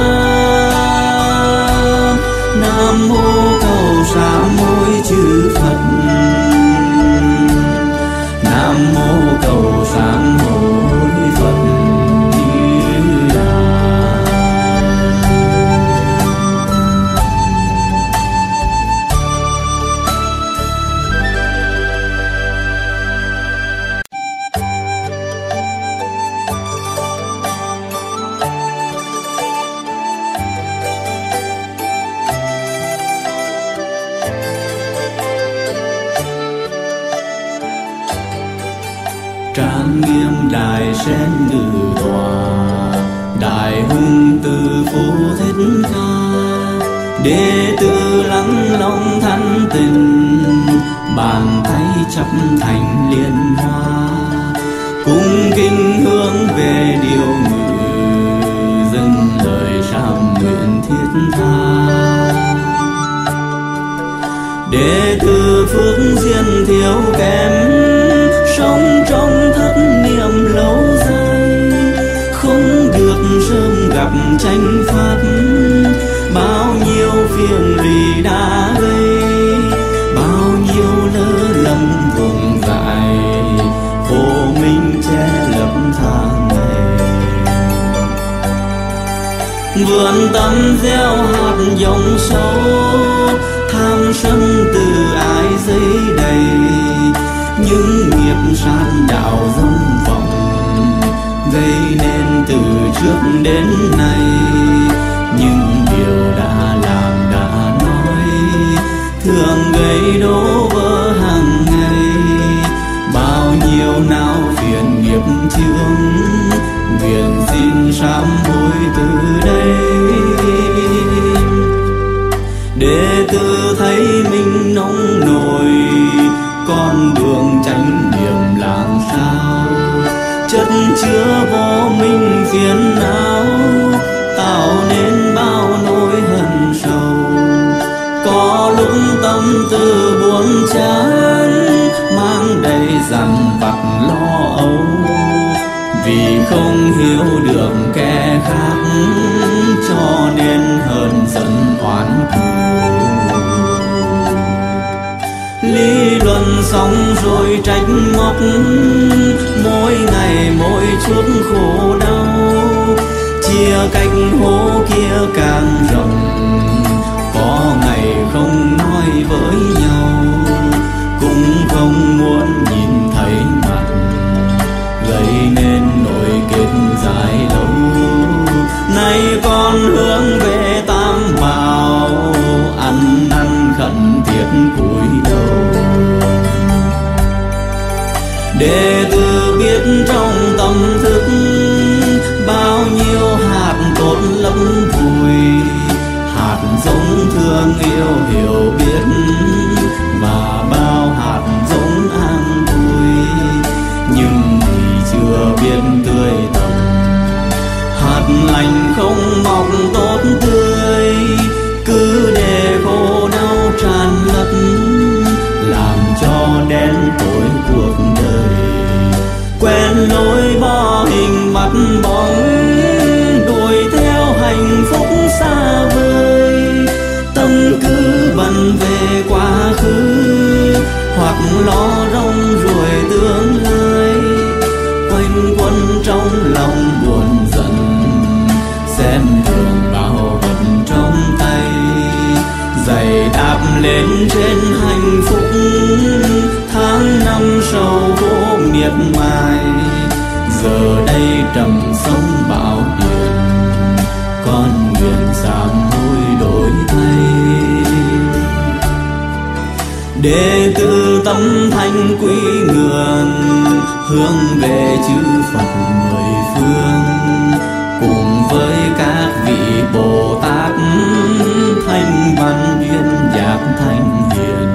Nam mô cầu sám hối chư Phật, Nam mô cầu sám hối Phật Như Lai. Trang nghiêm đài sen ngự tòa, đại hùng từ phú thích ca. Đệ tử lắng lòng thanh tình, bàn tay chắp thành liên hoa. Cung kính hướng về điều ngự, dâng lời sám nguyện thiết tha. Đệ tử phước duyên thiếu kém, sống trong thất niệm lâu dài, không được sớm gặp chánh pháp. Bao nhiêu phiền lụy đã gây, bao nhiêu lỡ lầm vùng dại, khổ mình che lấp tháng ngày. Vườn tâm gieo hạt giống sâu, tham sân từ ai dấy đầy. Những nghiệp sát đạo dâm vọng, gây nên từ trước đến nay. Nhưng điều đã làm đã nói, thường gây đổ vỡ hàng ngày. Bao nhiêu não phiền nghiệp chướng, nguyện xin sám hối từ đây. Đệ tử thấy mình nông nổi, con đường chánh niệm làm sao. Chất chứa vô minh phiền não, tạo nên bao nỗi hận sầu. Có lúc tâm tư buồn chán, mang đầy dằn vặt lo âu. Vì không hiểu được kẻ khác, cho nên hờn giận oán thù. Lý luận xong rồi trách hình mộc, mỗi ngày mỗi chút khổ đau, chia cách hố kia càng rộng, có ngày không nói với nhau, cũng không muốn nhìn thấy mặt, gây nên nỗi kết dài lâu. Nay con hướng về Tam Bảo, ăn năn khẩn thiết cúi đầu. Đệ tử biết trong tâm thức bao nhiêu hạt tốt lắm vui, hạt giống thương yêu hiểu biết và bao hạt giống an vui, nhưng vì chưa biết tươi tầm. Hạt lành không mọc tốt tươi, cứ để khổ đau tràn ngập, làm cho đen tối cuộc đời. Quen lối bỏ hình mặt bóng, đuổi theo hạnh phúc xa vời, tâm cứ bận về quá khứ, hoặc lo rong ruổi tương lai. Quanh quẩn trong lòng buồn giận, xem thường bao vật trong tay, giày đạp lên trên hạnh phúc. Tháng năm sầu vô miệt mài, giờ đây trầm sông bão điền, con nguyện sám hối đổi thay. Đệ tử tâm thanh quy ngưỡng, hướng về chư Phật mười phương, cùng với các vị Bồ Tát thanh văn duyên giác thanh hiền.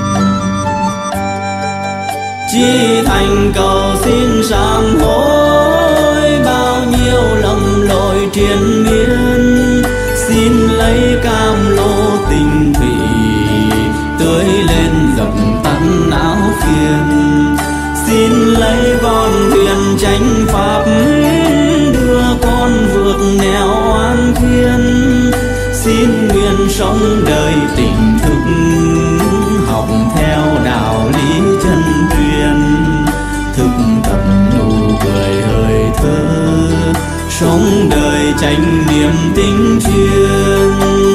Chí thành cầu xin sám hối, bao nhiêu lầm lỗi triền miên, xin lấy cam lô tình thủy, tưới lên dập tắt não phiền. Xin lấy con thuyền chánh pháp, đưa con vượt nẻo oan khiên. Xin nguyện sống đời tỉnh thức, học theo đạo lý chân truyền, thực tập nụ cười hơi thở, sống đời chánh niệm tinh chuyên.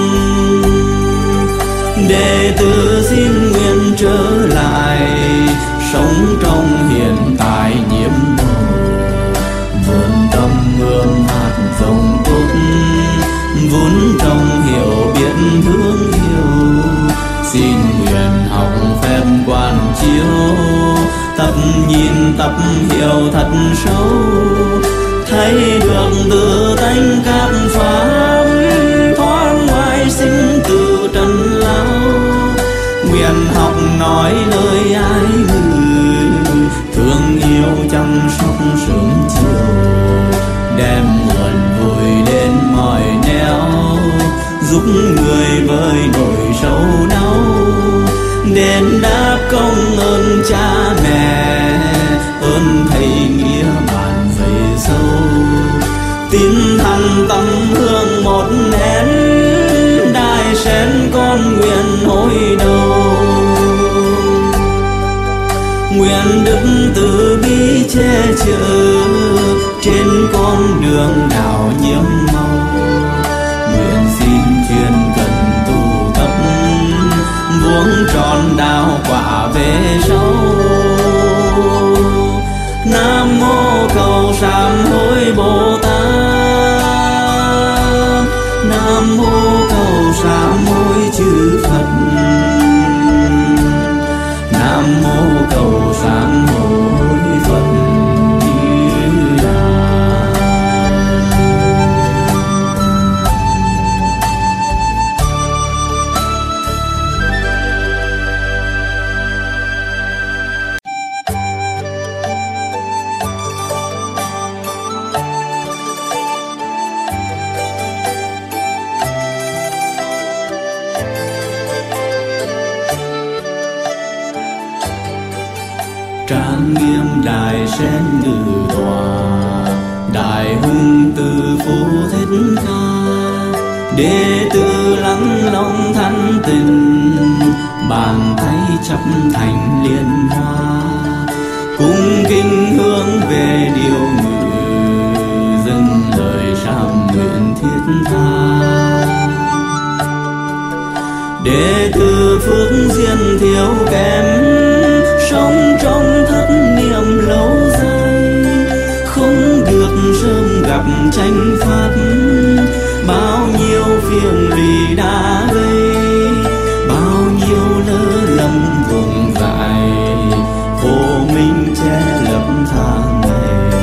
Đệ tử xin nguyện trở lại, sống trong hiện tại nhiễm màu, vườn tâm hương hạt giống tốt, vốn trong hiểu biết thương yêu. Xin nguyện học phép quan chiếu, tập nhìn tập hiểu thật sâu, thấy được tự tánh các pháp, thoát ngoài sinh tử trần lao. Nguyện học nói lời ai ngữ, thương yêu chăm sóc sớm chiều, đem nguồn vui lên mọi nẻo, giúp người vơi nỗi sầu đau. Đền đáp công ơn cha mẹ, ơn thầy nghĩa bạn dày sâu. Tin thẳng tâm hương một nén, đại sen con nguyện hồi đầu. Nguyện đức từ bi che chở, trên con đường đạo nhiễm màu. Nguyện xin chuyên cần tu tập, vuông tròn đạo quả về sau. Nam mô cầu sám hối Bồ Tát, Nam mô cầu sám hối chư Phật, Nam mô cầu sám hối Phật Như Lai. Trang nghiêm đại sen ngự tòa, đại hùng từ phú thích ca. Đệ tử lắng lòng thanh tịnh, bàn tay chấp thành liên hoa. kinh hướng về điều ngự, dâng lời sám nguyện thiết tha. Đệ tử phước duyên thiếu kém, sống trong thất niệm lâu dài, không được sớm gặp tranh pháp. Bao nhiêu phiền lụy đã gây, bao nhiêu lỡ lầm vùng dại, khổ mình che lấp tháng ngày.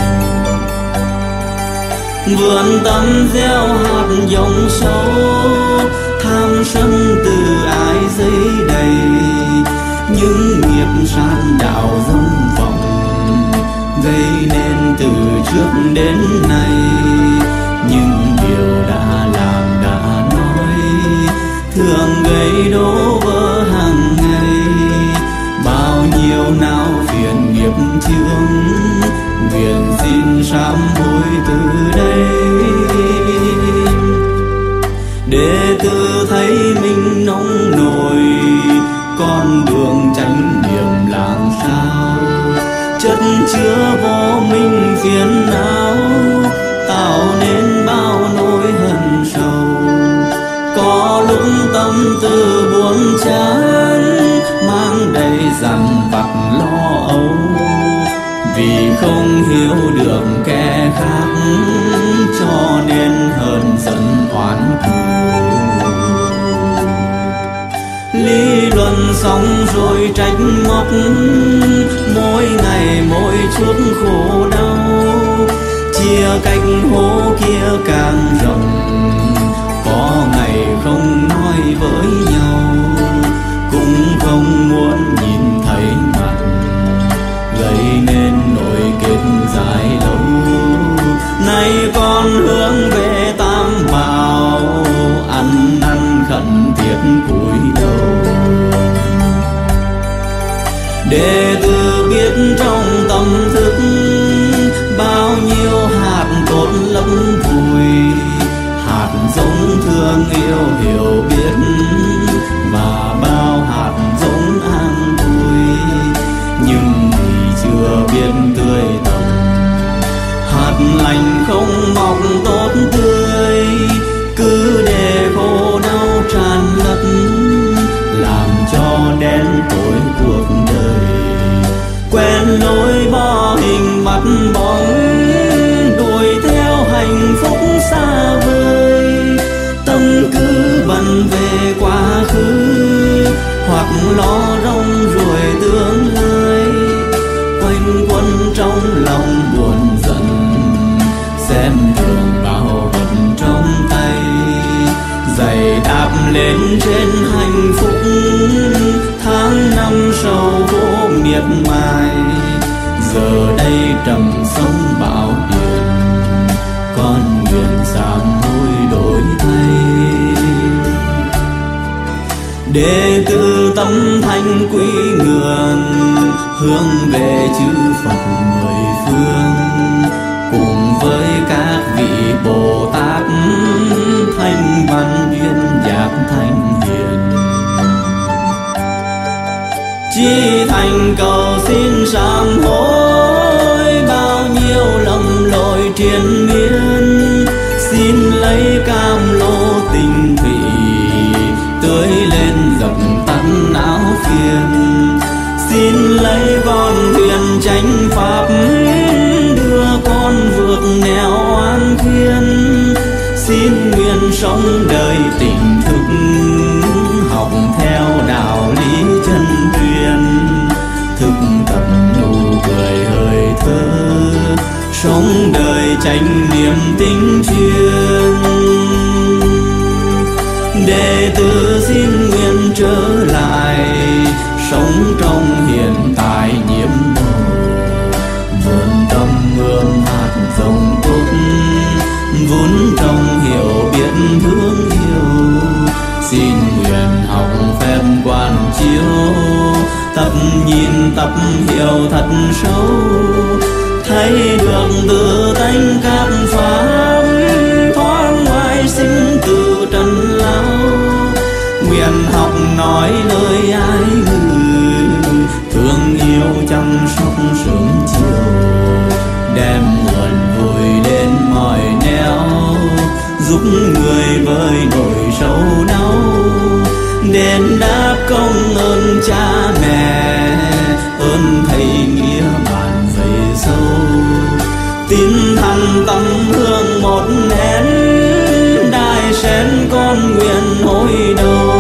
Vườn tâm gieo hạt dòng sâu, tham sân từ ai dấy đầy, những nghiệp sát đạo dâm vọng gây nên từ trước đến nay. Nhưng điều đã làm đã nói, thường gây đổ vỡ hàng ngày. Bao nhiêu não phiền nghiệp chướng, nguyện xin sám hối từ đây. Đệ tử thấy mình nông nổi, con đường chánh niệm làm sao, chất chứa vô minh phiền não, tạo nên bao nỗi hận sầu. Có lúc tâm tư buồn chán, mang đầy dằn vặt lo âu, vì không hiểu được kẻ khác, cho nên hờn giận oán thù. Lý luận xong rồi trách móc, mỗi ngày mỗi chút khổ đau, chia cách hố kia càng rộng. Có ngày không nói với nhau, cũng không muốn nhìn thấy mặt, gây nên nỗi kết dài lâu. Nay con hướng về tam bảo, ăn năn khẩn thiết cúi đầu. Đệ tử biết trong tâm thức, bao nhiêu hạt tốt lấp vùi, hạt giống thương yêu hiểu biết, và bao hạt giống an vui, nhưng vì chưa biết tươi tầm. Hạt lành không mọc tốt tươi, cứ để khổ đau tràn lấp, làm cho đen tối cuộc đời. Quen lối bỏ hình mặt bóng, đuổi theo hạnh phúc xa vời. Tâm cứ bận về quá khứ, hoặc lo rong ruổi tương lai. Quanh quẩn trong lòng buồn giận, xem thường bao vật trong tay. Giày đạp lên trên hạnh phúc, tháng năm sầu vô miệt mài. Giờ đây trầm sông bão điền, con nguyện sám hối đổi thay. Đệ tử tâm thanh quy ngưỡng, hướng về chư Phật mười phương, cùng với các vị Bồ Tát thanh văn duyên giác thanh hiền. Chí thành cầu xin sám hối, bao nhiêu lầm lỗi triền miên. Xin lấy cam lô tình thủy, tưới lên dập tắt não phiền. Xin lấy con thuyền chánh pháp, đưa con vượt nẻo oan khiên. Xin nguyện sống đời tỉnh thức, học theo đạo lý chân truyền. Thực tập nụ cười hơi thơ, sống đời chánh niệm tinh chuyên. Đệ tử xin nguyện trở lại, sống trong hiện tại nhiễm màu. Vườn tâm hương hạt giống tốt, vốn trong hiểu biết thương yêu. Xin nguyện học phép quan chiếu, tập nhìn tập hiểu thật sâu. Thấy được tự tánh các pháp, thoát ngoài sinh từ trần lao. Nguyện học nói lời ai ngữ, thương yêu chăm sóc sớm giúp người vơi nỗi sầu đau, đền đáp công ơn cha mẹ, ơn thầy nghĩa bạn dày sâu. Tin thẳng tâm hương một nén, đài sen con nguyện hồi đầu.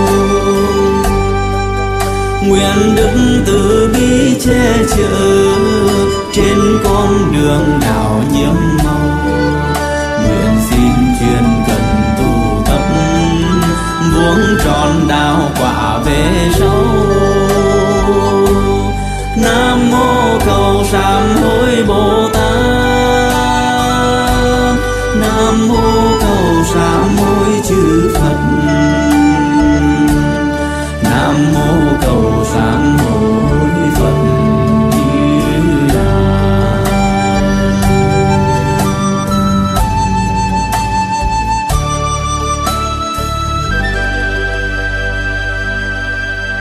Nguyện đức từ bi che chở trên con đường đạo nhiễm màu. Nguyện xin chuyên cần tu tập, vuông tròn đạo quả về sau. Nam mô cầu sám hối Bồ Tát, Nam mô cầu sám hối chư Phật, Nam mô cầu sám